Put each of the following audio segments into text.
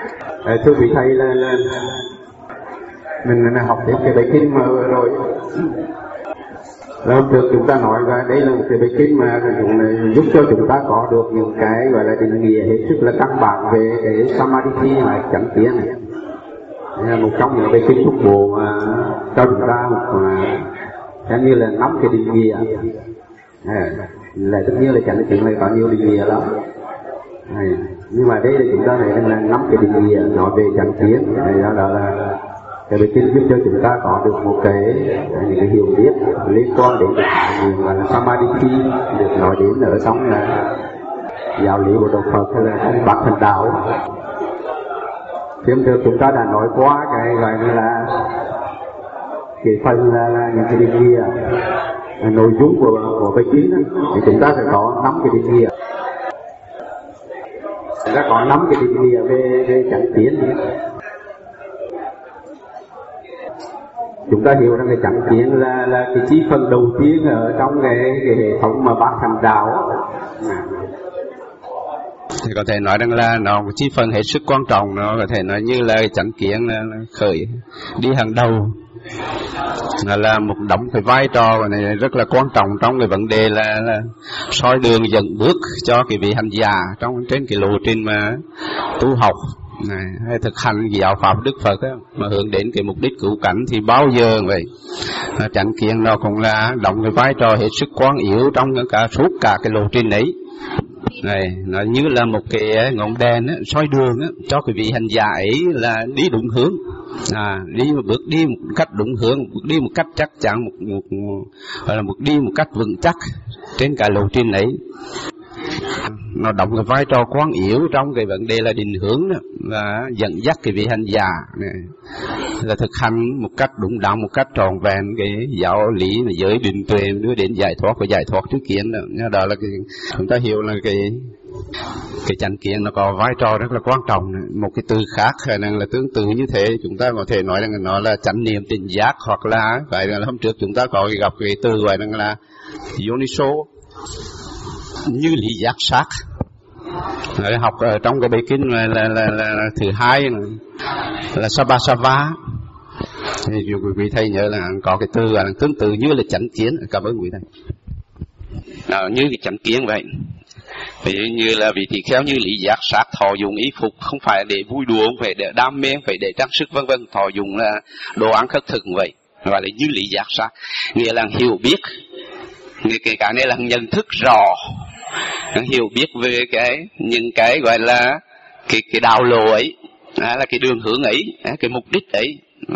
Thưa vị thầy là mình học tiếp cái bài kinh mà rồi hôm trước chúng ta nói là đây là một cái bài kinh mà giúp cho chúng ta có được những cái gọi là định nghĩa hết sức là căn bản về cái samadhi là chánh kiến này. Đây là một trong những bài kinh thúc bộ mà cho chúng ta xem như là 5 cái định nghĩa. Là tất nhiên là chánh kiến này có nhiều định nghĩa lắm. Nhưng mà đây là chúng ta thấy là 5 cái định nghĩa nói về chánh kiến. Đó là cái bài kinh giúp cho chúng ta có được một những cái hiểu biết liên quan đến cái chuyện là samadhi được nói đến ở trong là giáo lý của Đạo Phật hay là trong Bát Thần Đạo. Tiếp theo chúng ta đã nói qua cái gọi là cái phần là những cái định nghĩa nội dung của bài kinh thì chúng ta sẽ có 5 cái định nghĩa. Chúng ta có 5 cái định nghĩa về chánh kiến. Chúng ta hiểu rằng cái chánh kiến là cái chi phần đầu tiên ở trong cái hệ thống mà Bát Thành Đạo. Thì có thể nói rằng là nó một chi phần hết sức quan trọng, nó có thể nói như là cái chánh kiến là khởi đi hàng đầu, là một đóng cái vai trò này rất là quan trọng trong cái vấn đề là soi đường dẫn bước cho cái vị hành giả trong trên cái lộ trình mà tu học này, hay thực hành giáo pháp Đức Phật ấy, mà hướng đến cái mục đích cứu cánh thì bao giờ vậy chánh kiến nó cũng là đóng cái vai trò hết sức quan yếu trong suốt cả cái lộ trình ấy. Này, nó như là một cái ngọn đèn ấy, soi đường ấy, cho cái vị hành giả ấy là đi đúng hướng, bước đi một cách đúng hướng, bước đi một cách chắc chắn, đi một cách vững chắc trên cả lộ trình ấy. Nó đóng cái vai trò quan yếu trong cái vấn đề là định hướng đó, và dẫn dắt cái vị hành giả này, là thực hành một cách đúng đắn, một cách tròn vẹn cái giáo lý mà giới định tuệ đưa đến giải thoát và giải thoát trước kiến đó. Đó là cái chúng ta hiểu là cái chánh kiến nó có vai trò rất là quan trọng. Một cái từ khác khả năng là tương tự như thế, chúng ta có thể nói rằng nó là chánh niệm tỉnh giác, hoặc là phải là hôm trước chúng ta có gặp cái từ gọi là yoniso, như lý giác sát. Học ở trong cái bài kinh là thứ hai là Sabasava. Thì quý vị thầy nhớ là có cái từ là tương tự như là chánh kiến. Cảm ơn quý thầy. Như cái chánh kiến vậy. Ví dụ như là vị tỳ kheo như lý giác sát, thọ dụng y phục không phải để vui đùa, không phải để đam mê, không phải để trang sức vân vân. Thọ dụng là đồ ăn khất thực vậy, gọi là như lý giác sát, nghĩa là hiểu biết. Cái này là nhận thức rõ, hiểu biết về những cái gọi là cái đạo lộ ấy, là cái đường hướng ấy, cái mục đích ấy.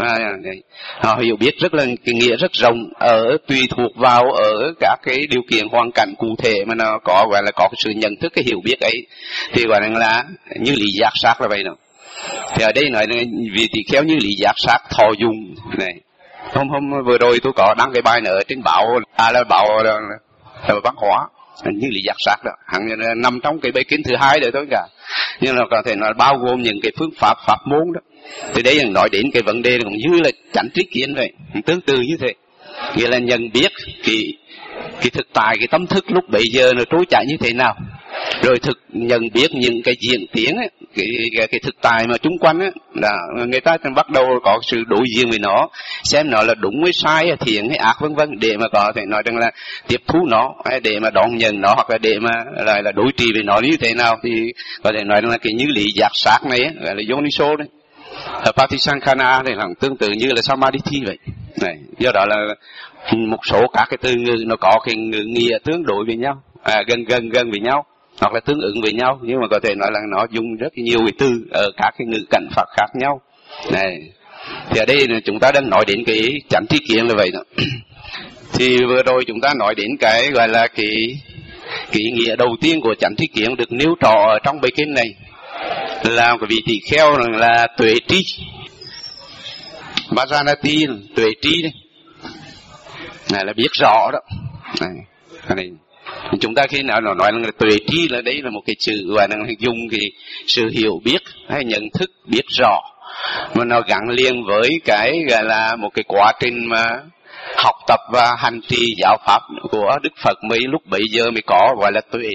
Họ hiểu biết rất là cái nghĩa rất rộng, ở tùy thuộc vào ở các cái điều kiện hoàn cảnh cụ thể mà nó có gọi là có cái sự nhận thức, cái hiểu biết ấy thì gọi là như lý giác sát là vậy nào. Thì ở đây nói là vì tỳ kheo như lý giác sát thọ dụng này. Hôm vừa rồi tôi có đăng cái bài nữa trên báo là văn hóa như lý giác sát đó, hẳn nằm trong cái bài kinh thứ hai đấy thôi cả, nhưng mà có thể nói bao gồm những cái phương pháp pháp môn đó. Từ đây nói đến cái vấn đề cũng như là chánh tri kiến vậy, tương tự như thế, nghĩa là nhận biết cái thực tại, cái tâm thức lúc bấy giờ nó trôi chảy như thế nào, rồi nhận biết những cái diễn tiến ấy, cái thực tại mà chung quanh ấy, là người ta bắt đầu có sự đối diện với nó, xem nó là đúng hay sai, hay thiện hay ác vân vân, để mà có thể nói rằng là tiếp thu nó, hay để mà đón nhận nó, hoặc là để mà là đối trị với nó như thế nào. Thì có thể nói rằng là cái như lý giác sát này ấy, gọi là yoniso đấy, patisankhana này là tương tự như là samadhi vậy này. Do đó là một số các cái từ ngữ nó có cái ngữ nghĩa tương đối với nhau, gần với nhau, hoặc là tương ứng với nhau, nhưng mà có thể nói là nó dùng rất nhiều cái từ ở các cái ngữ cảnh Phật khác nhau này. Thì ở đây chúng ta đang nói đến cái chánh tri kiến là vậy đó. Thì vừa rồi chúng ta nói đến cái gọi là cái ý nghĩa đầu tiên của chánh tri kiến được nêu trọ ở trong bài kinh này là cái vị tỳ kheo là tuệ tri, Vajanati tuệ tri này là biết rõ đó này. Chúng ta khi nào nói là tuệ tri là đấy là một cái sự gọi là dùng cái sự hiểu biết hay nhận thức biết rõ, mà nó gắn liền với cái gọi là một cái quá trình mà học tập và hành trì giáo pháp của Đức Phật mới lúc bấy giờ mới có gọi là tuệ trí.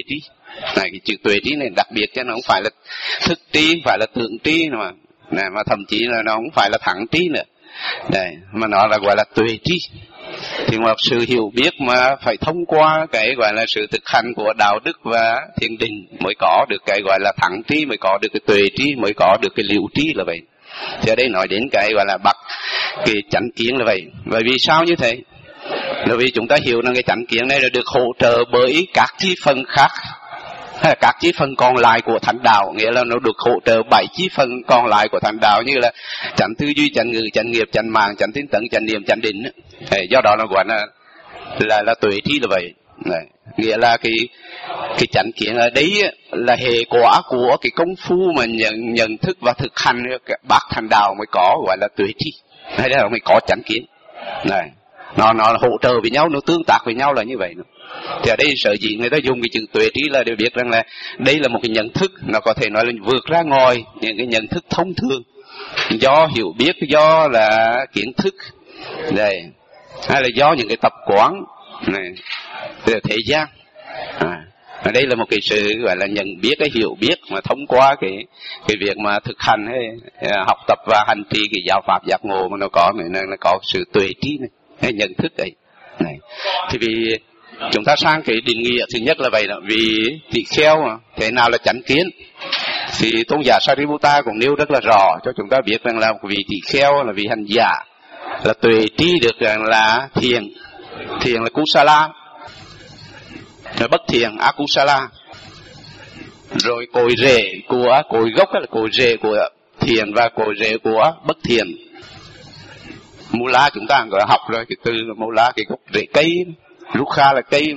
Này, cái chữ tuệ trí này đặc biệt chứ nó không phải là thức trí, không phải là tưởng trí mà thậm chí là nó không phải là thẳng trí nữa. Đây, mà nó là gọi là tuệ trí. Thì một sự hiểu biết mà phải thông qua cái gọi là sự thực hành của đạo đức và thiền định mới có được cái gọi là thẳng trí, mới có được cái tuệ trí, mới có được cái liễu trí là vậy. Thì ở đây nói đến cái gọi là bậc cái chánh kiến là vậy. Bởi vì sao như thế? Là vì chúng ta hiểu rằng cái chánh kiến này là được hỗ trợ bởi các chi phần khác, hay là các chi phần còn lại của thánh đạo, nghĩa là nó được hỗ trợ 7 chi phần còn lại của thánh đạo, như là chánh tư duy, chánh ngữ, chánh nghiệp, chánh mạng, chánh tinh tấn, chánh niệm, chánh định. Do đó nó gọi là tuệ trí là vậy. Này, nghĩa là cái chánh kiến ở đấy là hệ quả của cái công phu mà nhận thức và thực hành bác thành đạo mới có, gọi là tuệ trí. Hay là mới có chánh kiến. Này, nó hỗ trợ với nhau, nó tương tác với nhau là như vậy. Thì ở đây sở dĩ người ta dùng cái chữ tuệ trí là để biết rằng là đây là một cái nhận thức, nó có thể nói là vượt ra ngoài những cái nhận thức thông thường, do hiểu biết, do là kiến thức đây, hay là do những cái tập quán này, thế gian. Ở đây là một cái sự gọi là nhận biết, cái hiểu biết mà thông qua cái việc mà thực hành hay học tập và hành trì cái giáo pháp giác ngộ mà nó có sự tuệ trí này, hay nhận thức ấy này. Thì vì chúng ta sang cái định nghĩa thứ nhất là vậy đó, vì tỳ kheo mà thế nào là chánh kiến thì tôn giả Sariputta cũng nêu rất là rõ cho chúng ta biết rằng là vị tỳ kheo là vị hành giả là tuệ trí được rằng là thiền là kusala, rồi bất thiền akusala, rồi cội gốc là cội rễ của thiền và cội rễ của bất thiền. Mula chúng ta gọi học rồi, cái từ mula cái gốc rễ cây, rukha là cây,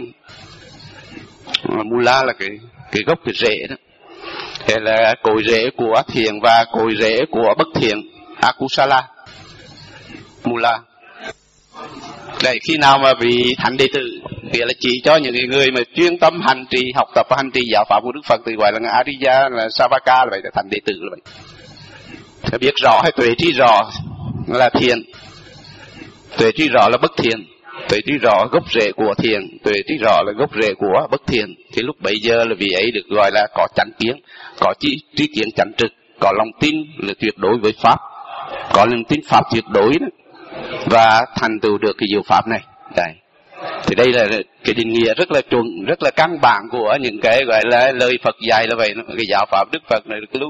mula là cái gốc cái rễ đó. Thế là cội rễ của thiền và cội rễ của bất thiền akusala, mula. Đây, khi nào mà vị thánh đệ tử, nghĩa là chỉ cho những người mà chuyên tâm hành trì, học tập và hành trì giáo pháp của Đức Phật thì gọi là Ariya, là Savaka là vậy, là thánh đệ tử là vậy. Phải biết rõ hay tuệ trí rõ là thiền, tuệ trí rõ là bất thiền, tuệ trí rõ gốc rễ của thiền, tuệ trí rõ là gốc rễ của bất thiền. Thì lúc bấy giờ là vị ấy được gọi là có chánh kiến, có trí kiến chánh trực, có lòng tin là tuyệt đối với pháp, có lòng tin pháp tuyệt đối đó, và thành tựu được cái diệu pháp này. Đây. Thì đây là cái định nghĩa rất là chuẩn, rất là căn bản của những cái gọi là lời Phật dạy là vậy. Cái giáo pháp Đức Phật này được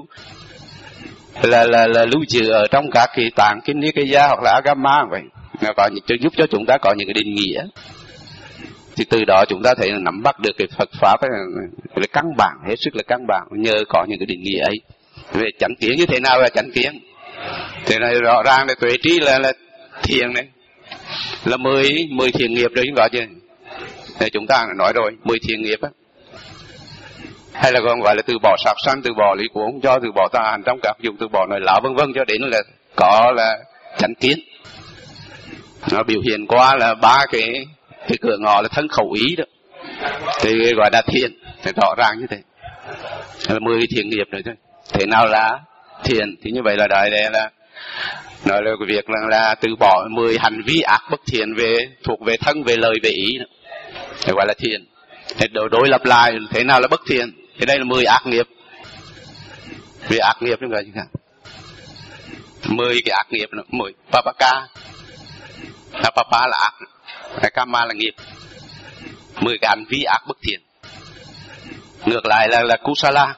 lưu trữ ở trong các cái tạng kinh Nikaya hoặc là Agama vậy. Nó có giúp cho chúng ta có những cái định nghĩa. Thì từ đó chúng ta thấy nắm bắt được cái Phật pháp là căn bản, hết sức là căn bản nhờ có những cái định nghĩa ấy. Về chánh kiến như thế nào là chánh kiến? Thế này rõ ràng là tuệ trí là thiền này, là 10 thiền nghiệp rồi chúng gọi chứ. Thì chúng ta nói rồi, 10 thiền nghiệp á. Hay là còn gọi là từ bỏ sát sanh, từ bỏ lý cuốn, cho từ bỏ tà hành trong các dụng, từ bỏ nói láo vân vân, cho đến là có là chánh kiến. Nó biểu hiện qua là 3 cái cửa ngõ là thân khẩu ý đó. Thì gọi là thiền, thì rõ ràng như thế. Là 10 thiền nghiệp rồi thôi. Thế nào là thiền? Thì như vậy là đây là nói là cái việc là từ bỏ 10 hành vi ác bất thiện thuộc về thân, về lời, về ý đó. Thì gọi là thiền. Thì đối lập lại thế nào là bất thiện? Thì đây là 10 ác nghiệp. Về ác nghiệp chúng ta chứ nào. 10 cái ác nghiệp đó, 10 papaka. Papa là ác, kama là nghiệp. 10 cái hành vi ác bất thiện. Ngược lại là kusala,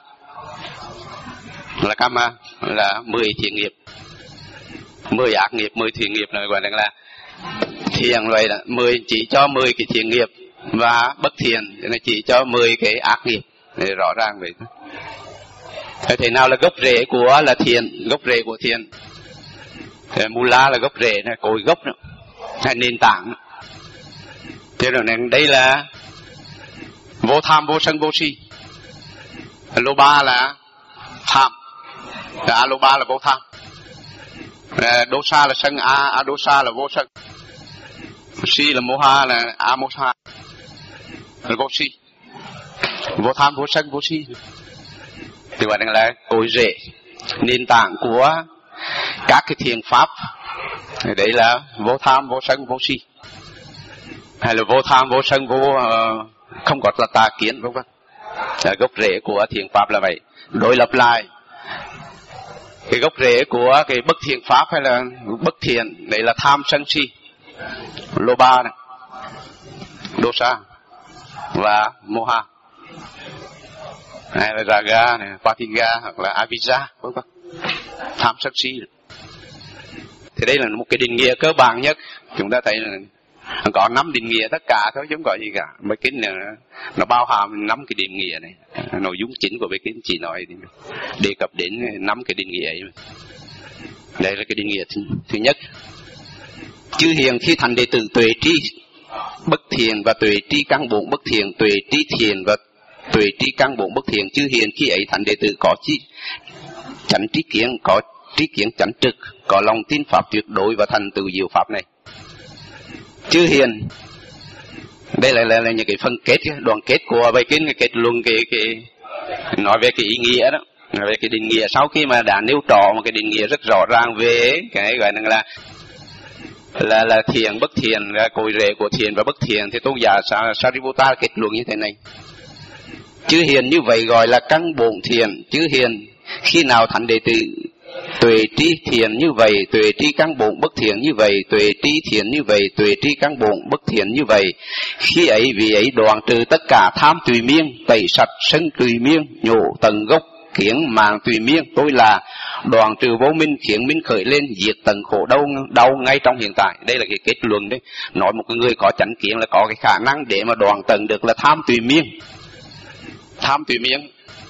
là kama, là 10 thiện nghiệp. 10 ác nghiệp, 10 thiện nghiệp này gọi là thiện loại là 10 chỉ cho 10 cái thiện nghiệp, và bất thiện thì là chỉ cho 10 cái ác nghiệp. Để rõ ràng vậy. Thế nào là gốc rễ của là thiện, gốc rễ của thiện? Mula là gốc rễ này, cội gốc đó, hay nền tảng. Thế rồi này, đây là vô tham, vô sân, vô si. Loba là tham, aloba là vô tham. Dosa là sân, adosa là vô sân. Si là moha là amoha, là vô si. Vô tham, vô sân, vô si. Thì gọi là cội rễ, nền tảng của các cái thiền pháp. Đấy là vô tham, vô sân, vô si. Hay là vô tham, vô sân, không có là tà kiến, vân vân. Gốc rễ của thiện pháp là vậy. Đối lập lại cái gốc rễ của cái bất thiện pháp hay là bất thiện, đấy là tham sân si, lô ba này, dosa và moha, hay là raga này, patiga hoặc là avijja, vân vân. Tham sân si. Thì đây là một cái định nghĩa cơ bản nhất. Chúng ta thấy là có 5 định nghĩa tất cả thôi, chứ không có gì cả. Bài kinh này nó bao hàm 5 cái định nghĩa này. Nội dung chính của bài kinh chỉ nói đề cập đến 5 cái định nghĩa ấy. Đây là cái định nghĩa thứ nhất. Chư hiền khi thành đệ tử tuệ trí bất thiện và tuệ trí căn bổn bất thiện, tuệ trí thiện và tuệ trí căn bổn bất thiện. Chư hiền khi ấy thành đệ tử có chánh trí kiến, có trí kiến chánh trực, có lòng tin pháp tuyệt đối và thành tựu diệu pháp này. Chư hiền, đây là những cái phần kết, đoạn kết của bài kinh, cái kết luận cái nói về cái ý nghĩa đó, nói về cái định nghĩa. Sau khi mà đã nêu trọ một cái định nghĩa rất rõ ràng về cái gọi là thiện bất thiện, là cội rễ của thiện và bất thiện, thì tôn giả Sariputta kết luận như thế này: chư hiền như vậy gọi là căn bổn thiện. Chư hiền khi nào thành đệ tử tuệ trí thiện như vậy, tuệ trí căn bổn bất thiện như vậy, tuệ trí thiện như vậy, tuệ trí căn bổn bất thiện như vậy, khi ấy vì ấy đoạn trừ tất cả tham tùy miên, tẩy sạch sân tùy miên, nhổ tận gốc kiến mạng tùy miên. Tôi là đoạn trừ vô minh, khiến minh khởi lên, diệt tận khổ đau ngay trong hiện tại. Đây là cái kết luận đấy. Nói một người có chánh kiến là có cái khả năng để mà đoạn tận được là tham tùy miên. Tham tùy miên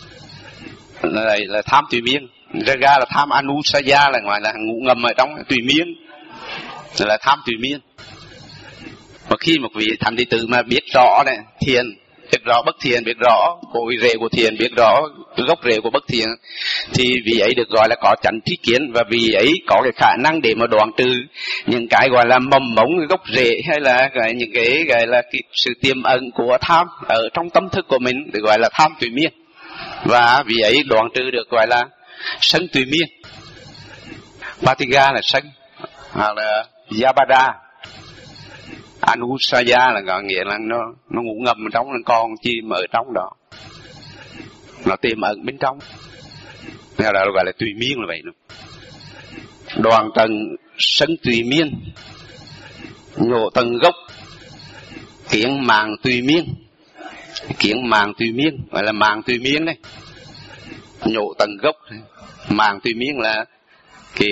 là tham tùy miên. Ra là tham anusaya, là ngoài là ngủ ngầm ở trong tùy miên, là tham tùy miên. Và khi một vị thành đệ tử mà biết rõ này thiền, biết rõ bất thiền, biết rõ cội rễ của thiền, biết rõ gốc rễ của bất thiền, thì vị ấy được gọi là có chánh trí kiến, và vị ấy có cái khả năng để mà đoạn trừ những cái gọi là mầm mống gốc rễ, hay là những cái gọi là cái sự tiềm ẩn của tham ở trong tâm thức của mình, được gọi là tham tùy miên. Và vị ấy đoạn trừ được gọi là sân tùy miên. Patiga là sân, hoặc là Yabada, Anusaya là gọi nghĩa là nó ngủ ngầm trong con chim ở trong đó, nó tiềm ẩn bên trong, nên là gọi là tùy miên là vậy đó. Đoàn trần sân tùy miên, nhổ tận gốc kiến mạng tùy miên. Kiến mạng tùy miên gọi là mạng tùy miên đấy, nhổ tận gốc. Mạng tùy miên là cái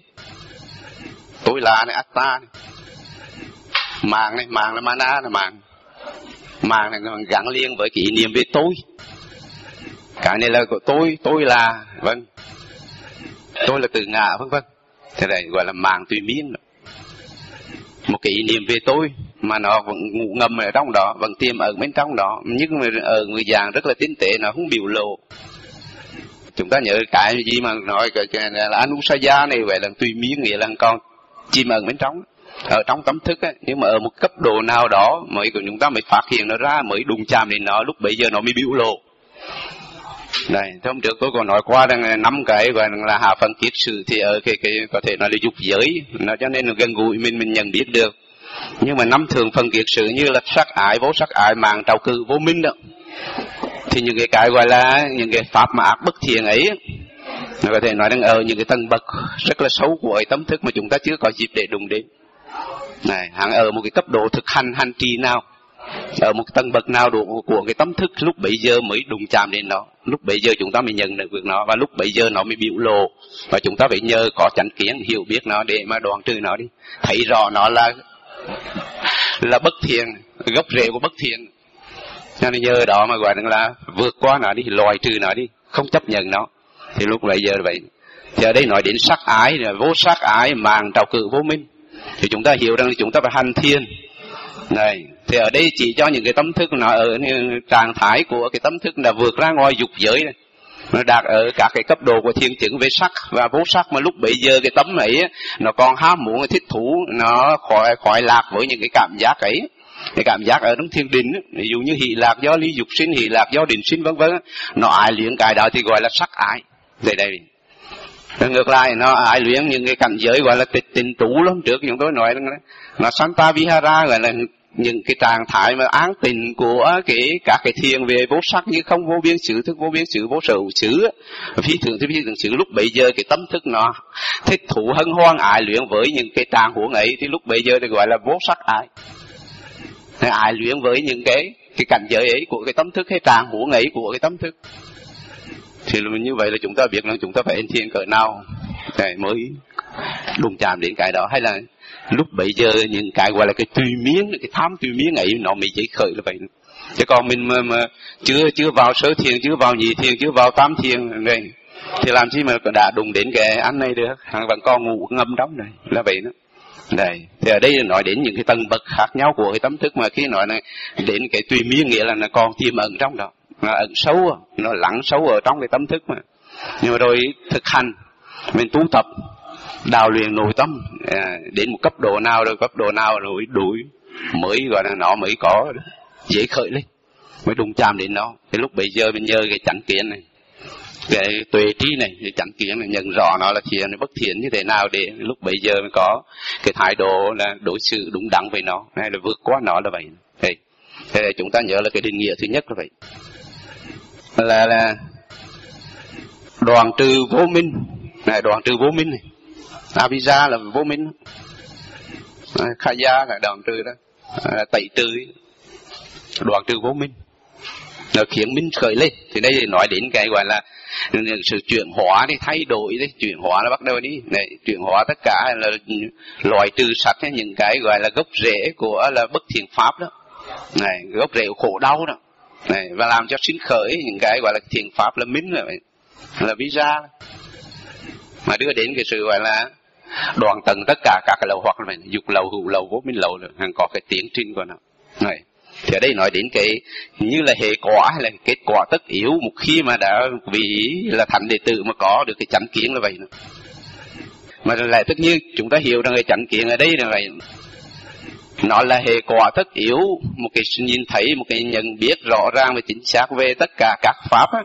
tôi là này, atta này. Mạng này, mạng là mana, là mạng này gắn liền với cái ý niệm về tôi. Cái này là của tôi là, vâng, tôi là từ ngã, vân vân. Thế này gọi là mạng tùy miên. Một cái ý niệm về tôi mà nó vẫn ngủ ngầm ở trong đó, vẫn tiềm ẩn bên trong đó, nhưng mà ở người dạng rất là tinh tế, nó không biểu lộ. Chúng ta nhớ cái gì mà nói cái là anusaya này, vậy là tùy miên, nghĩa là còn chìm ẩn bên trong, ở trong tâm thức ấy. Nhưng mà ở một cấp độ nào đó mới chúng ta mới phát hiện nó ra, mới đụng chạm đến nó, lúc bấy giờ nó mới biểu lộ. Đây, hôm trước tôi còn nói qua rằng 5 cái gọi là hạ phần kiết sử, thì ở cái có thể nói là dục giới, nó cho nên là gần gũi mình nhận biết được. Nhưng mà 5 thường phần kiết sử như là sắc ái, vô sắc ái, mạng, trào cư, vô minh đó, thì những cái gọi là những cái pháp mà ác bất thiện ấy, nó có thể nói đang ở những cái tầng bậc rất là xấu của ấy tâm thức mà chúng ta chưa có dịp để đụng đến. Này, hẳn ở một cái cấp độ thực hành trì nào, ở một tầng bậc nào của cái tâm thức, lúc bấy giờ mới đụng chạm đến nó, lúc bấy giờ chúng ta mới nhận được việc nó, và lúc bấy giờ nó mới biểu lộ, và chúng ta phải nhờ có chánh kiến hiểu biết nó để mà đoạn trừ nó đi, thấy rõ nó là bất thiện, gốc rễ của bất thiện. Cho nên nhờ đó mà gọi là vượt qua nó đi, loại trừ nó đi, không chấp nhận nó. Thì lúc bấy giờ vậy. Thì ở đây nói đến sắc ái, vô sắc ái, màng, trào cự, vô minh, thì chúng ta hiểu rằng là chúng ta phải hành thiền. Này, thì ở đây chỉ cho những cái tâm thức nó ở trạng thái của cái tâm thức là vượt ra ngoài dục giới này. Nó đạt ở các cái cấp độ của thiền chứng về sắc và vô sắc, mà lúc bấy giờ cái tấm ấy nó còn ham muốn, thích thú, nó khỏi lạc với những cái cảm giác ấy. Cái cảm giác ở trong thiền định, ví dụ như hỷ lạc do ly dục sinh, hỷ lạc do định sinh, vân vân, nó ái luyện cái đó thì gọi là sắc ái. Đây. Ngược lại nó ái luyện những cái cảnh giới gọi là tịch tịnh trú lắm. Trước chúng tôi nói nó santa vihara, gọi là những cái trạng thái mà an tịnh của các cái thiền về vô sắc như không vô biên xứ, thức vô biên xứ, vô sở hữu xứ, phi thường thì phi thường xứ, lúc bấy giờ cái tâm thức nó thích thú hân hoan ái luyện với những cái trạng huống ấy, thì lúc bấy giờ thì gọi là vô sắc ái. Ái luyện với những cái cảnh giới ấy của cái tâm thức hay trạng huống ấy của cái tâm thức. Thì như vậy là chúng ta biết là chúng ta phải ên thiền cỡ nào để mới đụng chạm đến cái đó, hay là lúc bấy giờ những cái gọi là cái tùy miên, cái tham tùy miên ấy nó mới dễ khởi là vậy. Chứ còn mình mà chưa vào sơ thiền, chưa vào nhị thiền, chưa vào tam thiền này thì làm gì mà đã đụng đến cái ăn này được, hàng vẫn còn ngủ ngâm trong này là vậy đó. Đây, thì ở đây nói đến những cái tầng bậc khác nhau của cái tâm thức, mà khi nói này đến cái tùy miên nghĩa là nó còn tiềm ẩn trong đó, nó ẩn sâu, nó lắng sâu ở trong cái tâm thức mà. Nhưng mà rồi thực hành, mình tu tập, đào luyện nội tâm đến một cấp độ nào rồi đuổi mới gọi là nó mới có dễ khởi lên, mới đụng chạm đến nó. Thì lúc bây giờ mình nhờ cái chánh kiến này, cái tuệ trí này, cái chánh kiến này, nhận rõ nó là thiện, bất thiện như thế nào, để lúc bây giờ mới có cái thái độ là đối xử đúng đắn với nó, hay là vượt qua nó là vậy. Thế chúng ta nhớ là cái định nghĩa thứ nhất là vậy, là đoạn trừ vô minh này, đoạn trừ vô minh này, avijja là vô minh, khaya là đoạn trừ đó, tẩy trừ, đoạn trừ vô minh, nó khiến minh khởi lên. Thì đây nói đến cái gọi là sự chuyển hóa đi, thay đổi đi, chuyển hóa nó bắt đầu đi này, chuyển hóa tất cả là loại trừ sạch những cái gọi là gốc rễ của là bất thiện pháp đó này, gốc rễ của khổ đau đó này, và làm cho sinh khởi những cái gọi là thiện pháp là minh là visa, mà đưa đến cái sự gọi là đoạn tận tất cả các cái lậu hoặc là dục lậu, hữu lậu, vô minh lậu, hàng có cái tiến trình của nó này. Thì ở đây nói đến cái như là hệ quả hay là kết quả tất yếu một khi mà đã vì là thành đệ tử mà có được cái chánh kiến là vậy nữa. Mà lại tất nhiên chúng ta hiểu rằng cái chánh kiến ở đây là vậy, nó là hệ quả tất yếu, một cái nhìn thấy, một cái nhận biết rõ ràng và chính xác về tất cả các pháp á,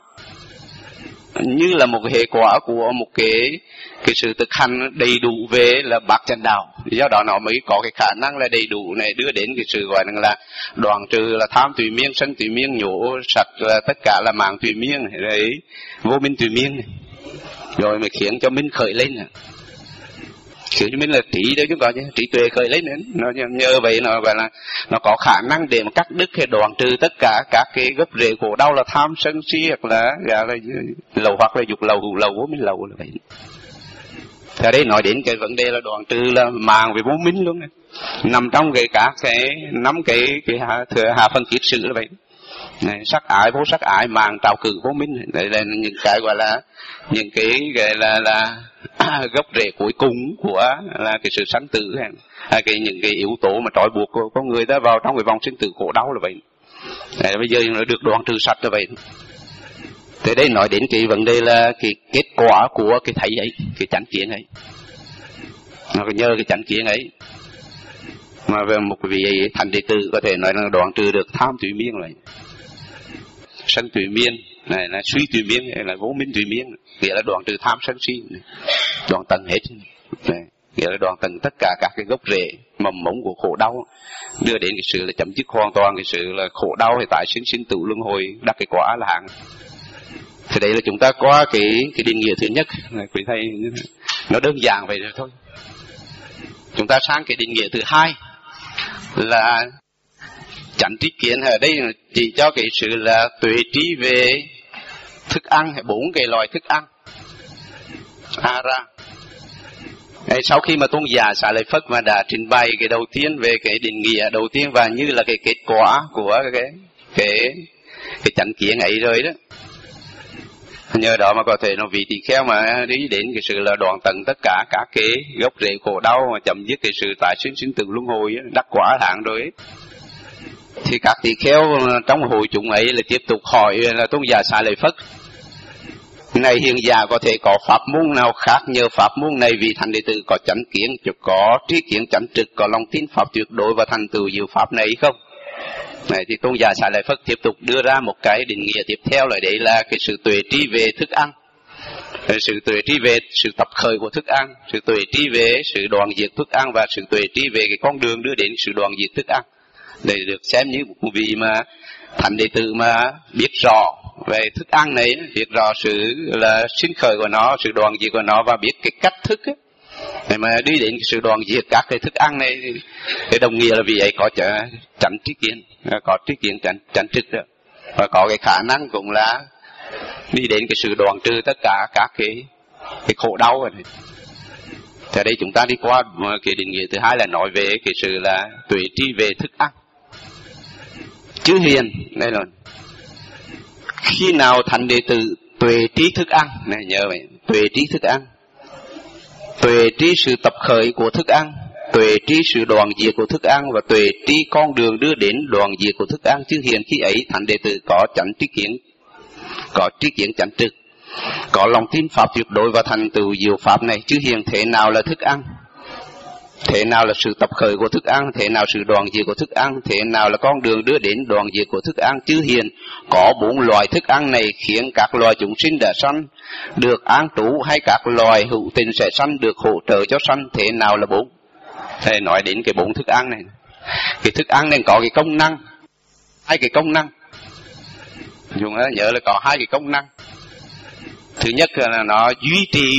như là một cái hệ quả của một cái sự thực hành đầy đủ về là bát chánh đạo. Do đó nó mới có cái khả năng là đầy đủ này, đưa đến cái sự gọi là đoạn trừ là tham tùy miên, sân tùy miên, nhổ sạch là tất cả là mạng tùy miên này, đấy, vô minh tùy miên này, rồi mới khiến cho minh khởi lên này. Khiến cho mình là trí đấy chứ có chứ, trí tuệ khởi lên nữa. Nó nhờ vậy nó gọi là nó có khả năng để mà cắt đứt hay đoạn trừ tất cả các cái gốc rễ khổ đau là tham sân si hoặc là lậu hoặc là dục lậu, hữu lậu, vô minh lậu là vậy. Thì đây nói đến cái vấn đề là đoạn trừ là màng về vô minh luôn này, nằm trong cái các cái năm cái hạ phần kiết sử là vậy. Này, sắc ái, vô sắc ái, màng trào cử vô minh, đây là những cái gọi là những cái gọi là gốc rễ cuối cùng của là cái sự sanh tử, hay những cái yếu tố mà trói buộc con người ta vào trong cái vòng sinh tử khổ đau là vậy. Đấy, bây giờ nó được đoạn trừ sạch là vậy. Thế đây nói đến cái vấn đề là cái kết quả của cái thấy ấy, cái chánh kiến ấy, nó nhờ cái chánh kiến ấy mà về một vị thành đệ tử có thể nói là đoạn trừ được tham tùy miên rồi, sân tùy miên này, là suy tùy miên, hay là vô minh tùy miên, nghĩa là đoạn trừ tham sân si, đoạn tận hết này, nghĩa là đoạn tận tất cả các cái gốc rễ mầm mống của khổ đau, đưa đến cái sự là chấm dứt hoàn toàn cái sự là khổ đau hay tại sinh tử luân hồi, đắc cái quả là hạng. Thì đây là chúng ta có cái định nghĩa thứ nhất, quý thầy, nó đơn giản vậy rồi thôi. Chúng ta sang cái định nghĩa thứ hai là chánh tri kiến. Ở đây chỉ cho cái sự là tuệ trí về thức ăn, hay 4 cái loại thức ăn. Ra sau khi mà tôn giả Xá Lợi Phất mà đã trình bày cái đầu tiên về cái định nghĩa đầu tiên và như là cái kết quả của cái chánh kiến ấy rồi đó, nhờ đó mà có thể nó vị tỳ kheo mà đi đến cái sự là đoạn tận tất cả các cái gốc rễ khổ đau, mà chấm dứt cái sự tái sinh tử luân hồi, đắc quả hạng rồi ấy. Thì các tỳ kheo trong hội chúng ấy là tiếp tục hỏi là tôn giả Xá Lợi Phất, này hiền giả có thể có pháp môn nào khác nhờ pháp môn này vì thành đệ tử có chánh kiến, có trí kiến chánh trực, có lòng tin pháp tuyệt đối và thành tựu diệu pháp này không? Này, thì tôn giả Xá Lợi Phất tiếp tục đưa ra một cái định nghĩa tiếp theo là đấy là cái sự tuệ trí về thức ăn, sự tuệ trí về sự tập khởi của thức ăn, sự tuệ trí về sự đoạn diệt thức ăn, và sự tuệ trí về cái con đường đưa đến sự đoạn diệt thức ăn. để được xem như một vị mà thành đệ tử mà biết rõ về thức ăn này, biết rõ sự là sinh khởi của nó, sự đoàn diệt của nó, và biết cái cách thức ấy, để mà đi đến sự đoàn diệt các cái thức ăn này, thì đồng nghĩa là vị ấy có tránh tri kiến, có tri kiến tránh trực đó, và có cái khả năng cũng là đi đến cái sự đoàn trừ tất cả các cái khổ đau rồi. Thì đây chúng ta đi qua cái định nghĩa thứ hai là nói về cái sự là tuệ tri về thức ăn. Chư hiền đây là khi nào thành đệ tử tuệ trí thức ăn này, nhớ vậy, tuệ trí thức ăn, tuệ trí sự tập khởi của thức ăn, tuệ trí sự đoàn diệt của thức ăn, và tuệ trí con đường đưa đến đoàn diệt của thức ăn. Chư hiền khi ấy thành đệ tử có chánh tri kiến, có tri kiến chánh trực, có lòng tin pháp tuyệt đối và thành tựu diệu pháp này. Chư hiền thế nào là thức ăn, thế nào là sự tập khởi của thức ăn, thế nào sự đoàn diệt của thức ăn, thế nào là con đường đưa đến đoàn diệt của thức ăn. Chư hiền có 4 loại thức ăn này khiến các loài chúng sinh đã sanh được an trú, hay các loài hữu tình sẽ sanh được hỗ trợ cho sanh. Thế nào là 4? Thầy nói đến cái 4 thức ăn này. Cái thức ăn này có cái công năng, 2 cái công năng. Dùng nhớ là có 2 cái công năng. Thứ nhất là nó duy trì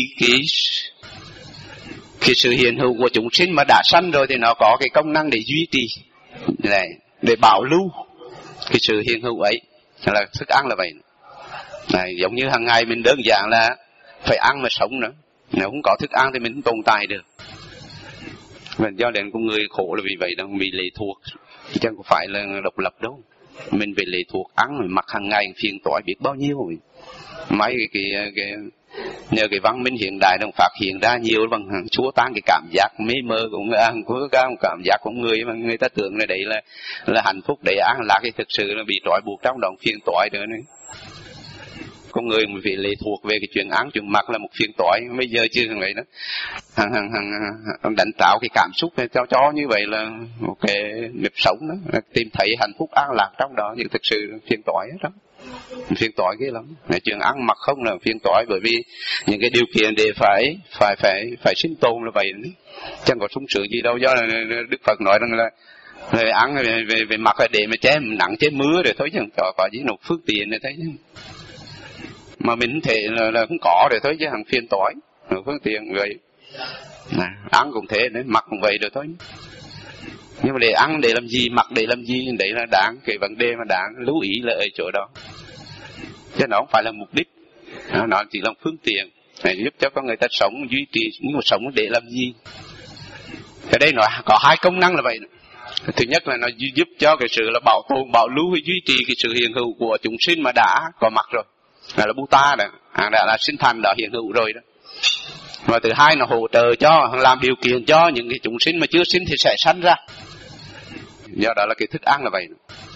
cái sự hiện hữu của chúng sinh mà đã sanh rồi, thì nó có cái công năng để duy trì này, để bảo lưu cái sự hiện hữu ấy. Là thức ăn là vậy này, giống như hàng ngày mình đơn giản là phải ăn mà sống nữa, nếu không có thức ăn thì mình không tồn tại được. Và do đến con người khổ là vì vậy đó, bị lệ thuộc, chứ không phải là độc lập đâu. Mình phải lệ thuộc ăn rồi mặc hàng ngày phiền toái biết bao nhiêu rồi. Mấy cái nhờ cái văn minh hiện đại đang phát hiện ra nhiều bằng chúa tan cái cảm giác mê mơ của người ăn, của cảm giác của người mà người ta tưởng là đấy là hạnh phúc, để an lạc, thì thực sự là bị trói buộc trong đoạn phiền toái nữa này. Con người mà phải lệ thuộc về cái chuyện ăn chuyện mặc là một phiền toái. Bây giờ chưa thằng vậy đó, hàng đánh tráo cái cảm xúc này cho như vậy là một cái nghiệp sống đó, tìm thấy hạnh phúc an lạc trong đó, nhưng thực sự phiền toái đó. Phiền toái ghê lắm. Chuyện ăn mặc không là phiền toái, bởi vì những cái điều kiện để phải sinh tồn là vậy, chẳng có sung sướng gì đâu. Do là Đức Phật nói rằng là về ăn về mặc là để mà che nắng che mưa rồi thôi, chứ có gì một phương tiện này thấy chứ. Mà mình không thể là không có rồi thôi, chứ hàng phiền toái phương tiện vậy. Ăn cũng thế đấy, mặc cũng vậy rồi thôi. Nhưng mà để ăn để làm gì, mặc để làm gì, đấy là đáng, cái vấn đề mà đáng lưu ý là ở chỗ đó, chứ nó không phải là mục đích, nó chỉ là phương tiện để giúp cho con người ta sống, duy trì một sống để làm gì. Cái đây nó có 2 công năng là vậy. Thứ nhất là nó giúp cho cái sự là bảo tồn, bảo lưu, duy trì cái sự hiện hữu của chúng sinh mà đã có mặt rồi, là Buddha đó, đã là sinh thành đã hiện hữu rồi đó. Và thứ hai, nó hỗ trợ cho, làm điều kiện cho những cái chúng sinh mà chưa sinh thì sẽ sanh ra. Do đó là cái thức ăn là vậy.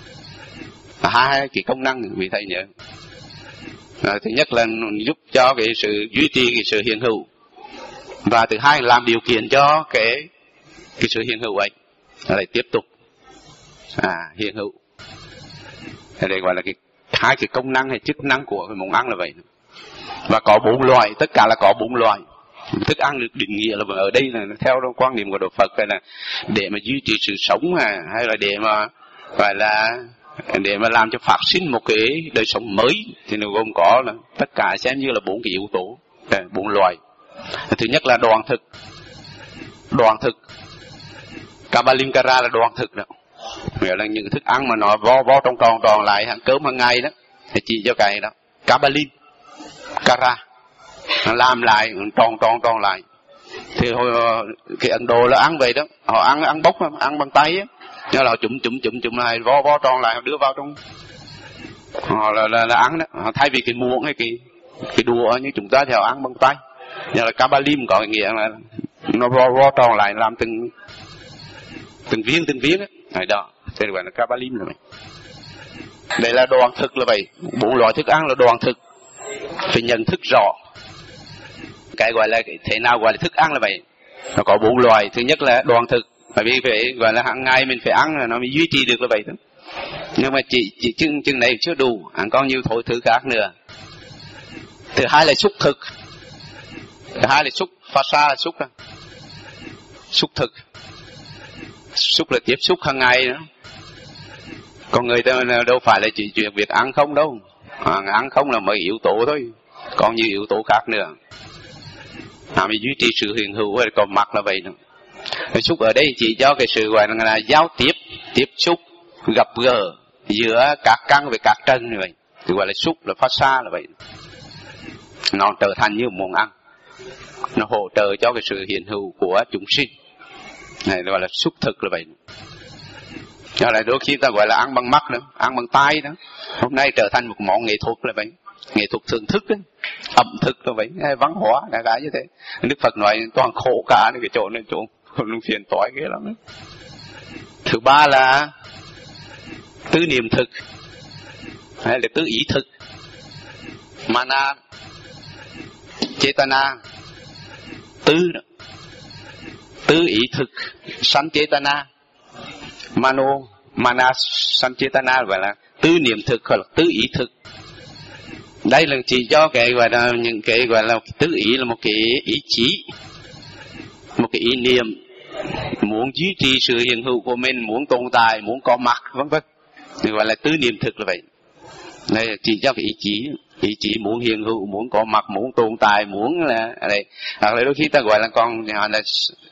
2 cái công năng vị thầy nhớ. Thứ nhất là giúp cho cái sự duy trì cái sự hiện hữu, và thứ hai là làm điều kiện cho cái sự hiện hữu ấy lại tiếp tục hiện hữu. Thế đây gọi là 2 cái công năng hay chức năng của cái món ăn là vậy. Và có 4 loại, tất cả là có 4 loại. Thức ăn được định nghĩa là ở đây là theo quan niệm của Đạo Phật, hay là để mà duy trì sự sống, hay là để mà gọi là để mà làm cho phát sinh một cái đời sống mới, thì nó gồm có là tất cả xem như là 4 cái yếu tố, 4 loại. Thứ nhất là đoàn thực. Đoàn thực Kabalinkara là đoàn thực đó, nghĩa là những thức ăn mà nó vo trong tròn lại hàng cơm hàng ngày đó, thì chỉ cho cái đó. Kabalinkara nó làm lại tròn lại. Thì hồi cái Ấn Độ là ăn vậy đó, họ ăn bốc, ăn bằng tay á, nhớ là chụm lại vo tròn lại, đưa vào trong họ là ăn đó. Họ thay vì cái muỗng hay cái đũa như chúng ta thì họ ăn bằng tay. Nhớ là Kabalim có nghĩa là nó vo tròn lại, làm từng viên đó. Đó, thế gọi là Kabalim là vậy. Đây là đoàn thực là vậy. 4 loại thức ăn là đoàn thực, phải nhận thức rõ cái gọi là thế nào gọi là thức ăn là vậy. Nó có 4 loại. Thứ nhất là đoàn thực, bởi vì phải gọi là hàng ngày mình phải ăn là nó mới duy trì được là vậy đó. Nhưng mà chỉ chừng này chưa đủ, còn nhiều thứ khác nữa. Thứ hai là xúc thực. Thứ hai là xúc, phasa là xúc đó. Xúc thực, xúc là tiếp xúc hàng ngày đó. Con người ta đâu phải là chỉ chuyện việc ăn không đâu. Ăn không là mấy yếu tố thôi, còn nhiều yếu tố khác nữa. Mới duy trì sự hiện hữu hay còn mặc là vậy nữa. Xúc ở đây chỉ cho cái sự gọi là giao tiếp, tiếp xúc, gặp gỡ giữa các căn với các trần như vậy. Thì gọi là xúc, là phát xa là vậy. Nó trở thành như một món ăn, nó hỗ trợ cho cái sự hiện hữu của chúng sinh. Này gọi là xúc thực là vậy. Đó là đôi khi ta gọi là ăn bằng mắt nữa, ăn bằng tai đó. Hôm nay trở thành một món nghệ thuật là vậy. Nghệ thuật thưởng thức ấy, ẩm thực là vậy, văn hóa là cái như thế. Đức Phật nói toàn khổ cả cái chỗ này, chỗ luôn phiền toái ghê lắm ấy. Thứ ba là tứ niệm thực, hay là tứ ý thực. Mana, Chetana, tứ ý thực, Sanchetana, Mana, Sanchetana gọi là tứ niệm thực hoặc là tứ ý thực. Đây là chỉ cho cái gọi là những cái gọi là tứ ý là một cái ý chí, một cái ý niệm muốn duy trì sự hiện hữu của mình, muốn tồn tại, muốn có mặt, vân vân. Thì gọi là tứ niệm thực là vậy. Đây là chỉ cho cái ý chí muốn hiện hữu, muốn có mặt, muốn tồn tại, muốn là đây. Hoặc là đôi khi ta gọi là còn là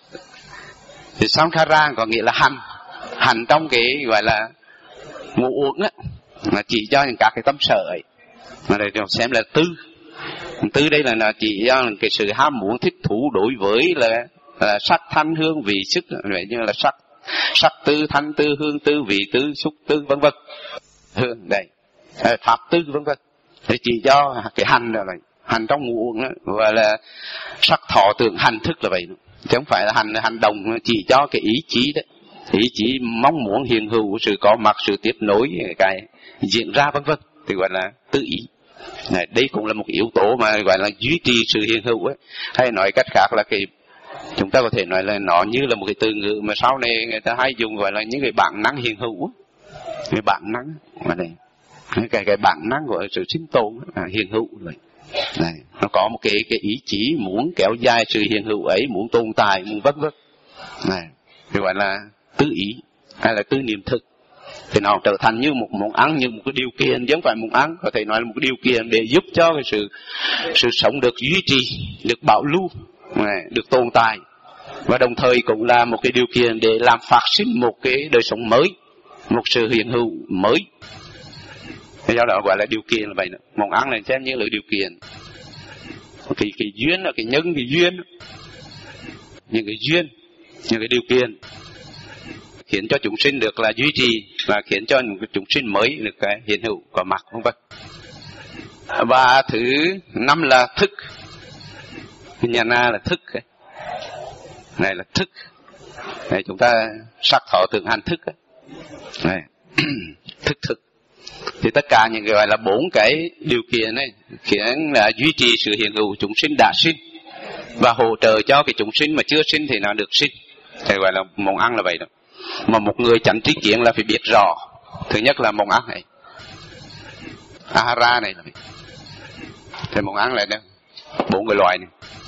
Sankhara, có nghĩa là hành trong cái gọi là ngũ uẩn á, mà chỉ cho những các cái tâm sở ấy. Mà đây xem là tứ đây là chỉ do cái sự ham muốn thích thú đối với là sắc thanh hương vị sức, vậy như là sắc tư, thanh tư, hương tư, vị tư, xúc tư, vân vân. Hương đây, pháp tư, vân vân. Để chỉ cho cái hành là vậy, hành trong ngũ uẩn gọi là sắc thọ tưởng hành thức là vậy, chứ không phải là hành động, chỉ cho cái ý chí đấy, ý chí mong muốn hiện hữu, sự có mặt, sự tiếp nối, cái diễn ra, vân vân, thì gọi là tứ ý. Này, đây cũng là một yếu tố mà gọi là duy trì sự hiện hữu ấy. Hay nói cách khác là cái chúng ta có thể nói là nó như là một cái từ ngữ mà sau này người ta hay dùng gọi là những cái bản năng hiện hữu, cái bản năng mà này, cái bản năng của sự sinh tồn hiện hữu vậy. Này, nó có một cái ý chí muốn kéo dài sự hiện hữu ấy, muốn tồn tại, muốn vân vân. Này, thì gọi là tứ ý hay là tứ niệm thực. Thì nó trở thành như một món ăn, như một cái điều kiện, chứ không phải món ăn, có thể nói là một cái điều kiện để giúp cho cái sự sống được duy trì, được bảo lưu, được tồn tại, và đồng thời cũng là một cái điều kiện để làm phát sinh một cái đời sống mới, một sự hiện hữu mới. Do đó gọi là điều kiện là vậy. Món ăn này xem như là điều kiện. Cái duyên là cái nhân, cái duyên, những cái duyên, những cái điều kiện khiến cho chúng sinh được là duy trì, và khiến cho những chúng sinh mới được cái hiện hữu có mặt, vân vân. Và thứ năm là thức. Jnana là thức. Này là thức. Này chúng ta sắc thọ tưởng hành thức. Này thức. Thì tất cả những cái gọi là 4 cái điều kiện này khiến là duy trì sự hiện hữu chúng sinh đã sinh, và hỗ trợ cho cái chúng sinh mà chưa sinh thì nó được sinh. Thì gọi là món ăn là vậy đó. Mà một người chánh tri kiến là phải biết rõ. Thứ nhất là món ăn này, ahara này là vậy. Thì món ăn là đó 4 cái loại này.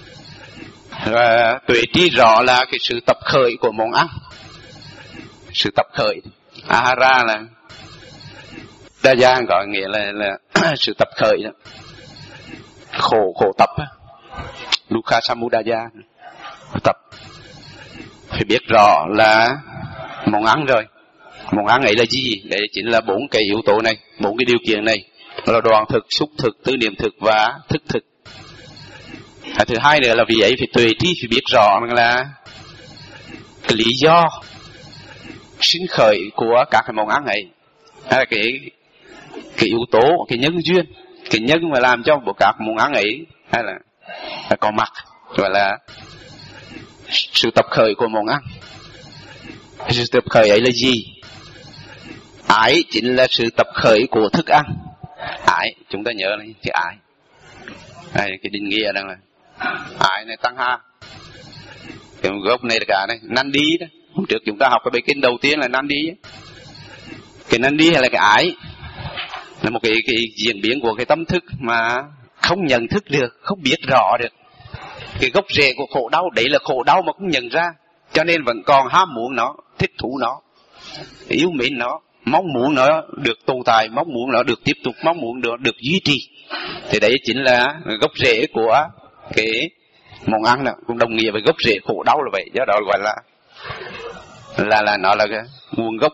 Và tuệ trí rõ là cái sự tập khởi của món ăn. Sự tập khởi. Ahara là Daya gọi nghĩa là sự tập khởi đó. Khổ tập á. Dukkha samudaya, tập. Phải biết rõ là món ăn rồi. Món ăn ấy là gì? Đấy chính là 4 cái yếu tố này, 4 cái điều kiện này, là đoạn thực, xúc thực, tư niệm thực và thức thực. Thứ hai nữa là vì ấy phải tuệ trí, phải biết rõ là cái lý do sinh khởi của các cái món ăn ấy, hay là cái yếu tố, cái nhân duyên, cái nhân mà làm cho các món ăn ấy hay là có mặt, gọi là sự tập khởi của món ăn. Sự tập khởi ấy là gì? Ái chính là sự tập khởi của thức ăn. Ái, chúng ta nhớ này, cái ái. Đây, cái định nghĩa đang là ái này tăng ha. Cái gốc này là cả này, nandi đó. Hôm trước chúng ta học cái bài kinh đầu tiên là nandi. Cái nandi hay là cái ái là một cái diễn biến của cái tâm thức mà không nhận thức được, không biết rõ được. Cái gốc rễ của khổ đau, đấy là khổ đau mà không nhận ra, cho nên vẫn còn ham muốn nó, thích thú nó, yêu mến nó, mong muốn nó được tồn tại, mong muốn nó được tiếp tục, mong muốn nó được duy trì. Thì đấy chính là gốc rễ của cái món ăn đó, cũng đồng nghĩa với gốc rễ khổ đau là vậy. Do đó gọi là nó là cái nguồn gốc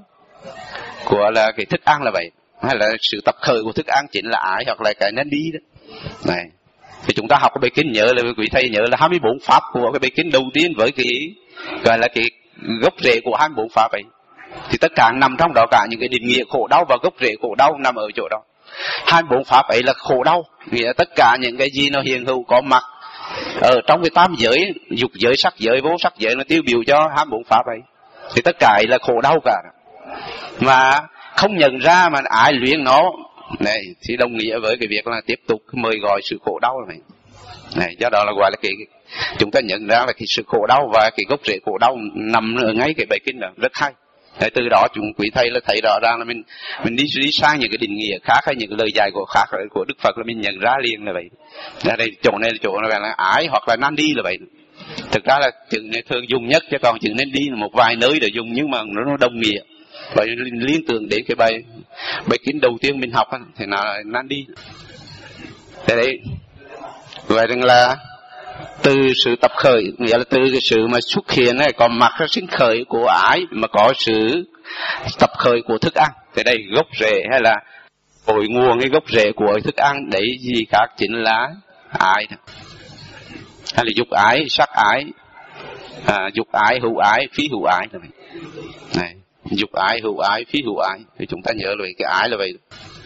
của là cái thức ăn là vậy, hay là sự tập khởi của thức ăn chính là ái hoặc là cái nên đi đó. Này, thì chúng ta học cái bài kinh nhớ là quý thầy nhớ là 24 pháp của cái bài kinh đầu tiên với cái gọi là cái gốc rễ của 24 pháp ấy. Thì tất cả nằm trong đó, cả những cái định nghĩa khổ đau và gốc rễ khổ đau nằm ở chỗ đó. 24 pháp ấy là khổ đau, nghĩa là tất cả những cái gì nó hiện hữu có mặt ở trong cái tam giới, dục giới, sắc giới, vô sắc giới, nó tiêu biểu cho 24 pháp ấy. Thì tất cả ấy là khổ đau cả. Mà không nhận ra mà ái luyện nó này thì đồng nghĩa với cái việc là tiếp tục mời gọi sự khổ đau này. Này, do đó là gọi là cái chúng ta nhận ra là cái sự khổ đau và cái gốc rễ khổ đau nằm ở ngay cái bài kinh đó, rất hay. Thế từ đó chúng quý thầy là thấy rõ ràng là mình đi sang những cái định nghĩa khác hay những cái lời dạy của Đức Phật là mình nhận ra liền là vậy. Đây chỗ này là chỗ là ái hoặc là nan đi là vậy. Thực ra là chữ này thường dùng nhất, chứ còn chữ nên đi là một vài nơi để dùng, nhưng mà nó đồng nghĩa. Vậy liên tưởng đến cái bài kinh đầu tiên mình học thì là nan đi. Thế đấy, vậy rằng là từ sự tập khởi, nghĩa là từ cái sự mà xuất hiện này, còn mặt ra sinh khởi của ái mà có sự tập khởi của thức ăn. Thế đây gốc rễ hay là cội nguồn cái gốc rễ của thức ăn đấy gì khác chính là ái, hay là dục ái, sắc ái, dục ái, hữu ái, phí hữu ái này. Dục ái, hữu ái, phí hữu ái thì chúng ta nhớ rồi, cái ái là vậy,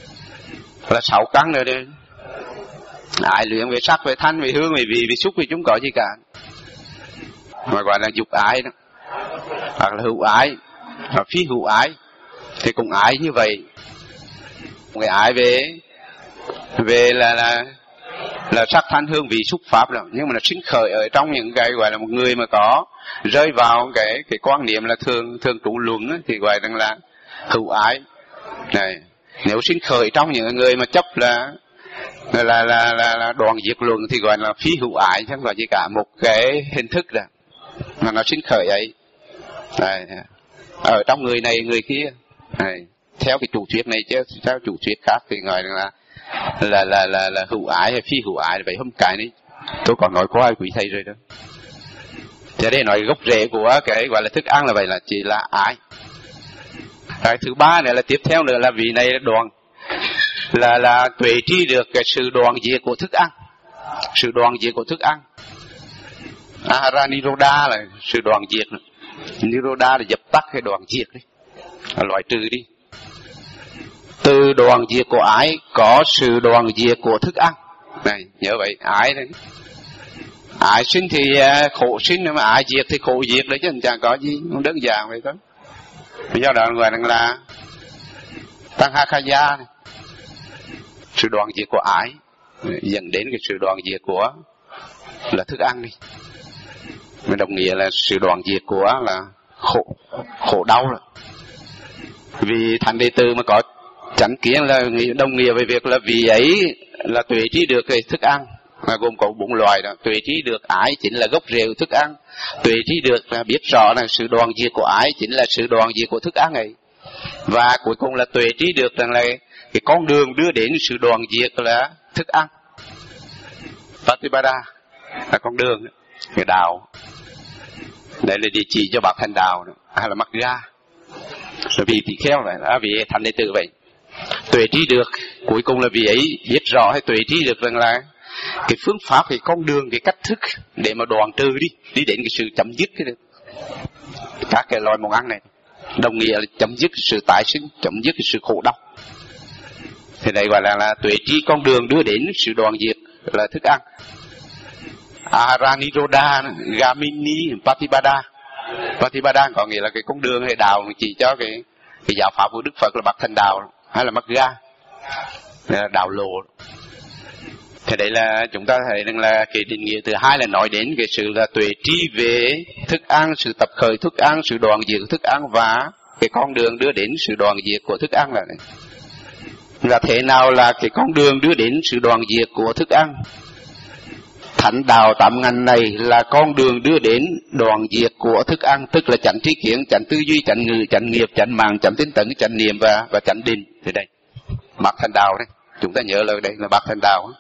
là 6 căn rồi đấy. Ái luyện về sắc, về thanh, về hương, về vị, về xúc, về chúng có gì cả, mà gọi là dục ái đó, hoặc là hữu ái, hoặc phí hữu ái thì cũng ái như vậy. Cái ái về là sắc thanh hương vị xúc pháp rồi, nhưng mà nó sinh khởi ở trong những cái gọi là một người mà có rơi vào cái quan niệm là thường trụ luận ấy, thì gọi là hữu ái này. Nếu sinh khởi trong những người mà chấp là đoàn diệt luận thì gọi là phí hữu ái, chứ không gọi gì cả, một cái hình thức rồi mà nó sinh khởi ấy này, ở trong người này người kia này, theo cái chủ thuyết này, chứ theo chủ thuyết khác thì gọi là hữu ái hay phi hữu ái. Vậy hôm cái này tôi còn nói có ai quý thầy rồi đó. Cho nên nói gốc rễ của cái gọi là thức ăn là vậy, là chỉ là ái. Cái thứ ba này là tiếp theo nữa là vị này đoàn là tuệ tri được cái sự đoàn diệt của thức ăn, sự đoàn diệt của thức ăn. Ahara Niroda là sự đoàn diệt, Niroda là dập tắt cái đoàn diệt đấy, là loại trừ đi. Từ đoàn diệt của ái có sự đoàn diệt của thức ăn này, nhớ vậy. Ái đấy, ái sinh thì khổ sinh, mà ái diệt thì khổ diệt đấy, chứ chẳng có gì, không đơn giản vậy thôi. Do đó gọi là Tanhakaya này, sự đoàn diệt của ái dẫn đến cái sự đoàn diệt của là thức ăn đi, mà đồng nghĩa là sự đoàn diệt của là khổ đau rồi. Vì thành đệ tử mà có chánh kiến là đồng nghĩa với việc là vì ấy là tuệ trí được cái thức ăn, mà gồm có 4 loại đó. Tuệ trí được ái chính là gốc rễ của thức ăn, tuệ trí được là biết rõ là sự đoàn diệt của ái chính là sự đoàn diệt của thức ăn ấy, và cuối cùng là tuệ trí được rằng là cái con đường đưa đến sự đoàn diệt là thức ăn. Patipada là con đường, cái đạo, đây là địa chỉ cho bậc thành đạo, hay là Magga. Là vì tỳ kheo vậy, vì thành đệ tử vậy. Tuệ trí được cuối cùng là vì ấy biết rõ, hay tuệ trí được rằng là cái phương pháp, cái con đường, cái cách thức để mà đoạn trừ đi đến cái sự chấm dứt các cái loại món ăn này, đồng nghĩa là chấm dứt sự tái sinh, chấm dứt cái sự khổ đau. Thì đây gọi là tuệ trí con đường đưa đến sự đoàn diệt là thức ăn. Ahara Niroda, Gamini, Patipada. Patipada có nghĩa là cái con đường hay đạo chỉ cho cái giáo pháp của Đức Phật là bậc thành đạo, hay là Magga, là đạo lộ. Thì đây là chúng ta thấy rằng là cái định nghĩa thứ hai là nói đến cái sự là tuệ trí về thức ăn, sự tập khởi thức ăn, sự đoàn diệt thức ăn, và cái con đường đưa đến sự đoàn diệt của thức ăn là thế nào là cái con đường đưa đến sự đoàn diệt của thức ăn. Thánh đạo 8 ngành này là con đường đưa đến đoạn diệt của thức ăn, tức là chánh tri kiến, chánh tư duy, chánh ngữ, chánh nghiệp, chánh mạng, chánh tinh tấn, chánh niệm và chánh định. Thì đây, bát thành đạo đấy, chúng ta nhớ là đây là bát thành đạo.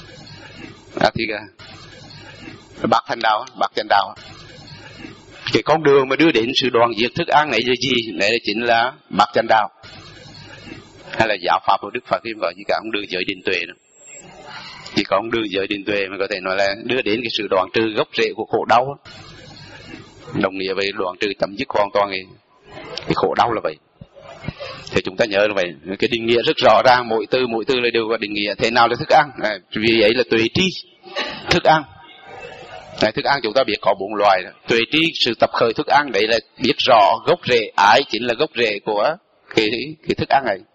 Bát thành đạo, bát chánh đạo. Cái con đường mà đưa đến sự đoạn diệt thức ăn này là gì? Này chính là bát chánh đạo. Hay là giáo pháp của Đức Phật thì gọi gì cả ông đường giới định tuệ nữa. Chỉ có ông đường giới định tuệ mà có thể nói là đưa đến cái sự đoạn trừ gốc rễ của khổ đau. Đồng nghĩa với đoạn trừ chấm dứt hoàn toàn cái khổ đau là vậy. Thì chúng ta nhớ là vậy, cái định nghĩa rất rõ ràng, mỗi từ là đều có định nghĩa thế nào là thức ăn. Vì ấy là tuệ tri thức ăn. Thức ăn chúng ta biết có 4 loại. Tuệ tri sự tập khởi thức ăn, đấy là biết rõ gốc rễ, ái chính là gốc rễ của cái thức ăn này.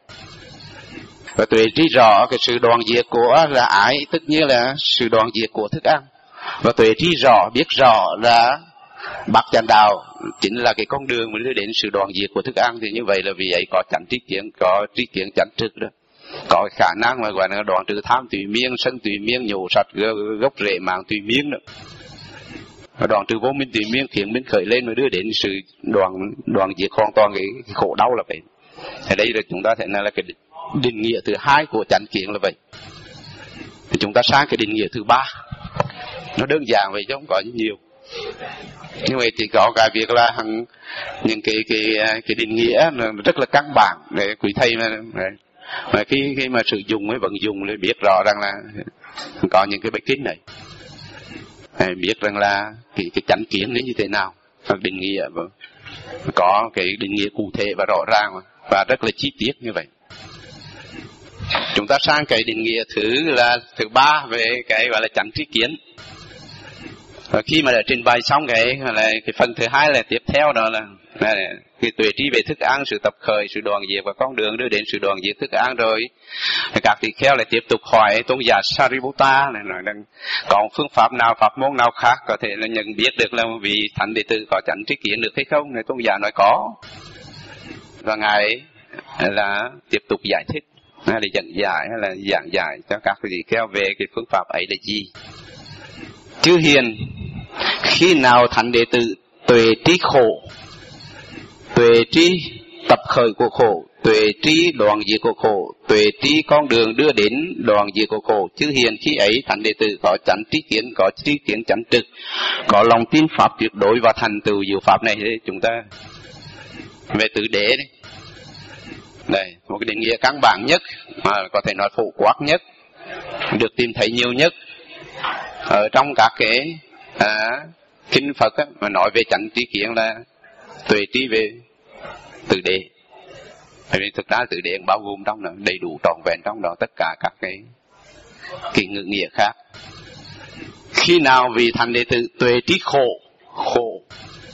Và tuệ tri rõ cái sự đoạn diệt của là ái, tất nhiên là sự đoạn diệt của thức ăn. Và tuệ tri rõ, biết rõ là bát chánh đạo chính là cái con đường mà đưa đến sự đoạn diệt của thức ăn. Thì như vậy là vì ấy có chánh tri kiến, có tri kiến chánh trực đó, có khả năng mà gọi là đoạn trừ tham tùy miên, sân tùy miên, nhổ sạch gốc rễ mạng tùy miên nữa. Và đoạn trừ vô minh tùy miên khiến mình khởi lên mà đưa đến sự đoạn diệt hoàn toàn cái khổ đau là vậy. Thì đây là chúng ta thấy là cái định nghĩa thứ 2 của chánh kiến là vậy. Thì chúng ta sang cái định nghĩa thứ 3. Nó đơn giản vậy chứ không có nhiều. Như vậy thì có cái việc là những cái định nghĩa nó rất là căn bản để quý thầy mà khi mà sử dụng mới vận dụng để biết rõ rằng là có những cái bài kinh này, biết rằng là cái chánh kiến đến như thế nào, định nghĩa có cái định nghĩa cụ thể và rõ ràng và rất là chi tiết như vậy. Chúng ta sang cái định nghĩa thứ 3 về cái gọi là chánh tri kiến. Và khi mà đã trình bày xong cái phần thứ 2 là tiếp theo đó là cái tuệ tri về thức ăn, sự tập khởi, sự đoạn diệt và con đường đưa đến sự đoạn diệt thức ăn. Rồi các tỳ kheo lại tiếp tục hỏi tôn giả Sariputta này nói rằng còn phương pháp nào, pháp môn nào khác có thể là nhận biết được là vị thánh đệ tử có chánh tri kiến được hay không? Này tôn giả nói có. Và ngài là tiếp tục giải thích, hay là dẫn giải, hay là giảng giải cho các tỳ kheo về cái phương pháp ấy là gì. Chư hiền, khi nào thánh đệ tử tuệ trí khổ, tuệ trí tập khởi của khổ, tuệ trí đoạn diệt của khổ, tuệ trí con đường đưa đến đoạn diệt của khổ, chư hiền khi ấy thánh đệ tử có chánh tri kiến, có tri kiến chánh trực, có lòng tin pháp tuyệt đối và thành tựu diệu pháp này. Thì chúng ta về tứ đế đấy. Đây, một cái định nghĩa căn bản nhất mà có thể nói phổ quát nhất, được tìm thấy nhiều nhất ở trong các cái kinh Phật á, mà nói về chánh tri kiến là tuệ trí về tứ đế. Bởi vì thực ra tứ đế bao gồm trong đó, đầy đủ trọn vẹn trong đó tất cả các cái ngữ nghĩa khác. Khi nào vì thành đệ tử tuệ trí khổ,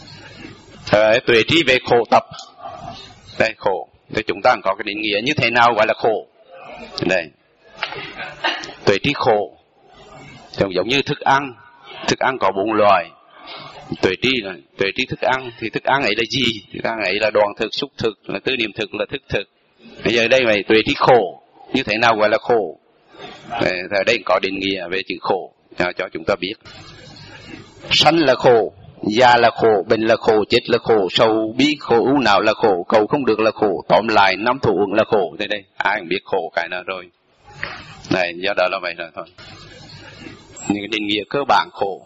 tuệ trí về khổ tập, đây khổ, thì chúng ta có cái định nghĩa như thế nào gọi là khổ. Đây, tuệ trí khổ giống như thức ăn có 4 loại. Tuệ trí thức ăn, thì thức ăn ấy là gì? Thức ăn ấy là đoạn thực, xúc thực, là tư niệm thực, là thức thực. Bây giờ đây mày tuệ trí khổ, như thế nào gọi là khổ? Ở đây có định nghĩa về chữ khổ cho chúng ta biết. Sanh là khổ, già là khổ, bệnh là khổ, chết là khổ, sầu bi khổ, ưu não là khổ, cầu không được là khổ, tóm lại 5 thủ uẩn là khổ. Đây ai cũng biết khổ cái nào rồi. Này, do đó là vậy rồi thôi. Những định nghĩa cơ bản khổ,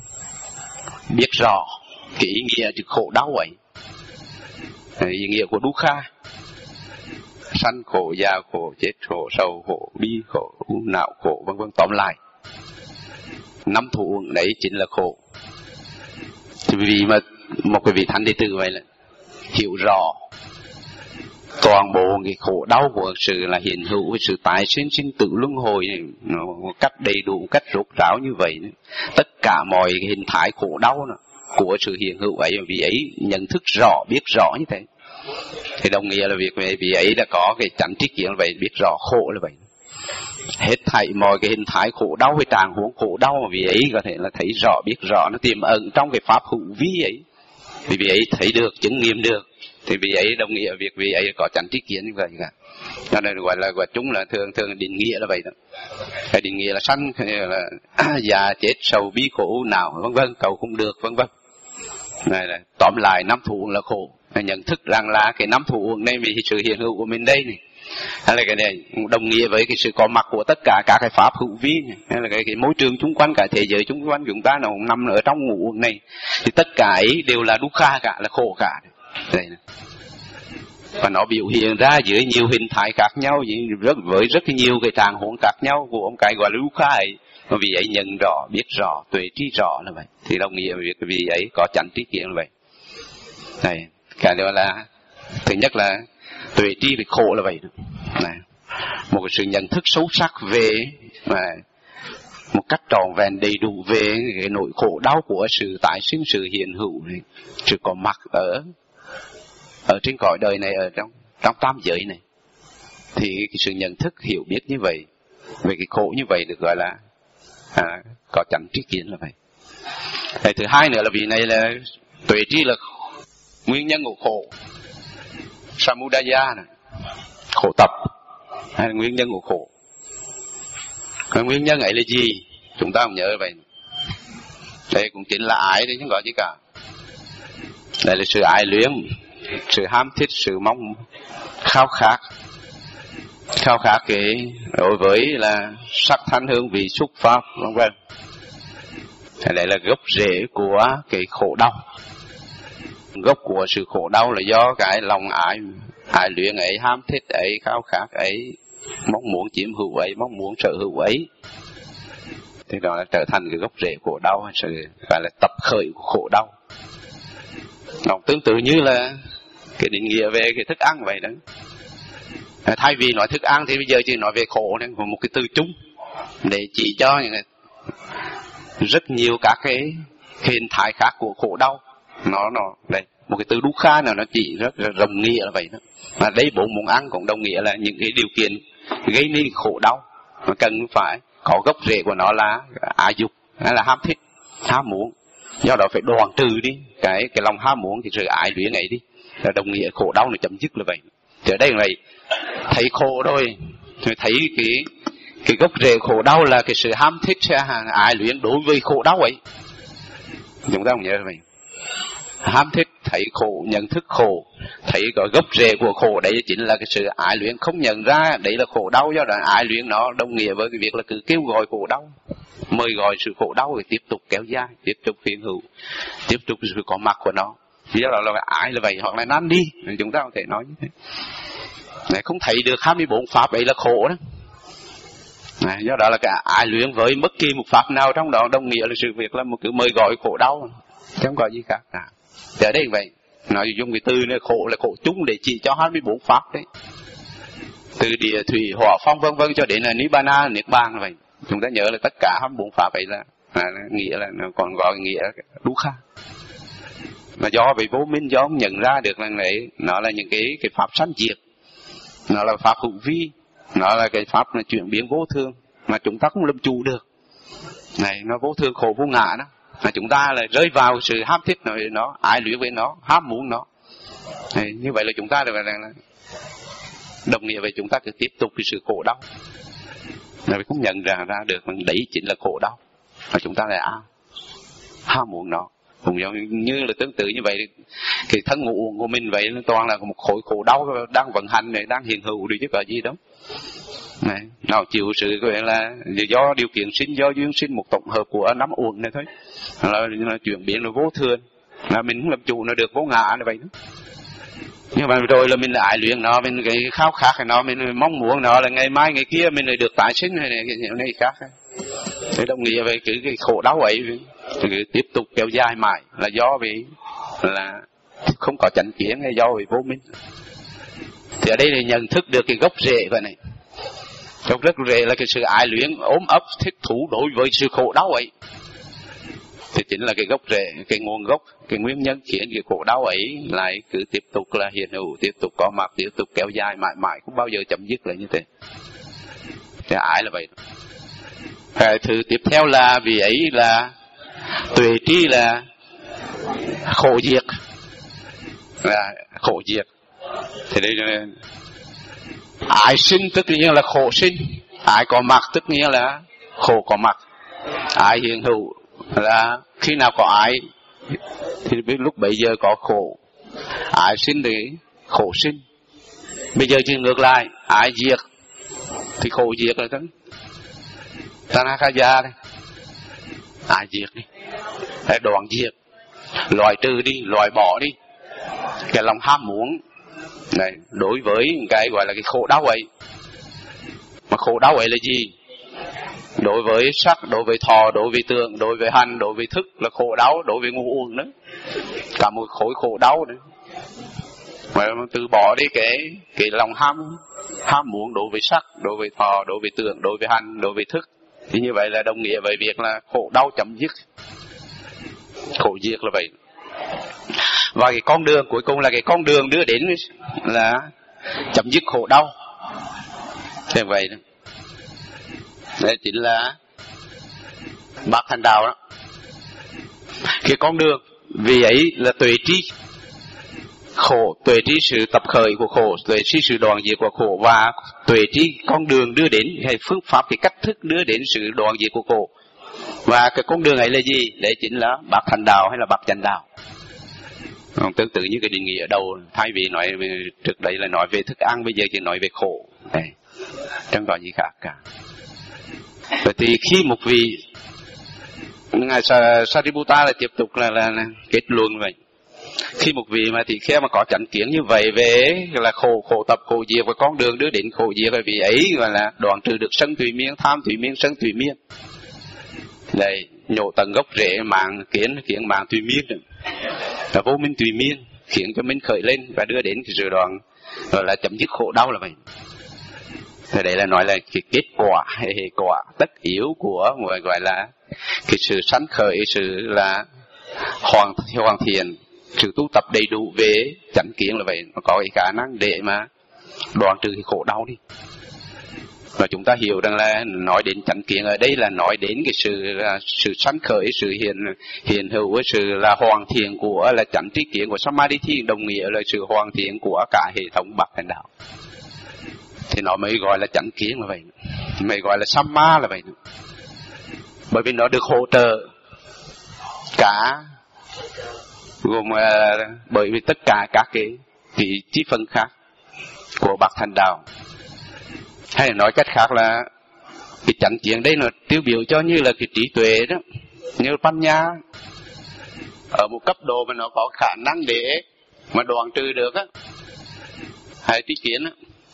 biết rõ cái ý nghĩa chữ khổ đau ấy, ý nghĩa của dukkha, sanh khổ, già khổ, chết khổ, sầu khổ, bi khổ, ưu não khổ, vân vân. Tóm lại 5 thủ uẩn đấy chính là khổ. Thì vì mà một cái vị thánh đệ tử vậy là hiểu rõ toàn bộ cái khổ đau của sự là hiện hữu với sự tái sinh tử luân hồi này, nó cách đầy đủ, cách rốt ráo như vậy. Tất cả mọi cái hình thái khổ đau của sự hiện hữu ấy, vì ấy nhận thức rõ, biết rõ như thế, thì đồng nghĩa là việc vì ấy đã có cái chánh tri kiến là vậy, biết rõ khổ là vậy. Hết thảy mọi cái hình thái khổ đau với tràng huống khổ đau mà vì ấy có thể là thấy rõ, biết rõ, nó tiềm ẩn trong cái pháp hữu vi ấy. Vì ấy thấy được, chứng nghiệm được, thì vị ấy đồng nghĩa việc vị ấy có chánh tri kiến như vậy cả. Cho nên gọi là chúng là thường định nghĩa là vậy đó. Cái định nghĩa là sanh là già chết sầu bi khổ não vân vân, cầu không được vân vân. Này là tóm lại năm thụ là khổ. Nhận thức rằng là cái năm thụ này vì sự hiện hữu của mình đây này, hay là cái này đồng nghĩa với cái sự có mặt của tất cả các cái pháp hữu vi này, hay là cái môi trường chung quanh, cả thế giới chung quanh chúng ta nó nằm ở trong ngũ này, thì tất cả ấy đều là dukkha cả, là khổ cả đây này. Và nó biểu hiện ra dưới nhiều hình thái khác nhau, với rất nhiều cái trạng huống khác nhau của ông cái gọi là dukkha ấy. Mà vì ấy nhận rõ, biết rõ, tuệ trí rõ là vậy, thì đồng nghĩa với việc vì ấy có chánh tri kiến là vậy. Này, cái đó là thứ nhất là tuệ trí về khổ là vậy đó. Này, một cái sự nhận thức sâu sắc về một cách trọn vẹn đầy đủ về cái nỗi khổ đau của sự tái sinh, sự hiện hữu này, sự có mặt ở trên cõi đời này, ở trong tam giới này, thì cái sự nhận thức hiểu biết như vậy về cái khổ như vậy được gọi là có chánh tri kiến là vậy. Cái thứ hai nữa là vì này là tuệ trí là nguyên nhân của khổ, samudaya này, khổ tập hay là nguyên nhân của khổ. Cái nguyên nhân ấy là gì chúng ta không nhớ vậy. Đây cũng chính là ái đấy chứ gọi gì cả. Đây là sự ái luyến, sự ham thích, sự mong khao khát cái đối với là sắc thanh hương vị xúc pháp vân vân. Đây là gốc rễ của cái khổ đau. Gốc của sự khổ đau là do cái lòng ái luyện ấy, ham thích ấy, khao khát ấy, mong muốn chiếm hữu ấy, mong muốn sở hữu ấy, thì đó là trở thành cái gốc rễ khổ đau, sự gọi là tập khởi của khổ đau. Nó tương tự như là cái định nghĩa về cái thức ăn vậy đó. Thay vì nói thức ăn thì bây giờ chỉ nói về khổ nên một cái từ chung để chỉ cho những rất nhiều các cái hình thái khác của khổ đau. Nó đây một cái từ dukkha nào nó chỉ rất là rộng nghĩa là vậy đó. Mà đây bốn món ăn cũng đồng nghĩa là những cái điều kiện gây nên khổ đau, nó cần phải có gốc rễ của nó là ái dục hay là ham thích, ham muốn. Do đó phải đoạn trừ đi cái lòng ham muốn, thì sự ái luyến ấy đi, là đồng nghĩa khổ đau nó chấm dứt là vậy. Thì ở đây là thấy khổ rồi, thấy cái gốc rễ khổ đau là cái sự ham thích, ái luyến đối với khổ đau ấy. Chúng ta không nhớ vậy. Ham thích thấy khổ, nhận thức khổ, thấy có gốc rễ của khổ, đấy chính là cái sự ái luyến không nhận ra đấy là khổ đau. Do đó ái luyến nó đồng nghĩa với cái việc là cứ kêu gọi khổ đau, mời gọi sự khổ đau để tiếp tục kéo dài, tiếp tục hiện hữu, tiếp tục sự có mặt của nó. Do đó là ái là vậy, hoặc là năn đi, chúng ta không thể nói như thế. Này, không thấy được 24 pháp ấy là khổ đó. Này, do đó là cái ái luyến với bất kỳ một pháp nào trong đó đồng nghĩa là sự việc là một cứ mời gọi khổ đau, không có gì khác cả. Thì ở đây vậy, nói dùng cái từ này khổ là khổ chung để chỉ cho 24 pháp đấy. Từ địa thủy hỏa phong vân vân cho đến là nibbana, niết bàn vậy. Chúng ta nhớ là tất cả 24 pháp ấy là nghĩa là nó còn gọi nghĩa dukkha. Mà do vì vô minh, do không nhận ra được là đấy, nó là những cái pháp sanh diệt, nó là pháp hữu vi, nó là cái pháp là chuyển biến vô thường mà chúng ta không làm chủ được. Này, nó vô thường khổ vô ngã đó. Mà chúng ta là rơi vào sự ham thích nó, ái luyến với nó, ham muốn nó. Này, như vậy là chúng ta được là đồng nghĩa với chúng ta cứ tiếp tục cái sự khổ đau. Rồi không nhận ra được đấy chính là khổ đau. Và chúng ta lại ham muốn nó. Cũng như là tương tự như vậy, cái thân ngũ của mình vậy nó toàn là một khối khổ đau đang vận hành này, đang hiện hữu đi chứ có gì đâu. Này, nào chịu sự gọi là do điều kiện sinh, do duyên sinh, một tổng hợp của năm uẩn này thôi, là chuyển biến là vô thường, là mình không làm chủ nó được, vô ngã là vậy đó. Nhưng mà rồi là mình lại ái luyện nó, mình cái khao khát nó, mình mong muốn nó là ngày mai ngày kia mình lại được tái sinh này khác. Thế đồng nghĩa về cái khổ đau ấy thì tiếp tục kéo dài mãi là do vì là không có chánh kiến, hay do vì vô minh. Thì ở đây là nhận thức được cái gốc rễ vậy này. Gốc rất rễ là cái sự ái luyến ốm ấp thích thú đối với sự khổ đau ấy. Thì chính là cái gốc rễ, cái nguồn gốc, cái nguyên nhân khiến cái khổ đau ấy lại cứ tiếp tục là hiện hữu, tiếp tục có mặt, tiếp tục kéo dài mãi mãi, không bao giờ chấm dứt lại như thế. Thì ái là vậy. Thứ tiếp theo là vì ấy là tuệ trí là khổ diệt. là khổ diệt. Thì đây là ái sinh tức nhiên là khổ sinh, ái có mặt tức nghĩa là khổ có mặt. Ái hiện hữu là khi nào có ái thì biết lúc bấy giờ có khổ. Ái sinh thì khổ sinh. Bây giờ chỉ ngược lại, ái diệt thì khổ diệt rồi đó. Tanakaya đây, ái diệt đi, hay đoạn diệt, loại trừ đi, loại bỏ đi cái lòng ham muốn này đối với cái gọi là cái khổ đau ấy. Mà khổ đau ấy là gì? Đối với sắc, đối với thọ, đối với tưởng, đối với hành, đối với thức là khổ đau, đối với ngu uẩn nữa, cả một khối khổ đau nữa. Mà từ bỏ đi cái lòng ham muốn đối với sắc, đối với thọ, đối với tưởng, đối với hành, đối với thức, thì như vậy là đồng nghĩa với việc là khổ đau chấm dứt, khổ diệt là vậy. Và cái con đường cuối cùng là cái con đường đưa đến là chấm dứt khổ đau. Thế vậy đó. Đấy chính là bát thành đạo đó. Cái con đường vì ấy là tuệ trí khổ, tuệ trí sự tập khởi của khổ, tuệ trí sự đoạn diệt của khổ, và tuệ trí con đường đưa đến hay phương pháp, cái cách thức đưa đến sự đoạn diệt của khổ. Và cái con đường ấy là gì? Đấy chính là bát thành đạo hay là bát chánh đạo. Tương tự như cái định nghĩa ở đầu, thay vì nói trước đây là nói về thức ăn, bây giờ chỉ nói về khổ. Đấy, chẳng có gì khác cả. Vậy thì khi một vị ngài Sariputta là tiếp tục là kết luận vậy. Khi một vị mà thì khi mà có chánh kiến như vậy về là khổ tập, khổ diệt và con đường đưa đến khổ diệt, vì ấy gọi là đoạn trừ được sân thủy miên, tham thủy miên, sân thủy miên. Đây, nhổ tận gốc rễ mạng kiến mạng thủy miên, là vô minh thủy miên, khiến cho mình khởi lên và đưa đến cái sự đoạn gọi là chấm dứt khổ đau là vậy. Thì đây là nói là cái kết quả hay hệ quả tất yếu của gọi là cái sự sanh khởi, sự là hoàn thiện, sự tu tập đầy đủ về chánh kiến là vậy. Nó có cái khả năng để mà đoạn trừ cái khổ đau đi. Và chúng ta hiểu rằng là nói đến chánh kiến ở đây là nói đến cái sự sanh khởi, sự hiện hữu, sự là hoàn thiện của là chánh tri kiến của Samadhi, đồng nghĩa là sự hoàn thiện của cả hệ thống bát chánh đạo. Thì nó mới gọi là chánh kiến là vậy, mới gọi là Samma là vậy. Bởi vì nó được hỗ trợ cả gồm bởi vì tất cả các cái chi phần khác của bát thành đạo. Hay nói cách khác là cái chánh kiến đây nó tiêu biểu cho như là cái trí tuệ đó, như Panya ở một cấp độ mà nó có khả năng để mà đoạn trừ được á, hay trí kiến á,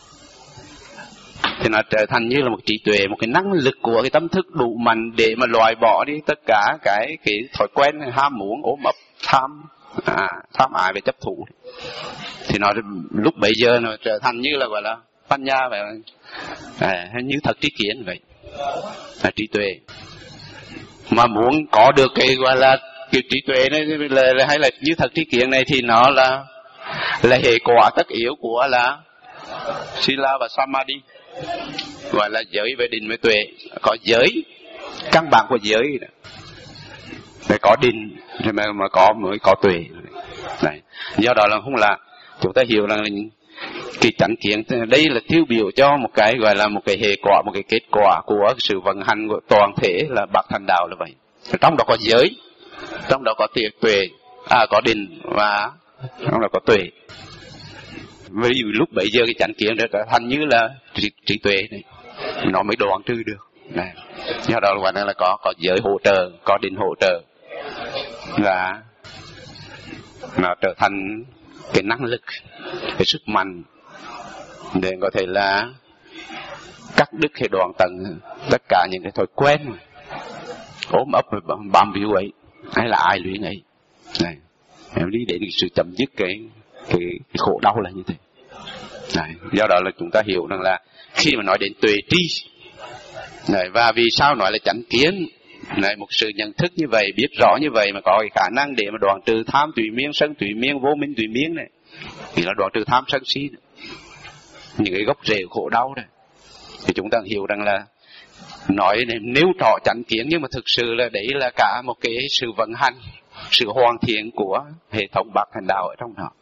thì nó trở thành như là một trí tuệ, một cái năng lực của cái tâm thức đủ mạnh để mà loại bỏ đi tất cả cái thói quen ham muốn, ốm ấp, tham ái và chấp thủ. Thì nó lúc bấy giờ nó trở thành như là gọi là Panya vậy, như thật trí kiến vậy, là trí tuệ. Mà muốn có được cái gọi là cái trí tuệ này là hay là như thật trí kiến này thì nó là hệ quả tất yếu của là Sila và Samadhi, gọi là giới về định với tuệ. Có giới, căn bản của giới phải có định thì mới có tuệ. Này, do đó là không là chúng ta hiểu rằng là cái chánh kiến đây là tiêu biểu cho một cái gọi là một cái hệ quả, một cái kết quả của sự vận hành của toàn thể là bát thành đạo là vậy. Trong đó có giới, trong đó có tuệ, có định và trong đó có tuệ. Ví dụ lúc bấy giờ cái chánh kiến đó trở thành như là trí tuệ này, nó mới đoạn trừ được. Này, do đó là có giới hỗ trợ, có định hỗ trợ, là nó trở thành cái năng lực, cái sức mạnh để có thể là cắt đứt hay đoạn tận tất cả những cái thói quen ốm ấp bám víu ấy, hay là ai luyện ấy. Này, em đi đến sự chấm dứt cái khổ đau là như thế. Này, do đó là chúng ta hiểu rằng là khi mà nói đến tuệ tri này, và vì sao nói là chánh kiến này, một sự nhận thức như vậy, biết rõ như vậy mà có cái khả năng để mà đoạn trừ tham tùy miên, sân tùy miên, vô minh tùy miên này, thì là đoạn trừ tham sân si, những cái gốc rễ khổ đau này. Thì chúng ta hiểu rằng là nói nếu trọ chánh kiến, nhưng mà thực sự là đấy là cả một cái sự vận hành, sự hoàn thiện của hệ thống bát thành đạo ở trong đó.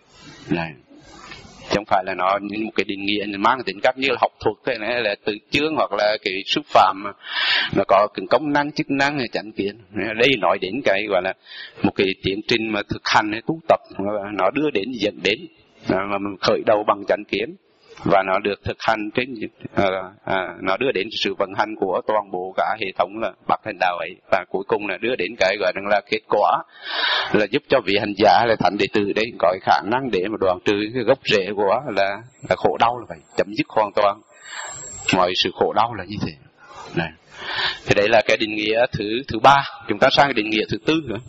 này. Chứ không phải là nó như một cái định nghĩa mang tính cách như là học thuật hay là từ chương hoặc là cái xúc phạm, nó có cái công năng chức năng hay chánh kiến. Đây nói đến cái gọi là một cái tiến trình mà thực hành hay tu tập, nó đưa đến dẫn đến mà mình khởi đầu bằng chánh kiến, và nó được thực hành trên nó đưa đến sự vận hành của toàn bộ cả hệ thống là bát hành đạo ấy, và cuối cùng là đưa đến cái gọi là kết quả là giúp cho vị hành giả là thành đệ tử đấy có khả năng để mà đoạn trừ cái gốc rễ của là khổ đau, là phải chấm dứt hoàn toàn mọi sự khổ đau là như thế này. Thì đấy là cái định nghĩa thứ ba. Chúng ta sang cái định nghĩa thứ tư nữa.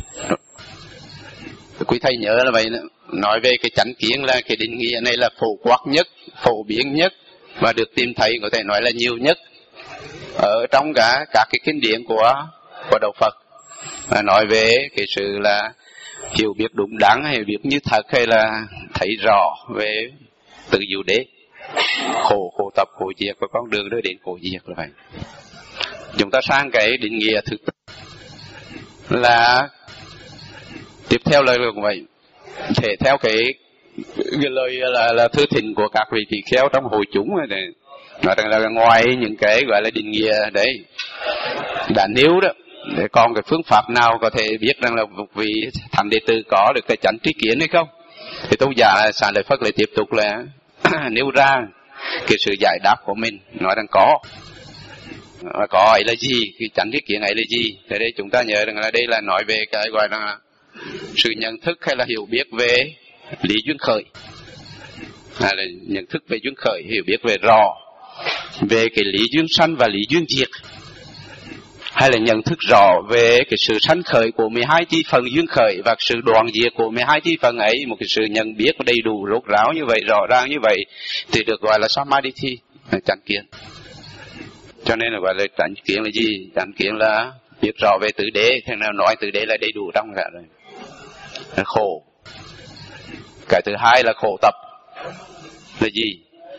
Quý thầy nhớ là vậy, nói về cái chánh kiến là cái định nghĩa này là phổ quát nhất, phổ biến nhất, và được tìm thấy có thể nói là nhiều nhất ở trong cả các cái kinh điển của đạo Phật. Và nói về cái sự là hiểu biết đúng đắn hay biết như thật, hay là thấy rõ về tự diệu đế, khổ tập, khổ diệt và con đường đưa đến khổ diệt là vậy. Chúng ta sang cái định nghĩa thứ tư là tiếp theo là như vậy. Thể theo cái lời là thư thỉnh của các vị tỳ kheo trong hội chúng này, nói rằng là ngoài những cái gọi là định nghĩa đấy đã nêu đó, để còn cái phương pháp nào có thể biết rằng là một vị thành đệ tử có được cái chánh tri kiến hay không, thì tôn giả Xá Lợi Phất lại tiếp tục là nêu ra cái sự giải đáp của mình, nói rằng có ấy là gì, cái chánh tri kiến ấy là gì. Thế đây chúng ta nhớ rằng là đây là nói về cái gọi là sự nhận thức hay là hiểu biết về lý duyên khởi, hay là nhận thức về duyên khởi, hiểu biết về rõ về cái lý duyên sanh và lý duyên diệt, hay là nhận thức rõ về cái sự sanh khởi của 12 chi phần duyên khởi và sự đoạn diệt của 12 chi phần ấy, một cái sự nhận biết đầy đủ rốt ráo như vậy, rõ ràng như vậy, thì được gọi là samadhi, chánh kiến. Cho nên là gọi là chánh kiến là gì? Chánh kiến là biết rõ về tứ đế, thế nào nói tứ đế là đầy đủ trong cả rồi. Là khổ. Cái thứ hai là khổ tập là gì?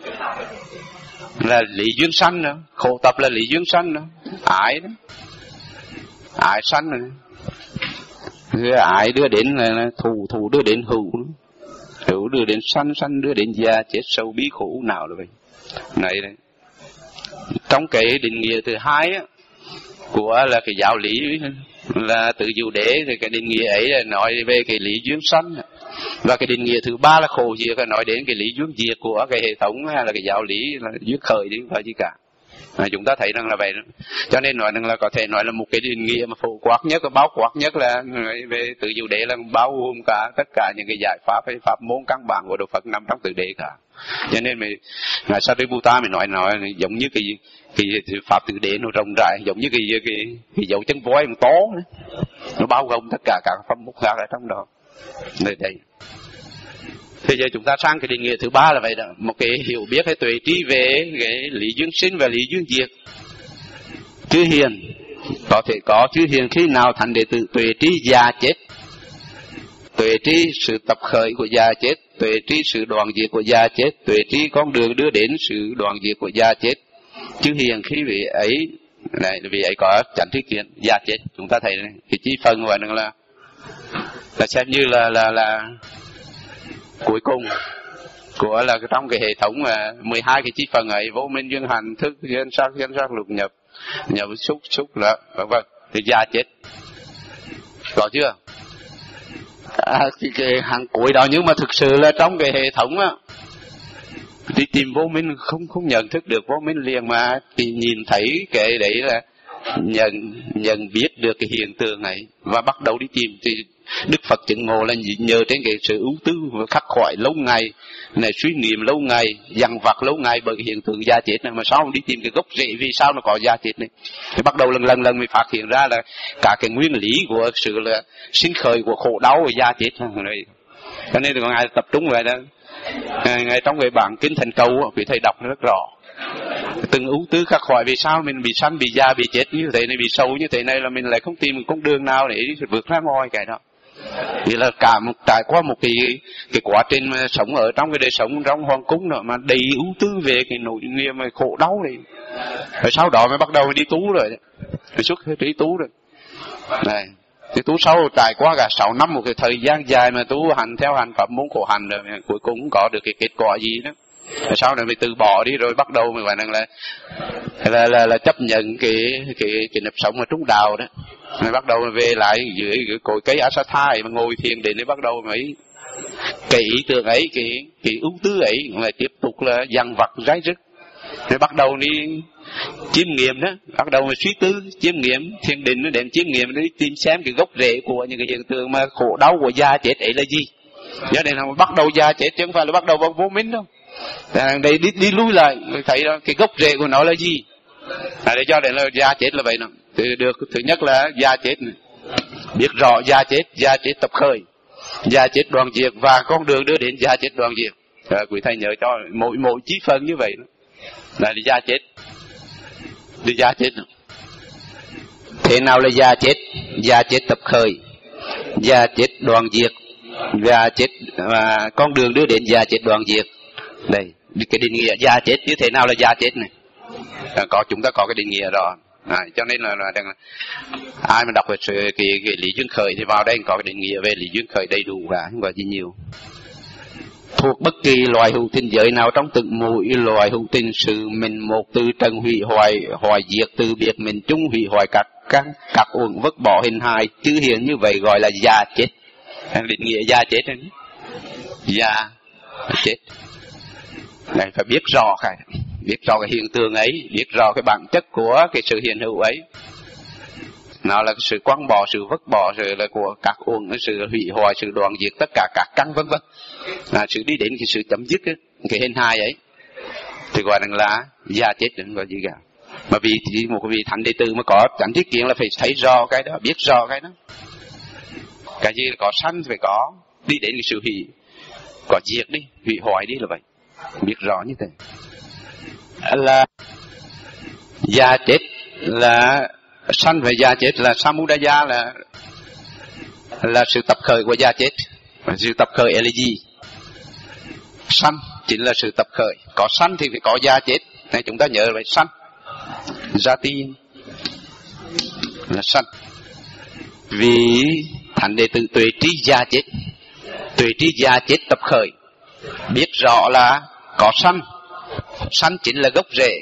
Là lý duyên sanh nữa. Khổ tập là lý duyên sanh nữa. Ái đó, ái sanh nữa. Ái đưa đến là thù đưa đến hữu, hữu đưa đến sanh đưa đến già chết sâu bí khổ nào rồi vậy. Này đấy. Trong cái định nghĩa thứ hai á, của là cái giáo lý là tự diệu đế, thì cái định nghĩa ấy là nói về cái lý duyên sanh, và cái định nghĩa thứ ba là khổ diệt, là nói đến cái lý duyên diệt của cái hệ thống hay là cái giáo lý là duyên khởi chứ không phải gì cả. Chúng ta thấy rằng là vậy đó. Cho nên nói rằng là có thể nói là một cái định nghĩa mà phổ quát nhất, bao quát nhất là về tự diệu đế, là bao gồm cả tất cả những cái giải pháp hay pháp môn căn bản của Đạo Phật nằm trong tự đế cả. Cho nên ngài Sariputta mình nói giống như cái pháp tự đế nó rộng rãi, giống như cái dấu chân voi to nữa. Nó bao gồm tất cả các pháp môn khác ở trong đó. Đây. Bây giờ chúng ta sang cái định nghĩa thứ ba là vậy đó, một cái hiểu biết hay tuệ trí về cái lý duyên sinh và lý duyên diệt. Chư hiền có thể có chư hiền khi nào thành đệ tử tuệ trí già chết, tuệ trí sự tập khởi của già chết, tuệ trí sự đoạn diệt của già chết, tuệ trí con đường đưa đến sự đoạn diệt của già chết. Chư hiền khi vị ấy có chánh tri kiến già chết. Chúng ta thấy cái chi phần của nó là xem như là cuối cùng của là trong cái hệ thống 12 cái chi phần ấy, vô minh duyên hành thức duyên sắc lục nhập xúc là vân thì già chết. Có chưa? Cái hàng cuối đó, nhưng mà thực sự là trong cái hệ thống á, đi tìm vô minh không nhận thức được vô minh liền, mà thì nhìn thấy cái đấy là nhận biết được cái hiện tượng ấy và bắt đầu đi tìm. Thì Đức Phật chứng ngộ là nhờ trên cái sự ưu tư khắc khoải lâu ngày này, suy niệm lâu ngày, dằn vặt lâu ngày bởi cái hiện tượng già chết này, mà sao không đi tìm cái gốc rễ vì sao nó có già chết này. Thì bắt đầu lần mới phát hiện ra là cả cái nguyên lý của sự là sinh khởi của khổ đau và già chết này. Cho nên là ngài tập trung vậy đó. Ngài trong cái bản kinh Thành Cầu quý thầy đọc nó rất rõ, từng ưu tư khắc khoải vì sao mình bị sanh, bị già, bị chết như thế này, bị sâu như thế này, là mình lại không tìm một con đường nào để vượt ra ngoài cái đó. Vì là trải qua một cái quá trình mà sống ở trong cái đời sống trong hoàng cung đó, mà đầy ưu tư về cái nỗi niềm khổ đau này. Rồi sau đó mới bắt đầu đi tú rồi, xuất đi tú rồi. Này, Thì tu sâu trải qua cả 6 năm, một cái thời gian dài mà tu hành theo hành pháp môn khổ hạnh rồi cuối cùng cũng có được cái kết quả gì đó. Sau này mình từ bỏ đi rồi bắt đầu mình gọi là chấp nhận cái nếp sống ở trung đạo đó. Rồi bắt đầu về lại dưới cái cội cây Asatha mà ngồi thiền đến để bắt đầu mới cái ý tưởng ấy, cái ưu tư ấy lại tiếp tục là dằn vặt rái rứt. Rồi bắt đầu đi chiêm nghiệm đó, bắt đầu suy tư chiêm nghiệm thiền định, nó đến chiêm nghiệm để tìm xem cái gốc rễ của những cái hiện tượng mà khổ đau của già chết ấy là gì. Cho nên là bắt đầu già chết chứ không phải là bắt đầu bằng vô minh đâu. Đây đi lui lại thấy đó, cái gốc rễ của nó là gì. Để cho nên là già chết là vậy nè. Được, thứ nhất là già chết này. Biết rõ già chết tập khởi, già chết đoạn diệt và con đường đưa đến già chết đoạn diệt. Quý thầy nhớ cho mỗi chí phân như vậy đó. Là già chết. Đi già chết nữa. Thế nào là già chết? Già chết tập khởi, già chết đoạn diệt, già chết và con đường đưa đến già chết đoạn diệt. Đây, cái định nghĩa già chết như thế nào là già chết này? Chúng ta có cái định nghĩa rõ. Cho nên là ai mà đọc về cái lý duyên khởi thì vào đây có cái định nghĩa về lý duyên khởi đầy đủ cả, không có gì nhiều. Thuộc bất kỳ loài hữu tình giới nào trong từng mỗi loài hữu tình, sự mình một từ trần hủy hoại diệt, từ biệt mình chung hủy hoại các uẩn vứt bỏ hình hài chư hiện, như vậy gọi là già chết. Định nghĩa già chết này. Già chết này phải biết rõ cái hiện tượng ấy, biết rõ cái bản chất của cái sự hiện hữu ấy. Nào là sự quăng bỏ, sự vứt bỏ, sự là của các uẩn, sự hủy hoại, sự đoạn diệt tất cả các căn vân vân. Sự đi đến cái sự chấm dứt ấy, cái hình hài ấy thì gọi là già chết, đừng gọi gì cả. Mà vì một vị thánh đệ tử mà có chánh thiết kiến là phải thấy rõ cái đó, biết rõ cái đó. Cái gì có sanh phải có, đi đến cái sự hủy, có diệt đi, hủy hoại đi là vậy. Biết rõ như thế. Là già chết là sanh và già chết là samudaya, là sự tập khởi của già chết. Sự tập khởi là gì? Sanh chính là sự tập khởi. Có sanh thì phải có già chết. Này chúng ta nhớ vậy, sanh jati là sanh. Vì thánh đệ tử tuệ trí già chết, tuệ trí già chết tập khởi, biết rõ là có sanh. Sanh chính là gốc rễ,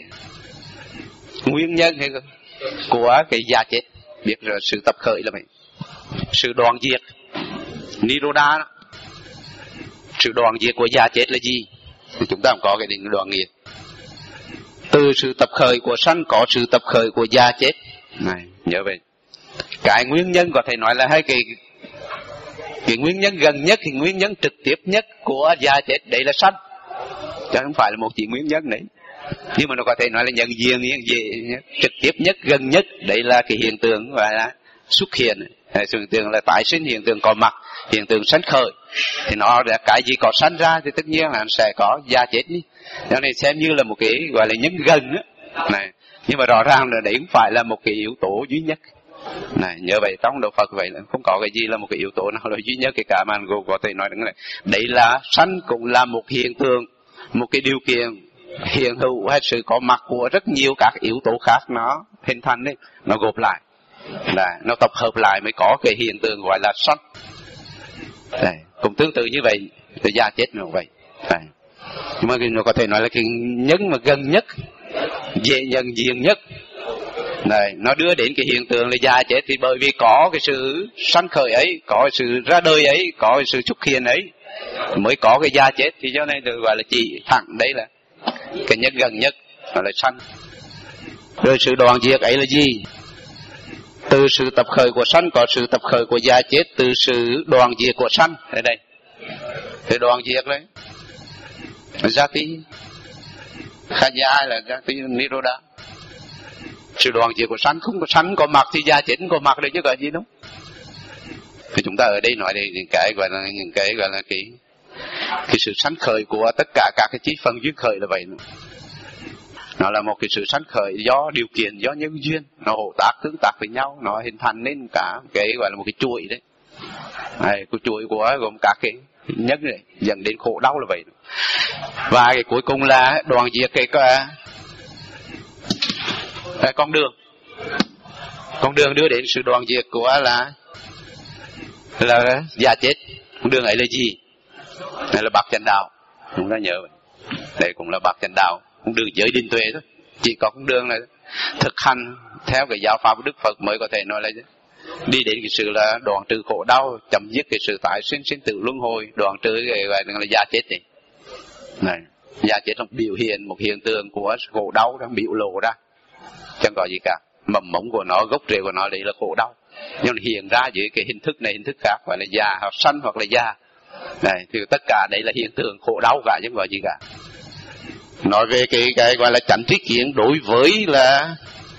nguyên nhân của cái già chết. Biết rồi sự tập khởi là vậy. Sự đoạn diệt Nirodha đó. Sự đoạn diệt của già chết là gì? Thì chúng ta không có cái định đoạn diệt. Từ sự tập khởi của sanh có sự tập khởi của già chết. Này, nhớ vậy. Cái nguyên nhân có thể nói là hai cái nguyên nhân gần nhất, thì nguyên nhân trực tiếp nhất của già chết đấy là sanh. Chứ không phải là một chỉ nguyên nhân đấy. Nhưng mà nó có thể nói là nhận diện trực tiếp nhất, gần nhất, đấy là cái hiện tượng gọi là xuất hiện. Hiện tượng là tái sinh, hiện tượng có mặt, hiện tượng sanh khởi. Thì nó là cái gì có sanh ra thì tất nhiên là sẽ có già chết đi. Cho nên xem như là một cái gọi là nhân gần á. Này, nhưng mà rõ ràng là đấy không phải là một cái yếu tố duy nhất. Này, nhớ vậy, trong đạo Phật vậy là không có cái gì là một cái yếu tố nào là duy nhất. Cái cả mà có thể nói là đấy là sanh cũng là một hiện tượng, một cái điều kiện hiện hữu hay sự có mặt của rất nhiều các yếu tố khác nó hình thành đấy, nó gộp lại, là nó tập hợp lại mới có cái hiện tượng gọi là sanh. Đây, cũng tương tự như vậy, thì già chết nó vậy. Đây. Nhưng mà nó có thể nói là cái nhân mà gần nhất, dễ nhận diện nhất. Này, nó đưa đến cái hiện tượng là già chết thì bởi vì có cái sự sanh khởi ấy, có cái sự ra đời ấy, có cái sự xuất hiện ấy mới có cái già chết, thì cho nên được gọi là chỉ thẳng đấy là cái nhất gần nhất gọi là sanh. Rồi sự đoạn diệt ấy là gì? Từ sự tập khởi của sanh có sự tập khởi của già chết, từ sự đoạn diệt của sanh ở đây. Thì đoạn diệt đấy Jati Khanya là Jati Nirodha. Sự đoạn diệt của sanh, không có sanh có mặt thì già chết không có mặt đấy chứ có gì đâu. Thì chúng ta ở đây nói đây những cái gọi là cái sự sanh khởi của tất cả các cái chí phần duyên khởi là vậy. Nó là một cái sự sanh khởi do điều kiện, do nhân duyên, nó hỗ tác tương tác với nhau, nó hình thành nên cả cái gọi là một cái chuỗi đấy. Cái chuỗi của gồm các cái nhân này dẫn đến khổ đau là vậy. Và cái cuối cùng là đoạn diệt cái con đường đưa đến sự đoạn diệt của là là già chết. Con đường ấy là gì? Đây là bát chánh đạo, chúng ta nhớ vậy. Đây cũng là bát chánh đạo, con đường giới định tuệ thôi. Chỉ có con đường là thực hành theo cái giáo pháp của Đức Phật mới có thể nói là đi đến cái sự là đoạn trừ khổ đau, chấm dứt cái sự tái sinh sinh tử luân hồi, đoạn trừ cái gọi là già chết này. Già chết là biểu hiện một hiện tượng của khổ đau đang biểu lộ ra, chẳng có gì cả. Mầm mống của nó, gốc rễ của nó đấy là khổ đau, nhưng hiện ra dưới cái hình thức này hình thức khác, gọi là già hoặc sanh hoặc là già này, thì tất cả đấy là hiện tượng khổ đau cả, chứ không có gì cả. Nói về cái gọi là chánh tri kiến đối với là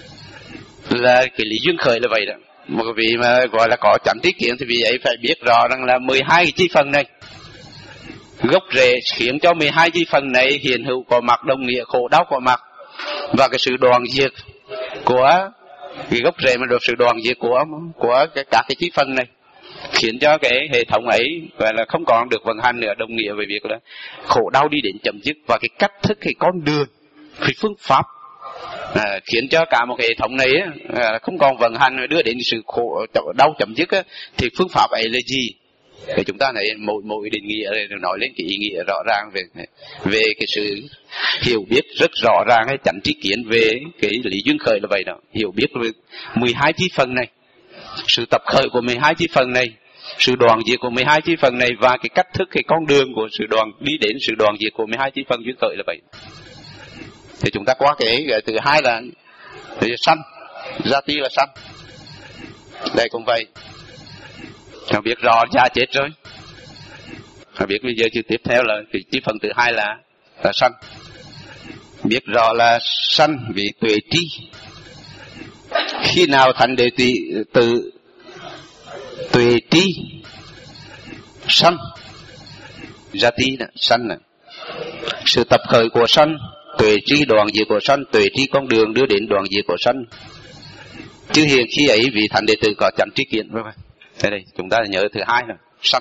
cái lý duyên khởi là vậy đó. Một vị mà gọi là có chánh tri kiến thì vị ấy phải biết rõ rằng là 12 cái chi phần này, gốc rễ khiến cho 12 chi phần này hiện hữu có mặt, đồng nghĩa khổ đau có mặt, và cái sự đoàn diệt của cái gốc rễ mà được sự đoàn diệt của các cái chi phần này khiến cho cái hệ thống ấy gọi là không còn được vận hành nữa, đồng nghĩa với việc là khổ đau đi đến chấm dứt. Và cái cách thức, cái con đường, cái phương pháp khiến cho cả một hệ thống này không còn vận hành, đưa đến sự khổ đau chấm dứt thì phương pháp ấy là gì? Để chúng ta thấy mỗi định nghĩa nói lên cái ý nghĩa rõ ràng về cái sự hiểu biết rất rõ ràng, hay chánh tri kiến về cái lý duyên khởi là vậy đó. Hiểu biết về 12 chi phần này, sự tập khởi của 12 chi phần này, sự đoàn diệt của 12 chi phần này, và cái cách thức, cái con đường của sự đi đến sự đoàn diệt của 12 chi phần duyên khởi là vậy. Thì chúng ta qua cái thứ hai là sanh, Jati là sanh. Đây cũng vậy. Nó biết rõ già chết rồi. Nó biết bây giờ chữ tiếp theo là cái chi phần thứ hai là sanh. Biết rõ là sanh vì tuệ tri. Khi nào thành đệ tự tuệ tri sanh, Jati là sanh là sự tập khởi của sanh, tuệ tri đoạn diệt của sanh, tuệ tri con đường đưa đến đoạn diệt của sanh. Chứ hiện khi ấy vì thành đệ tử có chánh tri kiến. Thế đây chúng ta nhớ thứ hai là sanh.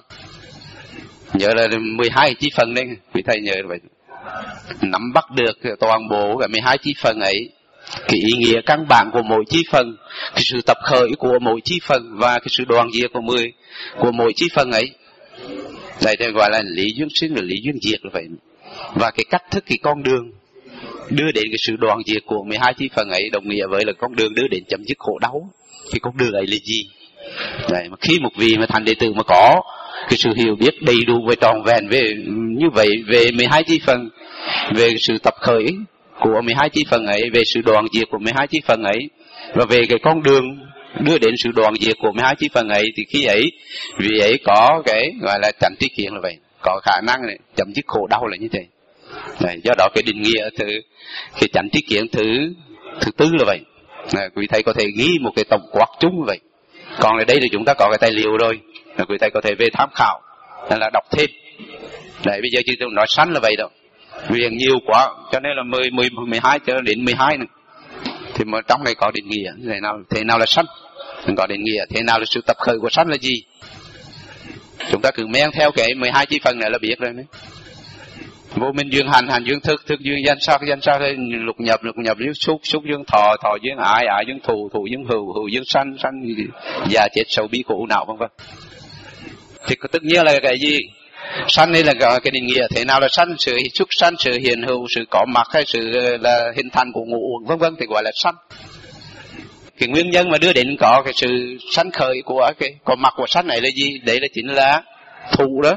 Nhớ là 12 chi phần đây, quý thầy nhớ vậy. Nắm bắt được toàn bộ cả 12 chi phần ấy, cái ý nghĩa căn bản của mỗi chi phần, cái sự tập khởi của mỗi chi phần và cái sự đoàn diệt của mỗi chi phần ấy. Đây thì gọi là lý duyên sinh và lý duyên diệt là vậy. Và cái cách thức, cái con đường đưa đến cái sự đoàn diệt của 12 chi phần ấy đồng nghĩa với là con đường đưa đến chấm dứt khổ đau. Thì con đường ấy là gì? Đấy, mà khi một vị mà thành đệ tử mà có cái sự hiểu biết đầy đủ và tròn vẹn về như vậy về 12 chi phần, về sự tập khởi của 12 chi phần ấy, về sự đoàn diệt của 12 chi phần ấy, và về cái con đường đưa đến sự đoàn diệt của 12 chi phần ấy, thì khi ấy vị ấy có cái gọi là chánh tri kiến là vậy, có khả năng này, chấm dứt khổ đau là như thế. Đấy, do đó cái định nghĩa cái chánh tri kiến thứ tư là vậy. Quý thầy có thể ghi một cái tổng quát chung như vậy. Còn ở đây thì chúng ta có cái tài liệu rồi, quý thầy có thể về tham khảo là đọc thêm. Đấy, bây giờ chứ tôi nói sẵn là vậy đâu, vì nhiều quá cho nên là 12 cho đến 12 này. Thì mà trong này có định nghĩa thế nào là sanh, có định nghĩa thế nào là sự tập khởi của sanh là gì. Chúng ta cứ men theo cái 12 chi phần này là biết rồi đấy. Vô minh duyên hành, hành duyên thức, thức duyên danh sắc thôi, lục nhập duyên xúc, xúc duyên thọ, thọ duyên ái, ái duyên thù, thù duyên hữu, hữu duyên sanh, sanh già chết sầu bi khổ não vân vân. Thì tất nhiên là cái gì? Sanh đây là cái định nghĩa thế nào là sanh, sự xuất sanh, sự hiện hữu, sự có mặt hay sự là hình thành của ngũ uẩn vân vân thì gọi là sanh. Cái nguyên nhân mà đưa đến có cái sự sanh khởi của cái có mặt của sanh này là gì? Đấy là chính là thù đó.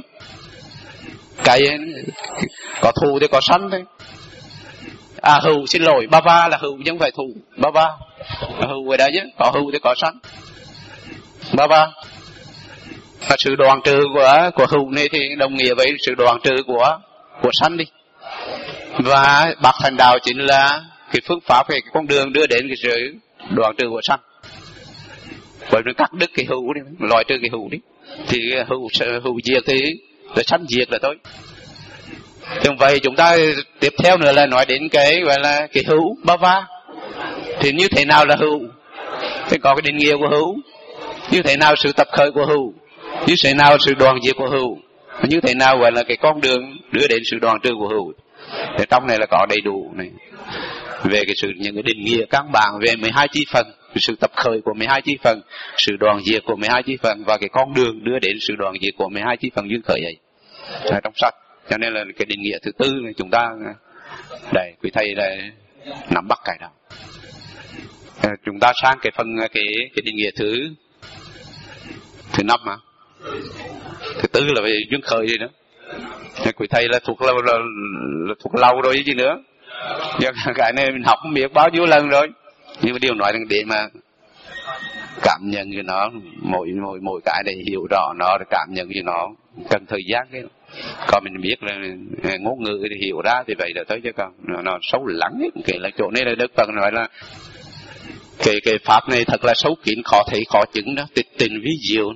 Cái có thù thì có sanh thôi. Hữu, xin lỗi, ba là hữu chứ không phải thù. Ba hữu ở đây chứ, có hữu thì có sanh. Ba và sự đoàn trừ của hữu này thì đồng nghĩa với sự đoàn trừ của sanh đi. Và bát thành đạo chính là cái phương pháp, cái con đường đưa đến cái sự đoàn trừ của sanh. Bởi vì cắt đứt cái hữu đi, loại trừ cái hữu đi, thì hữu diệt thì là sanh diệt là thôi. Thì vậy chúng ta tiếp theo nữa là nói đến cái gọi là cái hữu ba. Thì như thế nào là hữu? Thì có cái định nghĩa của hữu. Như thế nào sự tập khởi của hữu? Như thế nào sự đoàn diệt của hữu? Như thế nào gọi là cái con đường đưa đến sự đoàn trừ của hữu? Thì trong này là có đầy đủ này về cái những cái định nghĩa căn bản về 12 chi phần, sự tập khởi của 12 chi phần, sự đoàn diệt của 12 chi phần và cái con đường đưa đến sự đoàn diệt của 12 chi phần duyên khởi ấy trong sách. Cho nên là cái định nghĩa thứ tư này chúng ta đây quý thầy đây nắm bắt cái đó. Chúng ta sang cái phần cái định nghĩa thứ năm mà thứ tư là về duyên khởi gì nữa. Quý thầy là thuộc lâu rồi chứ nữa. Nhưng cái này mình học không biết bao nhiêu lần rồi. Nhưng mà điều nói rằng để mà cảm nhận cho nó mỗi cái để hiểu rõ nó, để cảm nhận cho nó cần thời gian cái. Còn mình biết là ngôn ngữ thì hiểu ra thì vậy là tới chứ còn nó sâu lắng ấy. Cái là chỗ này là Đức Phật nói là cái pháp này thật là xấu kín, khó thấy khó chứng đó, tịch tình ví diệu.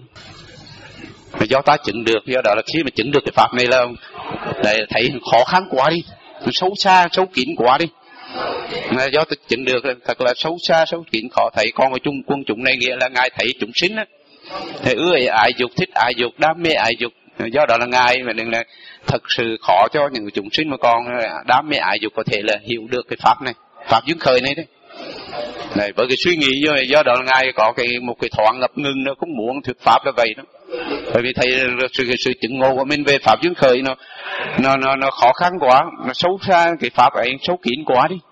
Mà do ta chứng được, do đó là khi mà chứng được cái pháp này là thấy khó khăn quá đi, xấu xa, xấu kín quá đi. Mà do ta chứng được thật là xấu xa, xấu kín, khó thấy. Còn cái quân chúng này nghĩa là Ngài thấy chúng sinh á, thì ưa ái dục, thích ái dục, đam mê ái dục. Do đó là Ngài mà đừng là thật sự khó cho những chúng sinh mà còn đam mê ái dục có thể là hiểu được cái pháp này, pháp duyên khởi này đấy. Này, với cái suy nghĩ do đó là Ngài có một cái thoáng ngập ngừng, nó cũng muốn thuyết pháp là vậy đó. Bởi vì thấy sự chứng ngộ của mình về pháp duyên khởi nó khó khăn quá, nó xấu xa, cái pháp ấy xấu kín quá đi.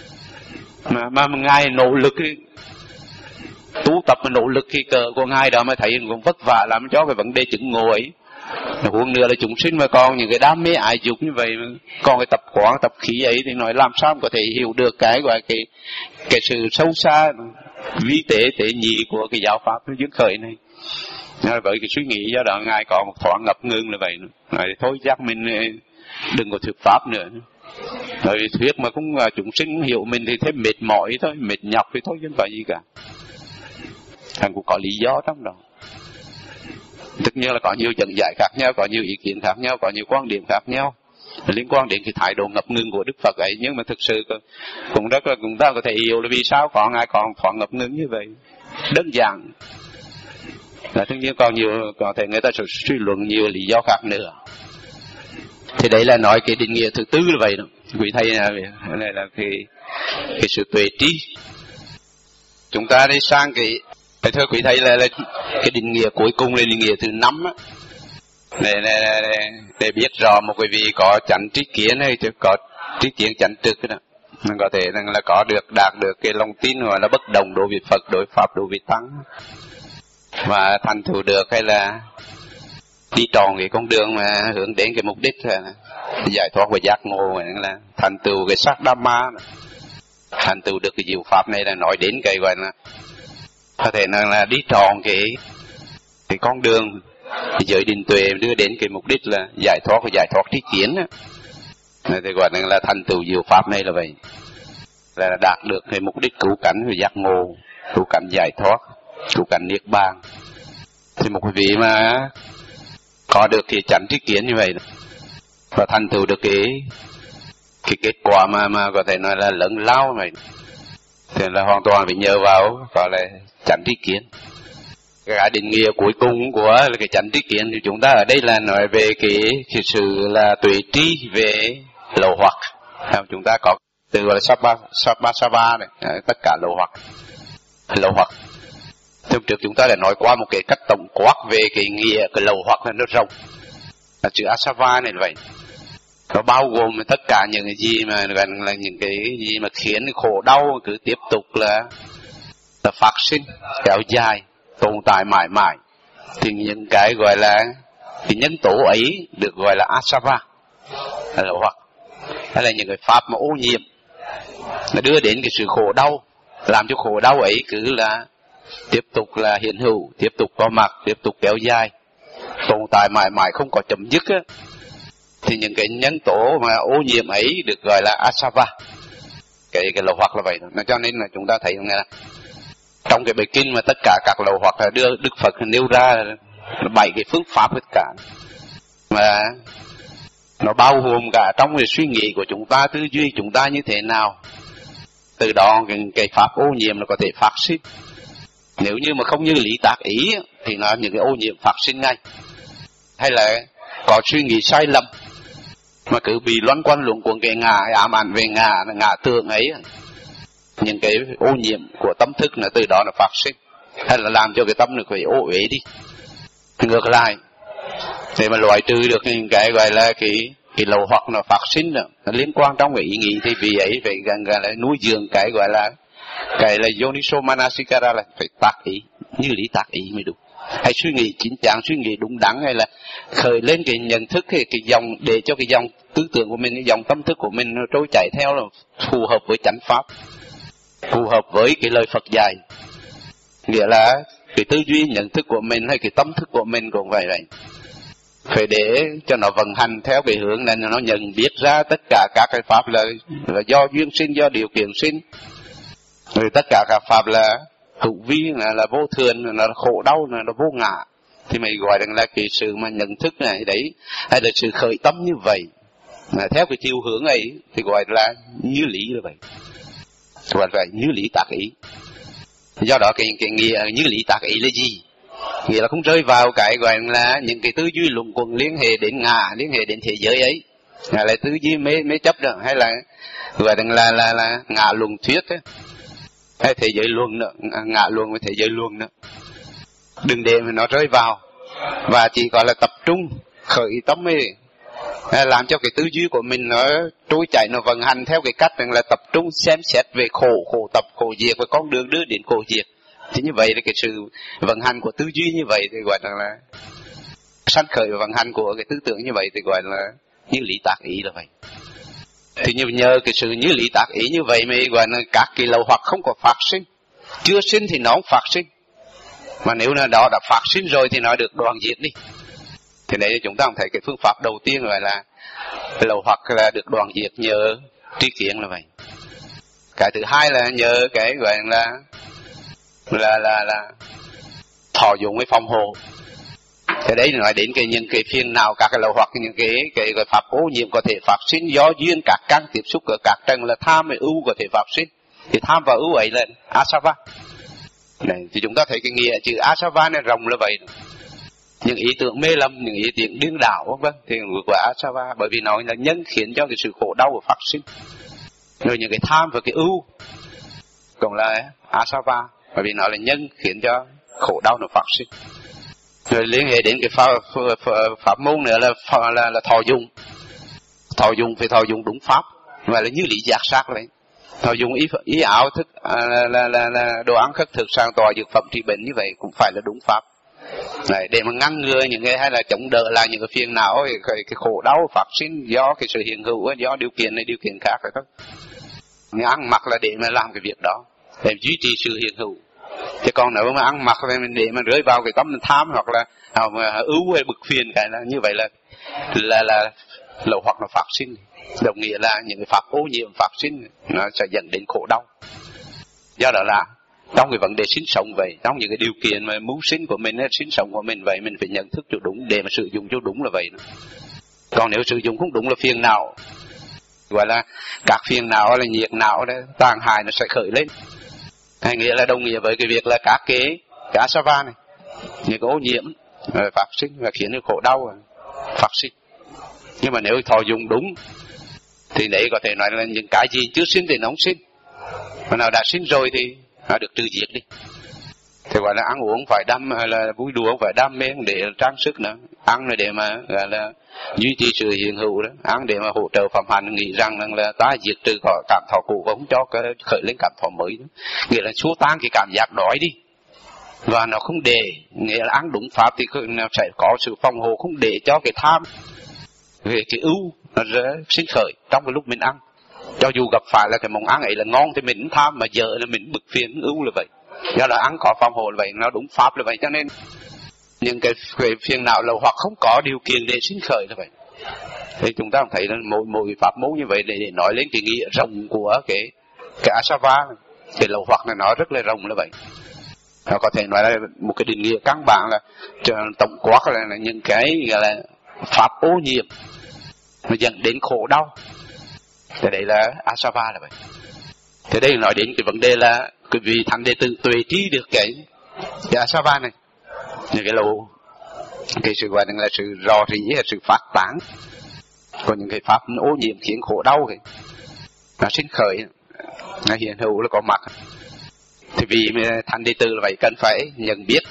Mà Ngài nỗ lực tu tập mà nỗ lực khi cờ của Ngài đó mà thấy cũng vất vả làm cho cái vấn đề chứng ngộ ấy. Huống nữa là chúng sinh mà còn những cái đam mê ái dục như vậy, còn cái tập quán tập khí ấy thì nói làm sao có thể hiểu được cái gọi cái sự sâu xa vi tế tế nhị của cái giáo pháp duyên khởi này. Bởi cái suy nghĩ do đó Ngài có một thoáng ngập ngừng là vậy. Nói thôi chắc mình đừng có thuyết pháp nữa. Bởi vì thuyết mà cũng chúng sinh cũng hiểu mình thì thêm mệt mỏi thôi, mệt nhọc thì thôi chứ không phải gì cả. Thằng cũng có lý do trong đó. Tất nhiên là có nhiều dẫn giải khác nhau, có nhiều ý kiến khác nhau, có nhiều quan điểm khác nhau liên quan đến cái thái độ ngập ngừng của Đức Phật ấy. Nhưng mà thực sự cũng rất là chúng ta có thể hiểu là vì sao có Ngài còn thoáng ngập ngừng như vậy. Đơn giản là tất nhiên còn nhiều, có thể người ta sẽ suy luận nhiều lý do khác nữa. Thì đấy là nói cái định nghĩa thứ tư là vậy đó. Quý thầy này là cái sự tuệ trí. Chúng ta đi sang cái thưa quý thầy là cái định nghĩa cuối cùng là định nghĩa thứ 5 á. Để biết rõ một cái vị có chánh trí kiến hay có trí kiến chánh trực đó, mình có thể là có đạt được cái lòng tin hoặc là bất đồng đối với Phật, đối pháp, đối với tăng, và thành tựu được hay là đi tròn cái con đường mà hướng đến cái mục đích giải thoát và giác ngộ, là thành tựu cái sát Dhamma, thành tựu được cái diệu pháp này là nói đến cái gọi là có thể là đi tròn cái con đường giới định tuệ đưa đến cái mục đích là giải thoát và giải thoát trí kiến á. Thì gọi là thành tựu diệu pháp này là vậy, là đạt được cái mục đích cứu cánh và giác ngộ, cứu cánh giải thoát, cứu cánh niết bàn. Thì một cái vị mà có được cái chánh trí kiến như vậy và thành tựu được cái kết quả mà có thể nói là lớn lao này, thì là hoàn toàn phải nhờ vào gọi là chánh trí kiến. Cái định nghĩa cuối cùng của cái chánh trí kiến thì chúng ta ở đây là nói về cái sự là tuệ trí về lậu hoặc. Chúng ta có từ gọi là Sabba này, tất cả lậu hoặc. Hôm trước chúng ta đã nói qua một cái cách tổng quát về cái nghĩa cái lậu hoặc là nó rộng. Là chữ Asava này là vậy. Nó bao gồm tất cả những cái gì mà gần là những cái gì mà khiến khổ đau cứ tiếp tục là phát sinh, kéo dài, tồn tại mãi mãi. Thì những cái gọi là cái nhân tố ấy được gọi là Asava, là lậu hoặc. Hay là những cái pháp mà ô nhiễm, nó đưa đến cái sự khổ đau, làm cho khổ đau ấy cứ là tiếp tục là hiện hữu, tiếp tục có mặt, tiếp tục kéo dài, tồn tại mãi mãi không có chấm dứt á. Thì những cái nhân tố mà ô nhiễm ấy được gọi là Asava, cái lậu hoặc là vậy. Cho nên là chúng ta thấy là trong cái bài kinh mà tất cả các lậu hoặc là đưa Đức Phật nêu ra 7 cái phương pháp tất cả, mà nó bao gồm cả trong cái suy nghĩ của chúng ta, tư duy chúng ta như thế nào, từ đó cái pháp ô nhiễm nó có thể phát sinh. Nếu như mà không như lý tác ý thì nó những cái ô nhiễm phát sinh ngay. Hay là có suy nghĩ sai lầm mà cứ bị loanh quanh luẩn quẩn cái ngã ám ảnh về ngã tưởng ấy, những cái ô nhiễm của tâm thức là từ đó nó phát sinh, hay là làm cho cái tâm nó phải ô uế đi. Ngược lại, để mà loại trừ được những cái gọi là cái lậu hoặc nó phát sinh đó, nó liên quan trong cái ý nghĩ, thì vì ấy phải gần là nuôi dưỡng cái gọi là Yoniso Manasikara, là phải tác ý, như lý tác ý mới đúng. Hay suy nghĩ chính chắn, suy nghĩ đúng đắn, hay là khởi lên cái nhận thức, cái dòng, để cho cái dòng tư tưởng của mình, cái dòng tâm thức của mình nó trôi chảy theo là phù hợp với chánh pháp, phù hợp với cái lời Phật dạy. Nghĩa là cái tư duy nhận thức của mình hay cái tâm thức của mình cũng vậy. Phải để cho nó vận hành theo cái hướng này, nó nhận biết ra tất cả các cái pháp là do duyên sinh, do điều kiện sinh. Rồi tất cả các pháp là hữu vi, là vô thường, là khổ đau, là vô ngã. Thì mày gọi là cái sự mà nhận thức này đấy, hay là sự khởi tâm như vậy, mà theo cái chiều hướng ấy thì gọi là như lý là vậy. Gọi là như lý tác ý. Do đó cái nghĩa như lý tác ý là gì? Nghĩa là không rơi vào cái gọi là những cái tư duy luận quẩn liên hệ đến ngã, liên hệ đến thế giới ấy, là tư duy mê chấp đó, hay là gọi là ngã luận thuyết ấy, hay thế giới luận nữa, ngã luận với thế giới luận nữa. Đừng để mà nó rơi vào, và chỉ gọi là tập trung khởi tâm ấy, làm cho cái tư duy của mình nó trôi chảy, nó vận hành theo cái cách là tập trung xem xét về khổ tập, khổ diệt và con đường đưa đến khổ diệt. Thì như vậy là cái sự vận hành của tư duy như vậy thì gọi là sanh khởi và vận hành của cái tư tưởng như vậy thì gọi là như lý tác ý là vậy. Thì nhờ cái sự như lý tác ý như vậy mới gọi là các cái lậu hoặc không có phát sinh. Chưa sinh thì nó không phát sinh, mà nếu là đó đã phát sinh rồi thì nó được đoạn diệt đi. Thì đấy chúng ta thấy cái phương pháp đầu tiên gọi là lậu hoặc là được đoạn diệt nhờ tri kiến là vậy. Cái thứ hai là nhờ cái gọi là thọ dụng với phòng hộ. Thế đấy nói đến những cái phiền nào, các cái lậu hoặc, những cái pháp ô nhiễm có thể phát sinh do duyên các căn tiếp xúc ở các trần, là tham và ưu có thể phát sinh. Thì tham và ưu ấy là asava. Này, thì chúng ta thấy cái nghĩa chữ asava này rộng là vậy. Những ý tưởng mê lầm, những ý tưởng điên đảo, vâng, thì của asava, bởi vì nó là nhân khiến cho cái sự khổ đau phát sinh. Rồi những cái tham và cái ưu cũng là asava, bởi vì nó là nhân khiến cho khổ đau nó phát sinh. Rồi liên hệ đến cái pháp môn nữa là thọ dụng. Thọ dụng phải thọ dụng đúng pháp, và là như lý giác sát đấy. Thọ dụng ý ảo thức là đồ ăn khất thực, sang tòa dược phẩm trị bệnh, như vậy cũng phải là đúng pháp. Đấy, để mà ngăn ngừa những cái, hay là chống đỡ lại những cái phiền não, cái khổ đau phát sinh do cái sự hiện hữu, do điều kiện này điều kiện khác phải không? Người ăn mặc là để mà làm cái việc đó, để duy trì sự hiện hữu. Chứ còn nếu mà ăn mặc để mà rơi vào cái tâm tham hoặc là ưu hay bực phiền, cái là như vậy là lậu hoặc nó phát sinh, đồng nghĩa là những cái pháp ô nhiễm phát sinh nó sẽ dẫn đến khổ đau. Do đó là trong cái vấn đề sinh sống vậy, trong những cái điều kiện mà mưu sinh của mình, sinh sống của mình vậy, mình phải nhận thức cho đúng để mà sử dụng cho đúng là vậy. Còn nếu sử dụng không đúng là phiền não, gọi là các phiền não là nhiệt não đấy, tàn hại nó sẽ khởi lên. Hay nghĩa là đồng nghĩa với cái việc là các cái asava này, những cái ô nhiễm phát sinh và khiến cho khổ đau phát sinh. Nhưng mà nếu thọ dụng đúng thì đấy có thể nói là những cái gì chưa sinh thì nó không sinh, mà nào đã sinh rồi thì nó được trừ diệt đi. Thì gọi là ăn uống phải đam, hay là vui đùa phải đam mê để trang sức nữa, ăn là để mà gọi là duy trì sự hiện hữu đó, ăn để mà hỗ trợ phạm hạnh, nghĩ rằng là ta diệt trừ khỏi cảm thọ cũ và không cho cái khởi lên cảm thọ mới đó. Nghĩa là xua tan cái cảm giác đói đi, và nó không để, nghĩa là ăn đúng pháp thì nó sẽ có sự phòng hộ, không để cho cái tham về cái ưu nó sinh khởi trong cái lúc mình ăn. Cho dù gặp phải là cái món ăn ấy là ngon thì mình tham, mà giờ là mình bực phiền ưu là vậy. Do là ăn có phòng hộ là vậy, nó đúng pháp là vậy. Cho nên những cái phiền não là hoặc không có điều kiện để sinh khởi là vậy. Thì chúng ta thấy là mỗi pháp môn như vậy để nói lên cái nghĩa rộng của cái asava, cái lậu hoặc này nó rất là rộng là vậy. Nó có thể nói là một cái định nghĩa căn bản là tổng quát là những cái gọi là pháp ô nhiễm nó dẫn đến khổ đau. Thế đấy là asava là vậy. Thế đây nói đến cái vấn đề là cái vị thánh đệ tử tuệ trí được cái asava này, những cái lậu, cái sự gọi là sự rò rỉ hay sự phát tán, còn những cái pháp ô nhiễm khiến khổ đau thì nó sinh khởi. Hiện hữu là có mặt. Thì vì thành đệ tử là vậy, cần phải nhận biết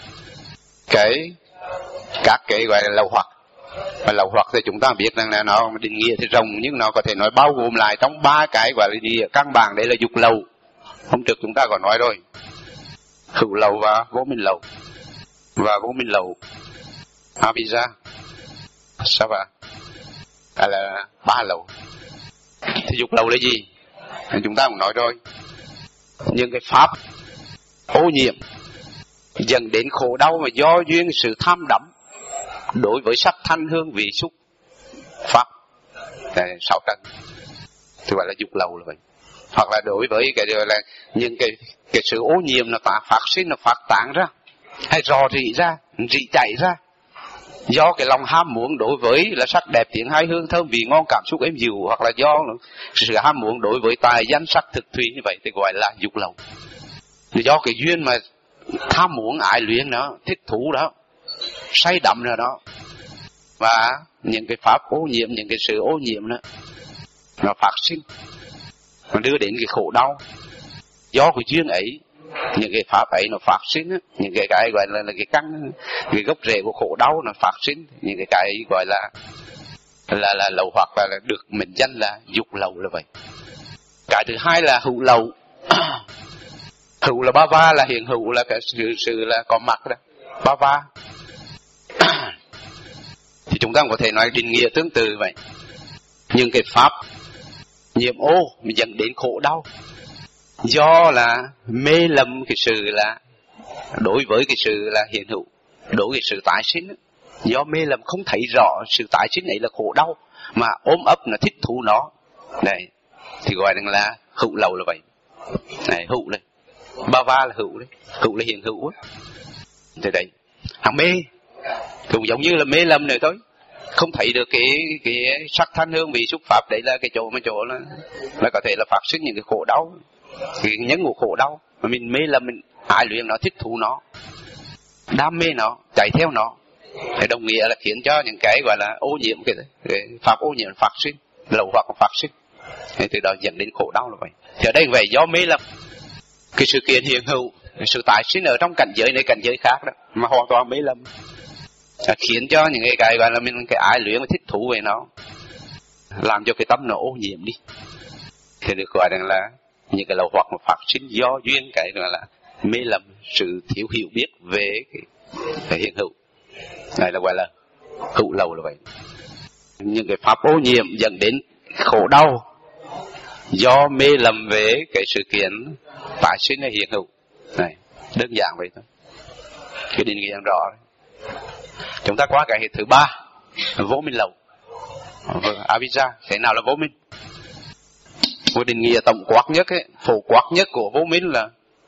các cái gọi là lậu hoặc. Và lậu hoặc thì chúng ta biết rằng là nó định nghĩa thì rộng, nhưng nó có thể nói bao gồm lại trong 3 cái gọi là định nghĩa căn bản. Đấy là dục lậu. Hôm trước chúng ta có nói rồi, hữu lậu và vô minh lậu. Và vô minh lậu avijja, sao vậy? Là 3 lậu. Thì dục lậu là gì? Chúng ta cũng nói rồi, những cái pháp ô nhiễm dẫn đến khổ đau mà do duyên sự tham đắm đối với sắc thanh hương vị xúc pháp 6 trần, thì gọi là dục lậu là vậy. Hoặc là đối với cái là những cái sự ô nhiễm nó phát sinh, nó phát tán ra, hay rò rỉ ra, rỉ chạy ra do cái lòng ham muốn đối với là sắc đẹp tiếng hay hương thơm vị ngon cảm xúc êm dịu, hoặc là do sự ham muốn đối với tài danh sắc thực thùy, như vậy thì gọi là dục lậu. Do cái duyên mà tham muốn ái luyến đó, thích thú đó, say đắm rồi đó, và những cái pháp ô nhiễm, những cái sự ô nhiễm đó nó phát sinh, nó đưa đến cái khổ đau. Do cái duyên ấy, những cái pháp ấy nó phát sinh đó, những cái gọi là cái gốc rễ của khổ đau nó phát sinh, những cái gọi là lậu hoặc là được mệnh danh là dục lậu là vậy. Cái thứ hai là hữu lậu. Hữu là bhava, là hiện hữu, là cái sự là có mặt đó, bhava. Thì chúng ta có thể nói định nghĩa tương tự vậy. Nhưng cái pháp nhiễm ô dẫn đến khổ đau do là mê lầm cái sự là đối với cái sự là hiện hữu, đối với sự tái sinh đó. Do mê lầm không thấy rõ sự tái sinh ấy là khổ đau mà ôm ấp nó thích thú nó. Này thì gọi là hữu lậu là vậy. Này hữu đây, bhava là hữu đấy, hữu là hiện hữu á. Thì đây, hàng mê cũng giống như là mê lầm này thôi, không thấy được cái sắc thanh hương vị xúc pháp. Đấy là cái chỗ là có thể là phát sinh những cái khổ đau, cái nhân của khổ đau mà mình mê lầm, mình ái luyện nó, thích thú nó, đam mê nó, chạy theo nó, thì đồng nghĩa là khiến cho những cái gọi là ô nhiễm, cái pháp ô nhiễm phát sinh, lậu hoặc phát sinh, thì từ đó dẫn đến khổ đau là vậy. Thì ở đây vậy, do mê lầm cái sự kiện hiện hữu, cái sự tái sinh ở trong cảnh giới này cảnh giới khác đó, mà hoàn toàn mê lầm, khiến cho những cái gọi là mình cái ái luyện và thích thú về nó, làm cho cái tâm nó ô nhiễm đi, thì được gọi là những cái lậu hoặc mà phát sinh do duyên cái gọi là mê lầm, sự thiếu hiểu biết về cái hiện hữu. Này là gọi là hữu lậu là vậy. Những cái pháp ô nhiễm dẫn đến khổ đau do mê lầm về cái sự kiện tái sinh hay hiện hữu. Này đơn giản vậy thôi, cái định nghĩa rõ đấy. Chúng ta qua cái hệ thứ 3, vô minh lậu, avijja. Thế nào là vô minh? Một định nghĩa tổng quát nhất ấy, phổ quát nhất của vô minh là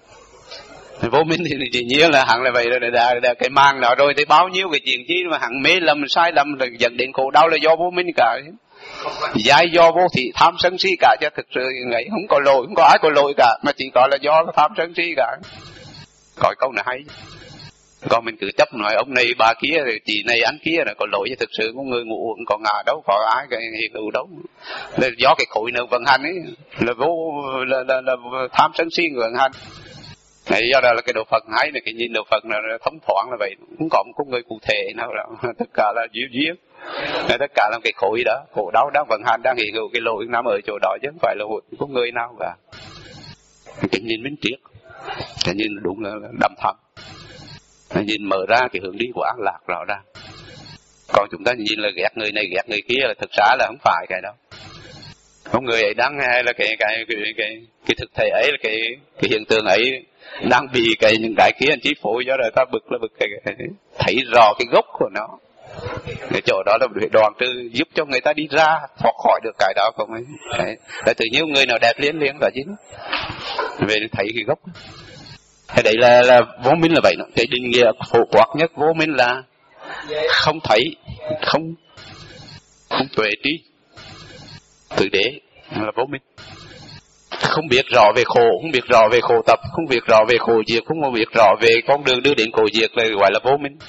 vô minh thì dĩ nhiên là hẳn là vậy rồi, là cái mang đó rồi thì bao nhiêu cái chuyện chi mà hẳn mê lầm sai lầm rồi dẫn đến khổ đau là do vô minh cả, giải do vô thị tham sân si cả, chứ thực sự ngày không có lỗi, không có ai có lỗi cả, mà chỉ có là do tham sân si cả. Có câu này hay, còn mình cứ chấp nói ông này bà kia rồi chị này anh kia là có lỗi, chứ thực sự có người ngủ không có ngà đâu, có ai cái hiện hữu đâu, là do cái khối năng vận hành ấy, là vô là tham sân si vận hành. Này do đó là cái độ Phật hay này, cái nhìn độ Phật là thống thoảng là vậy, không có một người cụ thể nào là tất cả là duyên, tất cả là cái khối đó, khổ đau đang vận hành, đang hiện hữu, cái lỗi nằm ở chỗ đó chứ không phải là có người nào cả. Cái nhìn minh triết, cái nhìn đúng là đầm thắm, cái nhìn mở ra cái hướng đi của an lạc rõ ràng. Còn chúng ta nhìn là ghét người này ghét người kia là thực ra là không phải cái đó. Không, người ấy đang hay là cái thực thể ấy, là cái hiện tượng ấy đang bị những cái kia chi phối, do đó ta bực là bực cái thấy rõ cái gốc của nó. Cái chỗ đó là để đoàn trừ, giúp cho người ta đi ra thoát khỏi được cái đó không ấy. Đấy, tự nhiên người nào đẹp liên cả chứ về thấy cái gốc. Thế đấy là vô minh là vậy. Cái định nghĩa phổ quát nhất vô minh là không thấy, không tuệ trí, tự đế là vô minh. Không biết rõ về khổ, không biết rõ về khổ tập, không biết rõ về khổ diệt, không biết rõ về con đường đưa đến khổ diệt là gọi là vô minh.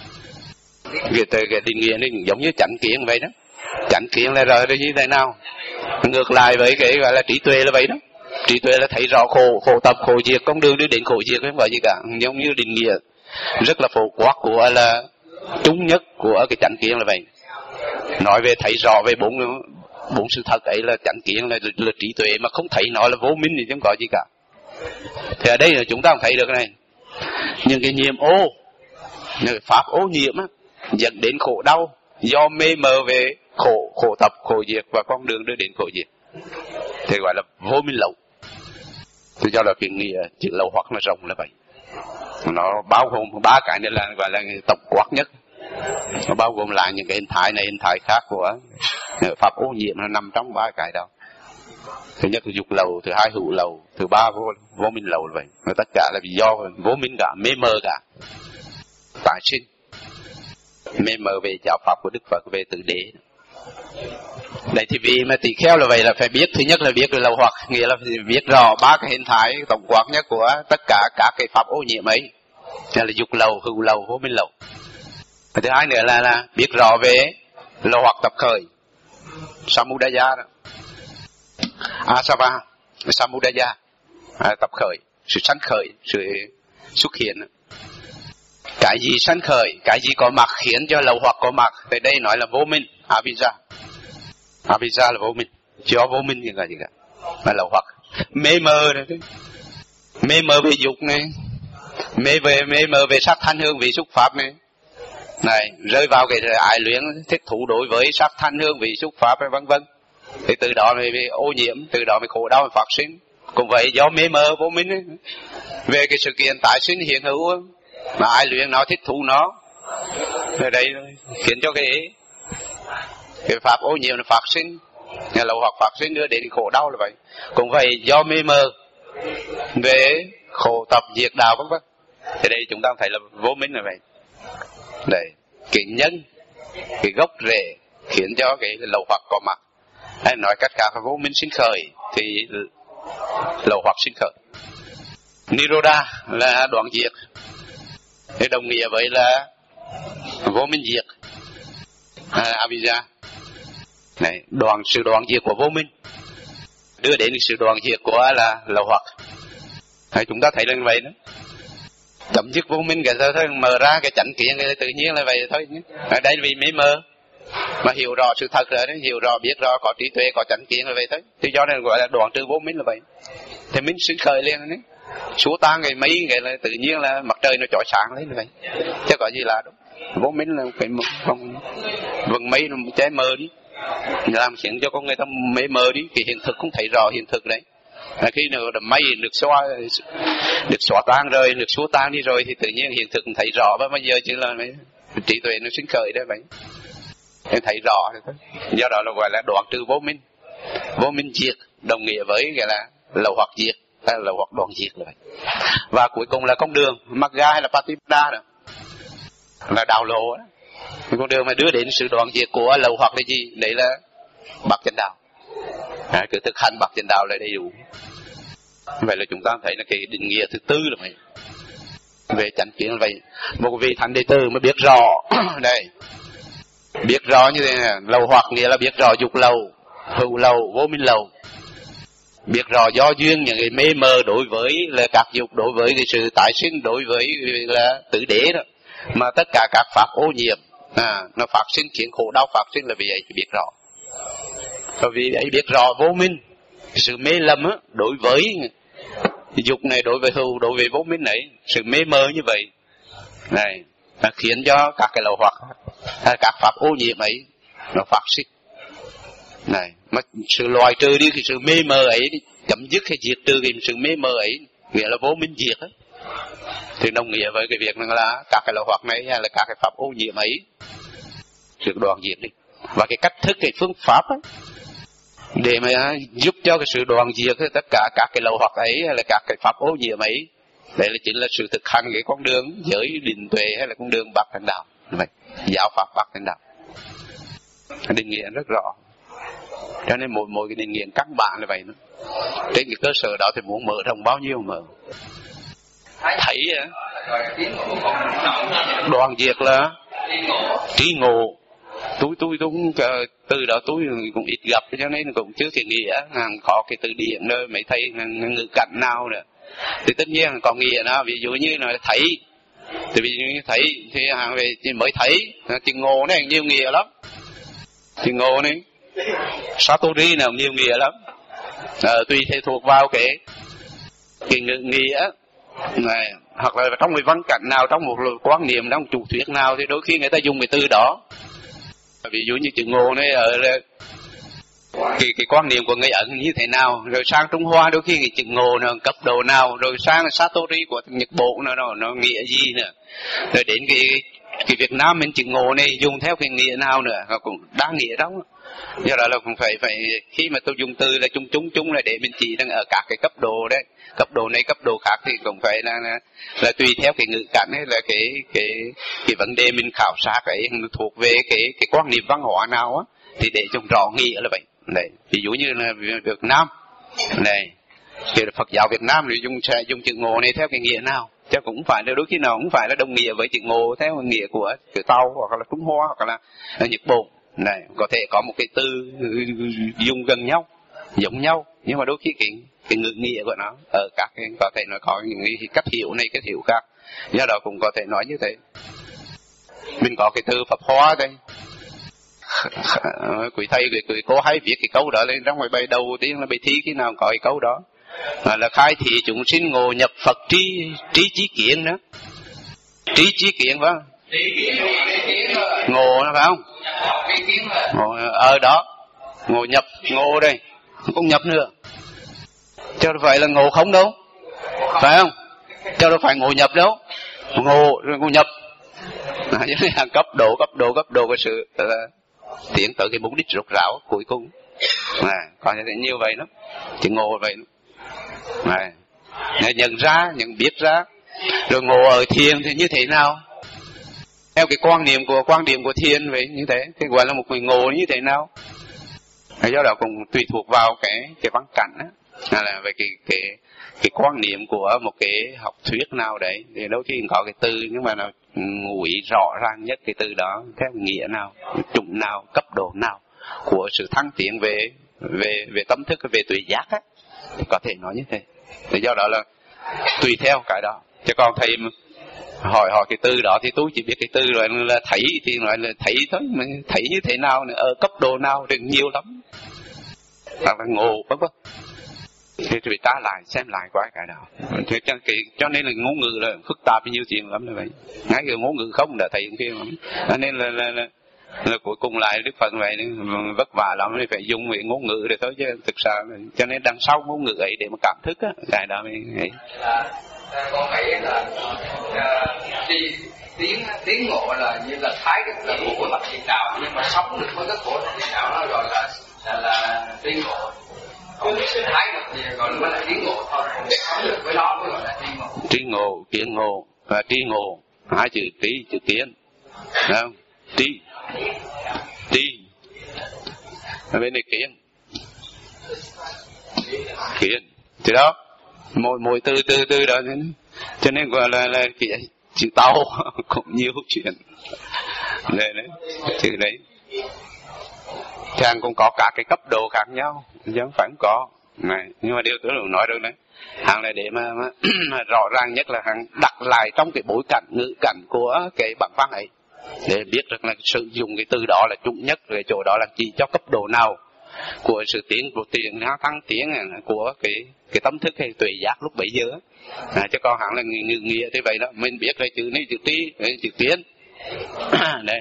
Cái định nghĩa này giống như chánh kiến vậy đó. Chánh kiến là rồi như thế nào? Ngược lại với cái gọi là trí tuệ là vậy đó. Trí tuệ là thấy rõ khổ, khổ tập, khổ diệt, con đường đi đến khổ diệt, không có gì cả. Giống như định nghĩa rất là phổ quát của là trúng nhất của cái chánh kiến là vậy. Nói về thấy rõ về bốn sự thật ấy là chánh kiến là trí tuệ, mà không thấy nó là vô minh thì không có gì cả. Thì ở đây là chúng ta không thấy được này. Nhưng cái nhiễm ô, những pháp ô nhiễm á, dẫn đến khổ đau do mê mờ về khổ tập, khổ diệt và con đường đưa đến khổ diệt, thì gọi là vô minh lậu. Thì do là cái nghĩa chữ lậu hoặc là rộng là vậy. Nó bao gồm ba cái này là gọi là tổng quát nhất. Nó bao gồm lại những cái hình thái này, hình thái khác của pháp ô nhiễm, nó nằm trong ba cái đó. Thứ nhất là dục lậu, thứ hai hữu lậu, thứ ba vô minh lậu là vậy. Nó tất cả là vì do vô minh cả, mê mờ cả, tái sinh, mê mờ về giáo pháp của Đức Phật, về tự đế. Đấy thì vì mà tỳ kheo là vậy, là phải biết, thứ nhất là biết lậu hoặc, nghĩa là biết rõ ba cái hình thái tổng quát nhất của tất cả các cái pháp ô nhiễm ấy, là dục lậu, hữu lậu, vô minh lậu. Thứ hai nữa là biết rõ về lậu hoặc tập khởi, samudaya đó, asava, samudaya, tập khởi, sự sanh khởi, sự xuất hiện. Cái gì sanh khởi, cái gì có mặt khiến cho lậu hoặc có mặt, thì đây nói là vô minh, avijja. Avijja là vô minh, do vô minh như là gì cả, là lậu hoặc, mê mờ này, mê mờ về dục này, mê mờ về sắc thanh hương vị xúc pháp này, rơi vào cái ái luyến thích thú đối với sắc thanh hương vị xúc pháp vân vân, thì từ đó mới ô nhiễm, từ đó mới khổ đau mới phát sinh. Cũng vậy, do mê mờ vô minh ấy, về cái sự kiện tái sinh hiện hữu ấy, mà ái luyện nó, thích thú nó, ở đây khiến cho cái pháp ô nhiễm nó phát sinh, lậu hoặc phát sinh đưa đến khổ đau là vậy. Cũng vậy, do mê mờ về khổ tập diệt đạo vân vân, thì đây chúng ta thấy là vô minh là vậy. Đấy, cái nhân, cái gốc rễ khiến cho cái lậu hoặc có mặt. Hay nói cách khác là vô minh sinh khởi thì lậu hoặc sinh khởi. Nirodha là đoạn diệt, thì đồng nghĩa với là vô minh diệt, avijja. Này, sự đoạn diệt của vô minh đưa đến sự đoạn diệt của là lậu hoặc. Chúng ta thấy là như vậy đó. Chấm dứt vô minh cái thôi mở ra cái chánh kiến cái tự nhiên là vậy thôi. Ở đây vì mê mờ, mà hiểu rõ sự thật rồi đấy, hiểu rõ biết rõ có trí tuệ, có chánh kiến là vậy thôi. Thì do nên gọi là đoạn trừ vô minh là vậy. Thì minh sinh khởi lên đấy, xua tan ngày mấy cái là tự nhiên là mặt trời nó chói sáng lên là vậy. Chứ có gì là đúng. Vô minh là phải vầng mây nó cháy mờ đi, làm khiến cho con người ta mê mờ đi, thì hiện thực cũng thấy rõ hiện thực đấy. Khi nào mây được xóa tan rồi, được xua tan đi rồi, thì tự nhiên hiện thực cũng thấy rõ. Và bây giờ chỉ là trí tuệ nó sinh khởi đấy vậy, em thấy rõ rồi thôi. Do đó là gọi là đoạn trừ vô minh. Vô minh diệt đồng nghĩa với gọi là lậu hoặc diệt, hay là lậu hoặc đoạn diệt là vậy. Và cuối cùng là con đường Magga hay là Patipada đó, là đạo lộ đó. Con đường mà đưa đến sự đoạn diệt của lậu hoặc là gì? Đấy là bát chánh đạo. Cứ thực hành bát chánh đạo là đầy đủ. Vậy là chúng ta thấy là cái định nghĩa thứ tư là vậy. Về chánh kiến là vậy. Một vị thánh đệ tử mới biết rõ đây, biết rõ như thế này, lậu hoặc nghĩa là biết rõ dục lậu, hữu lậu, vô minh lậu. Biết rõ do duyên những cái mê mờ đối với là các dục, đối với cái sự tái sinh, đối với là tử đế đó, mà tất cả các pháp ô nhiễm nó phát sinh khiến khổ đau phát sinh là vì vậy biết rõ. Bởi vì ấy biết rõ vô minh, sự mê lầm á, đối với dục này, đối với hữu, đối với vô minh này, sự mê mờ như vậy này nó khiến cho các cái lậu hoặc hay các pháp ô nhiễm ấy nó phát sinh này, mà sự loại trừ đi cái sự mê mờ ấy, chấm dứt hay diệt trừ cái sự mê mờ ấy, nghĩa là vô minh diệt ấy, thì đồng nghĩa với cái việc là các cái lậu hoặc này hay là các cái pháp ô nhiễm ấy được đoạn diệt đi. Và cái cách thức, cái phương pháp ấy, để mà giúp cho cái sự đoạn diệt tất cả các cái lậu hoặc ấy hay là các cái pháp ô nhiễm ấy, đây là chính là sự thực hành cái con đường giới định tuệ hay là con đường bát chánh đạo. Vậy giáo pháp bát chánh đạo định nghĩa rất rõ. Cho nên mỗi cái định nghĩa các bạn là vậy đó. Trên cái cơ sở đó thì muốn mở rộng bao nhiêu mở. Thấy đoạn diệt là trí ngộ, tôi cũng từ đó tôi cũng ít gặp, cho nên cũng chưa cái nghĩa có cái từ điển nơi mấy thầy ngữ cảnh nào nữa. Thì tất nhiên có nghĩa đó, ví dụ như là thấy, thì ví dụ như thấy thì hàng về mới thấy chữ ngộ này nhiều nghĩa lắm, chữ ngộ này satori nào nhiều nghĩa lắm, tùy theo thuộc vào cái ngữ nghĩa này, hoặc là trong một văn cảnh nào, trong một quan niệm, trong một chủ thuyết nào thì đôi khi người ta dùng cái từ đó. Ví dụ như chữ ngộ này ở cái quan niệm của người Ấn như thế nào, rồi sang Trung Hoa đôi khi cái chữ ngộ nó cấp độ nào, rồi sang satori của Nhật Bộ nó nghĩa gì nữa, rồi đến cái Việt Nam mình chữ ngộ này dùng theo cái nghĩa nào nữa, nó cũng đa nghĩa đó. Do đó là cũng phải khi mà tôi dùng từ là chung là để mình chỉ đang ở các cái cấp độ đấy, cấp độ này cấp độ khác thì cũng phải là tùy theo cái ngữ cảnh hay là cái vấn đề mình khảo sát ấy thuộc về cái quan niệm văn hóa nào á, thì để cho rõ nghĩa là vậy. Đấy, ví dụ như là Việt Nam này, cái Phật giáo Việt Nam thì dùng chữ ngộ này theo cái nghĩa nào, chứ cũng phải là đôi khi nào cũng phải là đồng nghĩa với chữ ngộ theo nghĩa của chữ Tàu hoặc là Trung Hoa hoặc là Nhật Bộ. Này, có thể có một cái từ dùng gần nhau, giống nhau, nhưng mà đôi khi cái ngữ nghĩa của nó ở các cái có thể nó có những cái cách hiểu này cách hiểu khác, do đó cũng có thể nói như thế. Mình có cái từ Pháp Hoa đây, quý thầy quý cô hay viết cái câu đó lên trong bài đầu tiên là bài thi khi nào có cái câu đó là khai thị chúng sinh ngộ nhập Phật trí chí kiến nữa, trí chí kiến phải không? Ngộ nó phải không? Ngộ ở đó, ngộ nhập, ngộ đây cũng nhập nữa, chứ đâu phải là ngộ không đâu, phải không? Chứ đâu phải ngộ nhập đâu, ngộ rồi ngộ nhập, cấp độ của sự tiến tới cái mục đích rốt ráo cuối cùng. Còn như vậy đó, chỉ ngộ vậy đó. Nhận ra, nhận biết ra, rồi ngộ ở thiền thì như thế nào? Theo cái quan điểm của thiền vậy như thế, thì gọi là một người ngộ như thế nào? Do đó cũng tùy thuộc vào cái văn cảnh á, là về cái quan niệm của một cái học thuyết nào đấy, thì đôi khi có cái từ nhưng mà nó ngụy rõ ràng nhất cái từ đó theo nghĩa nào, chủng nào, cấp độ nào của sự thăng tiến về tâm thức, về tuệ giác á, thì có thể nói như thế. Thì do đó là tùy theo cái đó, chứ còn thầy hỏi cái từ đó thì tôi chỉ biết cái từ rồi là thấy, thì nói là thấy thôi, mà thấy như thế nào, ở cấp độ nào thì nhiều lắm, hoặc là ngộ vân vân. Thì phải ta lại xem lại qua cái đó. Cho nên là ngôn ngữ là phức tạp nhiều chuyện lắm là vậy. Ngay cái ngôn ngữ không đã thấy kia lắm. Nên là cuối cùng lại Đức Phật vậy vất vả lắm, thì phải dùng cái ngôn ngữ để thôi, chứ thực ra cho nên đằng sau ngôn ngữ ấy để mà cảm thức á, cái đó mới. Con nghĩ là tiến ngộ là như là thái cái của tập thiền đạo, nhưng mà sống được với cái của tập thiền đạo nó gọi là tiến ngộ. Còn thái được thì gọi là tiến ngộ thôi, sống được với nó mới gọi là tiến ngộ. Trí ngộ, kiến ngộ và tri ngộ, hai chữ trí chữ kiến, đúng không? Trí bên này kiến thì đó, mỗi từ đó, cho nên gọi là chữ Tàu cũng nhiều chuyện đấy, chữ đấy chàng cũng có cả cái cấp độ khác nhau, chứ không phải không có này. Nhưng mà điều tôi nói được đấy, hàng này để mà rõ ràng nhất là hàng đặt lại trong cái bối cảnh ngữ cảnh của cái bản văn ấy, để biết được là sử dụng cái từ đó là chuẩn nhất, cái chỗ đó là chỉ cho cấp độ nào của sự tiến của tiền thăng tiến của cái tâm thức hay tuệ giác lúc bấy giờ. Chứ còn hẳn là ngữ nghĩa thì vậy đó, mình biết là chữ này chữ trí, chữ tiến đây,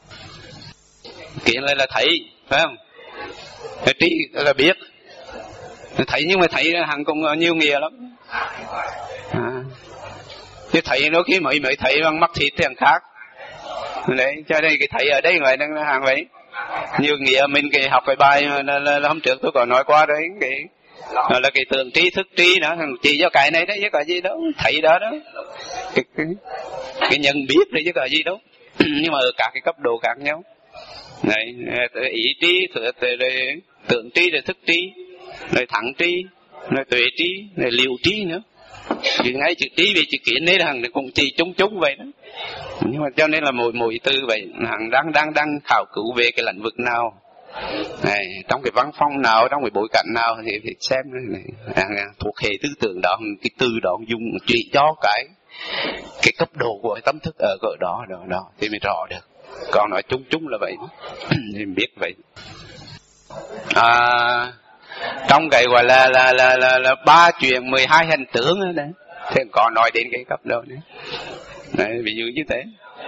kiến là thấy, phải không? Cái trí là biết, thấy, nhưng mà thấy hẳn cũng nhiều nghĩa lắm. Chứ thấy đôi khi mới thấy bằng mắt thịt thì hẳn khác đấy, cho nên cái thấy ở đây ngoài đang hàng vậy nhiều nghĩa. Mình cái học cái bài là hôm trước tôi có nói qua đấy, cái là cái tưởng trí thức trí đó, chỉ cho cái này đấy chứ có gì đâu, thấy đó cái nhận biết đấy chứ có gì đâu. Nhưng mà ở các cái cấp độ khác nhau này, ý trí, tưởng trí, rồi thức trí, rồi thẳng trí, rồi tuệ trí, rồi liệu trí nữa. Chữ ngay chữ trí về chữ kiến đấy hằng cũng chỉ chung vậy đó. Nhưng mà cho nên là mỗi từ vậy hằng đang khảo cứu về cái lĩnh vực nào này, trong cái văn phong nào, trong cái bối cảnh nào thì phải xem này, thuộc hệ tư tưởng đó, cái từ đó dùng chỉ cho cái cấp độ của cái tâm thức ở cỡ đó thì mới rõ được. Còn nói chung là vậy thì biết vậy. Trong cái gọi là 3 chuyện 12 hành tướng đó đấy, thì có nói đến cái cấp độ đấy. Đấy, ví dụ như thế.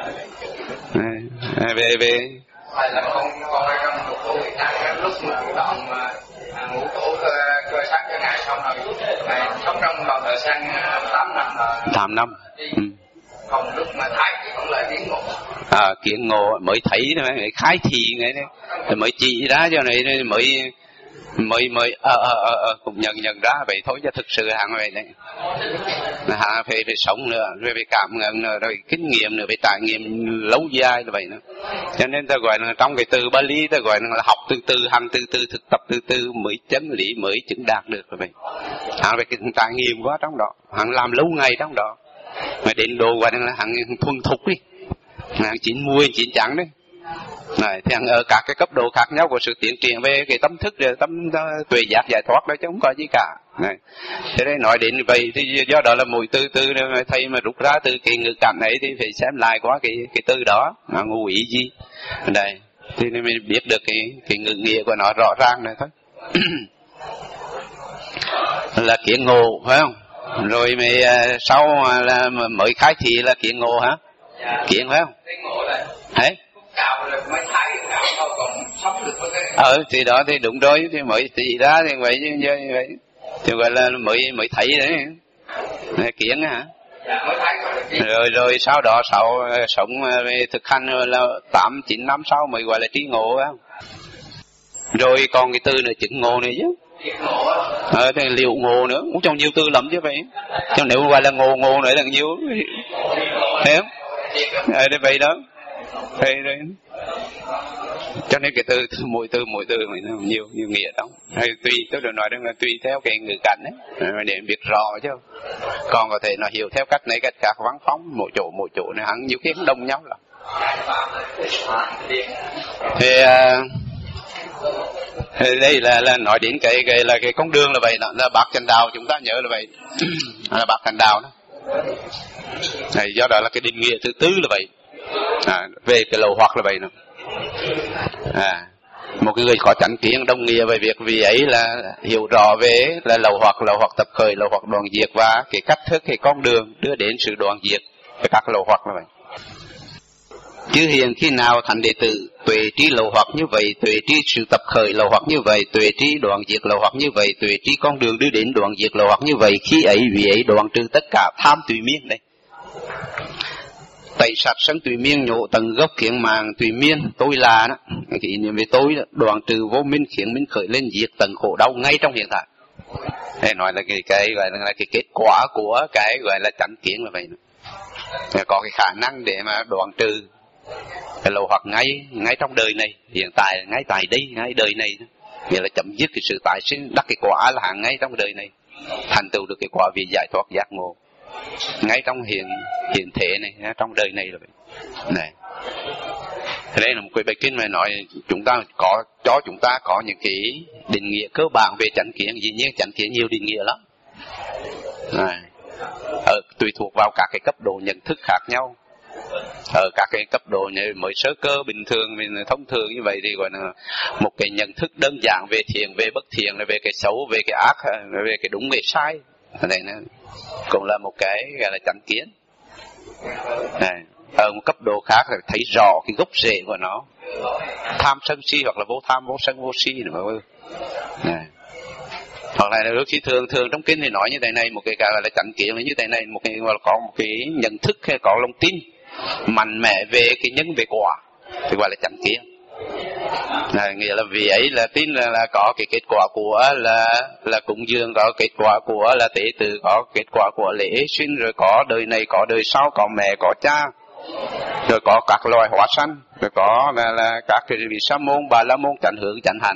Về là con trong một số Việt Nam lúc mà chủ động ngũ tổ cơ sắc cho ngài xong rồi ngài sống trong đoàn thời sang 8 năm. Còn lúc mà thấy thì cũng là kiến ngộ. Kiến ngộ mới thấy mới khai thị này đấy, mới chỉ ra cho này mới cũng nhận ra vậy thôi, chứ thực sự hàng vậy đấy. Phải sống nữa, rồi phải cảm nhận nữa, rồi kinh nghiệm nữa, phải trải nghiệm lâu dài như vậy nữa. Cho nên ta gọi là trong cái từ Bali ta gọi là học từ từ, hành từ từ, thực tập từ từ mới chân lý mới chứng đạt được rồi vậy. Phải cái trải nghiệm quá trong đó, hàng làm lâu ngày trong đó, mà đến độ gọi là hàng thuần thục đi, hàng chín muôi chín trắng đấy. Này, thì ở các cái cấp độ khác nhau của sự tiến triển về cái tâm thức, tâm tuệ giác giải thoát đó chứ không có gì cả. Này, thế đây nói đến vậy thì do đó là mỗi từ thầy mà rút ra từ cái ngữ cảnh ấy thì phải xem lại qua cái từ đó là ngụ ý gì. Đây, thì mình biết được cái ngữ nghĩa của nó rõ ràng này thôi. Là kiến ngộ phải không? Rồi mới sau là mới khai thị là kiến ngộ hả? Kiến phải không? Kiến ngộ đây. Đấy. Cạo là mới thấy được cạo thôi, còn sống được với cái thì đó thì đúng rồi, thì mới chỉ ra thì vậy như vậy thì gọi là mới thấy đấy. Này, kiến hả? Mới thấy rồi sau đó sống thực hành là 8-9 năm sau mới gọi là trí ngộ phải không? Rồi còn cái từ nữa chứng ngộ này chứ. Thì liệu ngộ nữa, cũng trong nhiều từ lắm chứ vậy. Chứ nếu gọi là ngộ nữa là nhiều. Thấy không? Vậy đó. Thế đấy. Cho nên cái từ mỗi từ mình nhiều nghĩa đó. Tùy tôi được nói rằng là tùy theo cái ngữ cảnh đấy để biết rõ chứ. Còn có thể nó hiểu theo cách này cách khác, vắng phóng mỗi chỗ này hẳn nhiều khi cũng đồng nhau lắm. Thì đây là nói đến cái con đường là vậy đó, là bát chánh đạo chúng ta nhớ là vậy. Là bát chánh đạo đó. Này, do đó là cái định nghĩa thứ tư là vậy. Về cái lậu hoặc là vậy nữa. Một cái người có chánh kiến đồng nghĩa về việc vì ấy là hiểu rõ về là lậu hoặc tập khởi, lậu hoặc đoạn diệt và cái cách thức, cái con đường đưa đến sự đoạn diệt với các lậu hoặc là vậy. Chứ hiện khi nào thành đệ tử tuệ trí lậu hoặc như vậy, tuệ trí sự tập khởi lậu hoặc như vậy, tuệ trí đoạn diệt lậu hoặc như vậy, tuệ trí con đường đưa đến đoạn diệt lậu hoặc như vậy, khi ấy vì ấy đoạn trừ tất cả tham tùy miên đây. Tẩy sạch sân tùy miên, nhổ tầng gốc khiến màng tùy miên, tôi là đó, cái niệm về tôi đó, đoạn trừ vô minh khiến minh khởi lên diệt tầng khổ đau ngay trong hiện tại. Đây nói là cái gọi là cái kết quả của cái gọi là chánh kiến là vậy đó. Có cái khả năng để mà đoạn trừ cái lậu hoặc ngay trong đời này, hiện tại ngay tại đây, ngay đời này đó. Nghĩa là chấm dứt cái sự tái sinh, đắc cái quả là hàng ngay trong đời này, thành tựu được cái quả vì giải thoát giác ngộ ngay trong hiện thể này, trong đời này là vậy. Này, thế đây là một cái bài kinh mà nói chúng ta cho chúng ta có những cái định nghĩa cơ bản về chánh kiến. Dĩ nhiên chánh kiến nhiều định nghĩa lắm. Này, tùy thuộc vào các cái cấp độ nhận thức khác nhau. Ở các cái cấp độ như mới sơ cơ bình thường, mình thông thường như vậy thì gọi là một cái nhận thức đơn giản về thiện, về bất thiện, về cái xấu, về cái ác, về cái đúng, về sai. Này cũng là một cái gọi là chánh kiến. Này, ở một cấp độ khác là thấy rõ cái gốc rễ của nó, tham sân si hoặc là vô tham vô sân vô si nữa. Này, hoặc là đôi khi thường trong kinh thì nói như thế này, một cái gọi là chánh kiến như thế này, một cái gọi là có một cái nhận thức hay có lòng tin mạnh mẽ về cái nhân về quả thì gọi là chánh kiến. Này, nghĩa là vì ấy là tin là có cái kết quả của là cúng dường, có kết quả của là tế tự, có kết quả của lễ sinh, rồi có đời này, có đời sau, có mẹ, có cha, rồi có các loài hóa sanh, rồi có là các cái vị sa môn, bà la môn, chánh hướng, chánh hạnh,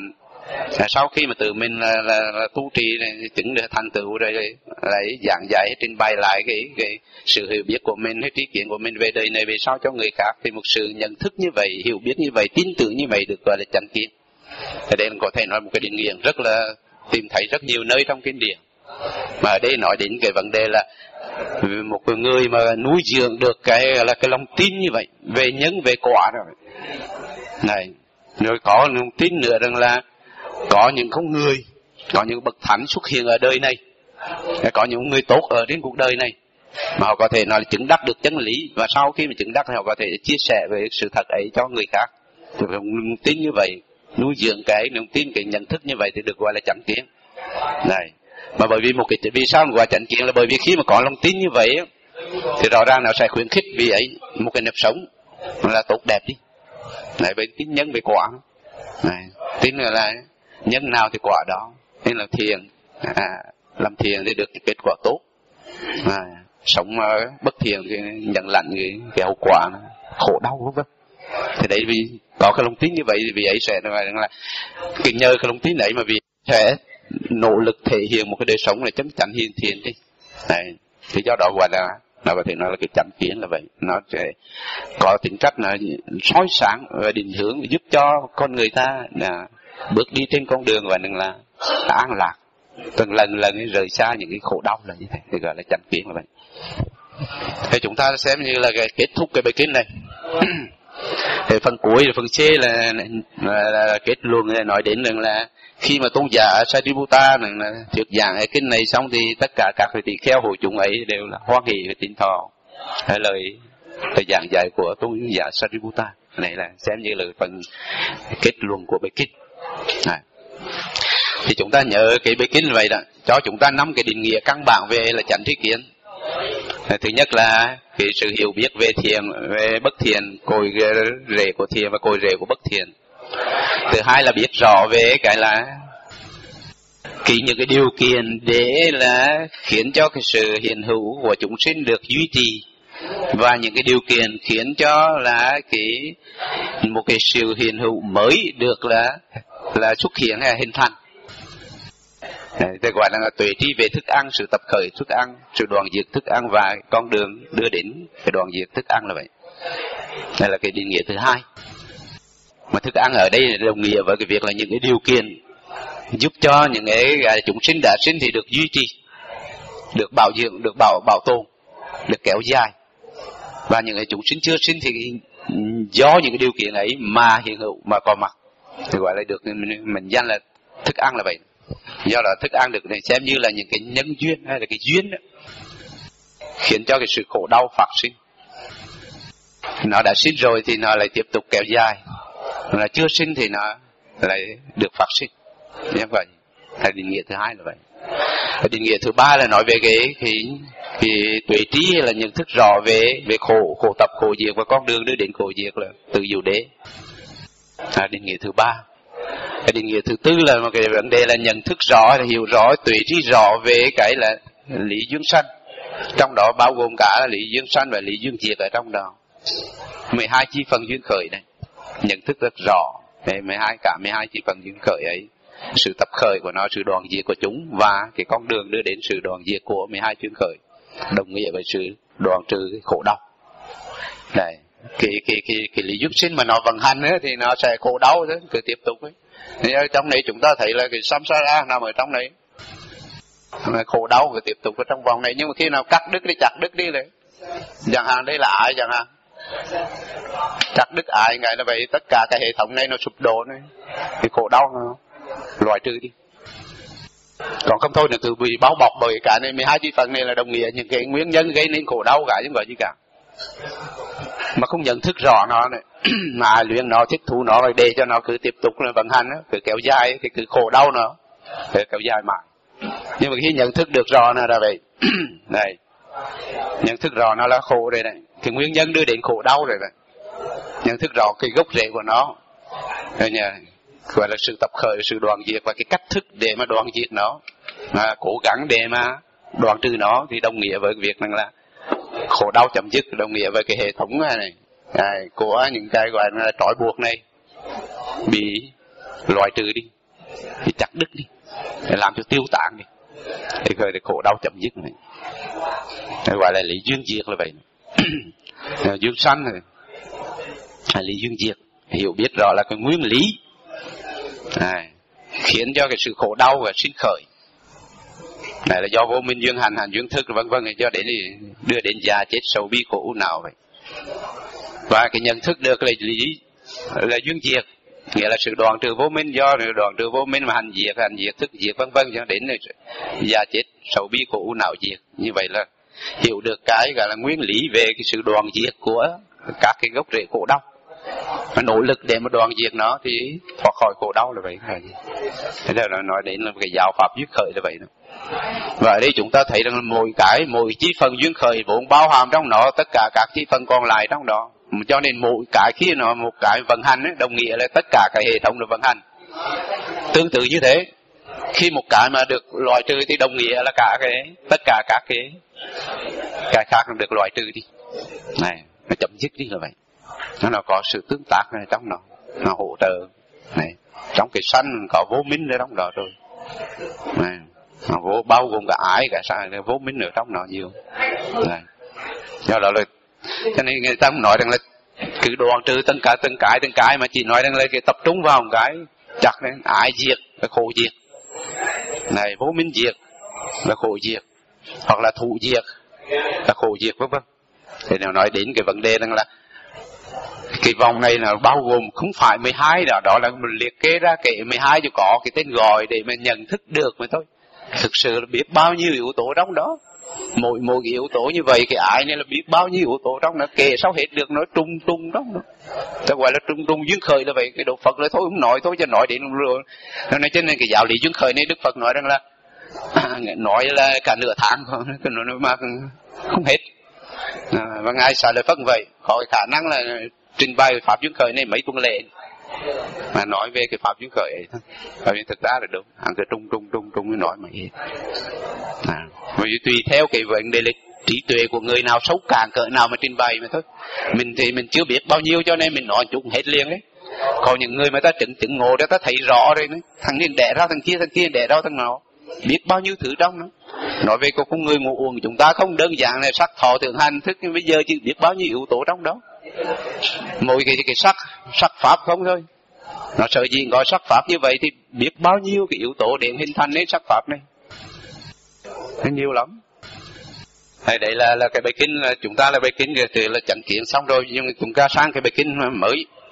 Sau khi mà tự mình là tu trì chứng được thành tựu rồi lại giảng giải trình bày lại cái sự hiểu biết của mình, hay trí kiến của mình về đời này về sau cho người khác, thì một sự nhận thức như vậy, hiểu biết như vậy, tin tưởng như vậy được gọi là chánh kiến. Thế đây có thể nói một cái định nghĩa rất là tìm thấy rất nhiều nơi trong kinh điển. Mà ở đây nói đến cái vấn đề là một người mà nuôi dưỡng được cái lòng tin như vậy về nhân về quả rồi này, rồi có lòng tin nữa rằng là có những con người, có những bậc thánh xuất hiện ở đời này, có những người tốt ở trên cuộc đời này mà họ có thể nói là chứng đắc được chân lý, và sau khi mà chứng đắc thì họ có thể chia sẻ về sự thật ấy cho người khác. Thì lòng tin như vậy, nuôi dưỡng cái lòng tin, cái nhận thức như vậy thì được gọi là chánh kiến này. Mà bởi vì vì sao gọi chánh kiến là bởi vì khi mà có lòng tin như vậy thì rõ ràng nó sẽ khuyến khích vì ấy một cái nếp sống là tốt đẹp đi này, về tin nhân về quả này. Tin là nhân nào thì quả đó, nên là thiền làm thiền thì được kết quả tốt, sống bất thiền thì nhận lãnh cái hậu quả khổ đau vân vân. Thì đấy vì có cái lòng tin như vậy thì vì ấy sẽ là cái nhờ cái lòng tin đấy mà vì sẽ nỗ lực thể hiện một cái đời sống là chân chánh hiền thiện đi này. Thì do đó gọi là nó có thể nói là cái chánh kiến là vậy, nó sẽ có tính chất là soi sáng và định hướng giúp cho con người ta là bước đi trên con đường và đừng là an lạc, từng lần rời xa những cái khổ đau là như thế, thì gọi là chánh kiến là vậy. Thì chúng ta xem như là cái kết thúc cái bài kinh này. Thì phần cuối, phần C là kết luận nói đến rằng là khi mà tôn giả Sariputta thuyết giảng cái kinh này xong thì tất cả các vị tỳ kheo hội chúng ấy đều là hoan hỉ và tín thọ lời giảng dạy của tôn giả Sariputta. Này là xem như là phần kết luận của bài kinh. Thì chúng ta nhớ cái bài kinh vậy đó, cho chúng ta 5 cái định nghĩa căn bản về là chánh tri kiến. Thứ nhất là cái sự hiểu biết về thiền, về bất thiền, cội rễ của thiền và cội rễ của bất thiền. Thứ hai là biết rõ về cái là những cái điều kiện để là khiến cho cái sự hiện hữu của chúng sinh được duy trì, và những cái điều kiện khiến cho là một cái sự hiện hữu mới được là xuất hiện hay hình thành. Thì gọi là tuệ tri về thức ăn, sự tập khởi thức ăn, sự đoạn diệt thức ăn và con đường đưa đến cái đoạn diệt thức ăn là vậy. Đây là cái định nghĩa thứ hai. Mà thức ăn ở đây đồng nghĩa với cái việc là những cái điều kiện giúp cho những cái chúng sinh đã sinh thì được duy trì, được bảo dưỡng, được bảo tồn, được kéo dài. Và những cái chúng sinh chưa sinh thì do những cái điều kiện ấy mà hiện hữu, mà có mặt, thì gọi là được mình danh là thức ăn là vậy. Do đó thức ăn được xem như là những cái nhân duyên hay là cái duyên đó, khiến cho cái sự khổ đau phát sinh. Nó đã sinh rồi thì nó lại tiếp tục kéo dài, là chưa sinh thì nó lại được phát sinh. Như vậy là định nghĩa thứ hai là vậy. Định nghĩa thứ ba là nói về cái tuệ trí hay là nhận thức rõ về khổ tập, khổ diệt và con đường đưa đến khổ diệt là từ diệu đế. Định nghĩa thứ ba. Cái định nghĩa thứ tư là một cái vấn đề là nhận thức rõ, là hiểu rõ, tuệ trí rõ về cái là lý duyên sanh, trong đó bao gồm cả lý duyên sanh và lý duyên diệt ở trong đó. 12 chi phần duyên khởi này, nhận thức rất rõ về 12 chi phần duyên khởi ấy, sự tập khởi của nó, sự đoạn diệt của chúng và cái con đường đưa đến sự đoạn diệt của 12 duyên khởi, đồng nghĩa với sự đoạn trừ cái khổ đau. Này, cái lý duyên sinh mà nó vận hành ấy, thì nó sẽ khổ đau thế, cứ tiếp tục ấy. Thì ở trong này chúng ta thấy là cái samsara nằm ở trong này, khổ đau cứ tiếp tục ở trong vòng này, nhưng mà khi nào cắt đứt đi, chặt đứt đi đấy, chẳng hạn đây là ai chẳng hạn, chặt đứt ai ngày là vậy, tất cả cái hệ thống này nó sụp đổ này, thì khổ đau nó loại trừ đi. Còn không thôi là cứ bị bao bọc bởi cả này 12 chi phần này là đồng nghĩa những cái nguyên nhân gây nên khổ đau cả, chứ không phải gì cả. Mà không nhận thức rõ nó này, mà luyện nó, thích thú nó, để cho nó cứ tiếp tục vận hành, cứ kéo dài, thì cứ khổ đau nó, cứ kéo dài mãi. Nhưng mà khi nhận thức được rõ nó là vậy, này, nhận thức rõ nó là khổ đây này, cái nguyên nhân đưa đến khổ đau rồi này, nhận thức rõ cái gốc rễ của nó, rồi nhờ, gọi là sự tập khởi, sự đoạn diệt và cái cách thức để mà đoạn diệt nó, mà cố gắng để mà đoạn trừ nó, thì đồng nghĩa với việc là khổ đau chấm dứt, đồng nghĩa với cái hệ thống này của những cái gọi là trói buộc này bị loại trừ đi, thì chặt đứt đi, để làm cho tiêu tán đi, để khổ đau chấm dứt này. Để gọi là lý duyên diệt là vậy. Duyên sanh này là lý duyên diệt, hiểu biết rõ là cái nguyên lý khiến cho cái sự khổ đau và sinh khởi. Này là do vô minh duyên hành, hành duyên thức vân vân, cho đến đưa đến già chết sầu bi khổ u não vậy. Và cái nhận thức được là lý là duyên diệt, nghĩa là sự đoạn trừ vô minh, do đoạn trừ vô minh mà hành diệt thức diệt vân vân, cho đến già chết sầu bi khổ u não diệt. Như vậy là hiểu được cái gọi là nguyên lý về cái sự đoạn diệt của các cái gốc rễ khổ đau, mà nỗ lực để mà đoạn diệt nó thì thoát khỏi khổ đau là vậy. Thế là nói đến là cái giáo pháp duyên khởi là vậy đó. Và ở đây chúng ta thấy rằng mỗi chi phần duyên khởi vốn bao hàm trong nó tất cả các chi phần còn lại trong đó, cho nên mỗi cái khi nó một cái vận hành ấy, đồng nghĩa là tất cả cái hệ thống được vận hành. Tương tự như thế, khi một cái mà được loại trừ thì đồng nghĩa là tất cả các cái khác được loại trừ đi. Này, nó chấm dứt đi là vậy. Nó có sự tương tác này trong nó hỗ trợ này. Trong cái sanh có vô minh ở trong đó rồi. Này, nó bao gồm cả ái cả sai, vô minh ở trong nó nhiều. Này. Do đó là cho nên người ta nói rằng là cứ đoạn trừ từng cái mà chỉ nói rằng là cái tập trung vào một cái chắc đấy, ái diệt là khổ diệt, này vô minh diệt là khổ diệt, hoặc là thụ diệt là khổ diệt vân vân. Thì nào nói đến cái vấn đề rằng là cái vòng này là bao gồm không phải 12 đó là mình liệt kê ra kể 12 cho có cái tên gọi để mà nhận thức được mà thôi. Thực sự là biết bao nhiêu yếu tố trong đó. Mỗi cái yếu tố như vậy, cái ái này là biết bao nhiêu yếu tố trong nó, kể sao hết được, nói trung trong đó. Ta gọi là trung duyên khởi là vậy. Cái Đức Phật là thôi không nói thôi, chứ nói đến rồi. Nên cho nên cái giáo lý duyên khởi này Đức Phật nói rằng là nói là cả nửa tháng thôi, nói mà không hết. Và ngài xài lời Phật vậy, có cái khả năng là trình bày pháp duyên khởi này mấy tuần lễ mà nói về cái pháp duyên khởi ấy thôi. Bởi thực ra là đúng, hắn cứ trung mới nói mà hết. Bởi vì tùy theo cái vấn đề là trí tuệ của người nào xấu càng cỡ nào mà trình bày mà thôi. Mình thì mình chưa biết bao nhiêu cho nên mình nói chung hết liền đấy. Còn những người mà ta chứng ngộ đó, ta thấy rõ rồi đấy. Thằng này đẻ ra thằng kia đẻ ra thằng nào, biết bao nhiêu thứ trong đó. Nói về con người ngộ uổng chúng ta không đơn giản là sắc thọ tưởng hành thức, bây giờ chỉ biết bao nhiêu yếu tố trong đó. Mỗi cái sắc pháp không thôi. Nó sợ gì gọi sắc pháp như vậy thì biết bao nhiêu cái yếu tố để hình thành nên sắc pháp này. Nó nhiều lắm. Đấy là cái bài kinh là chúng ta là bài kinh thì là chánh kiến xong rồi, nhưng chúng ta sang cái bài kinh mới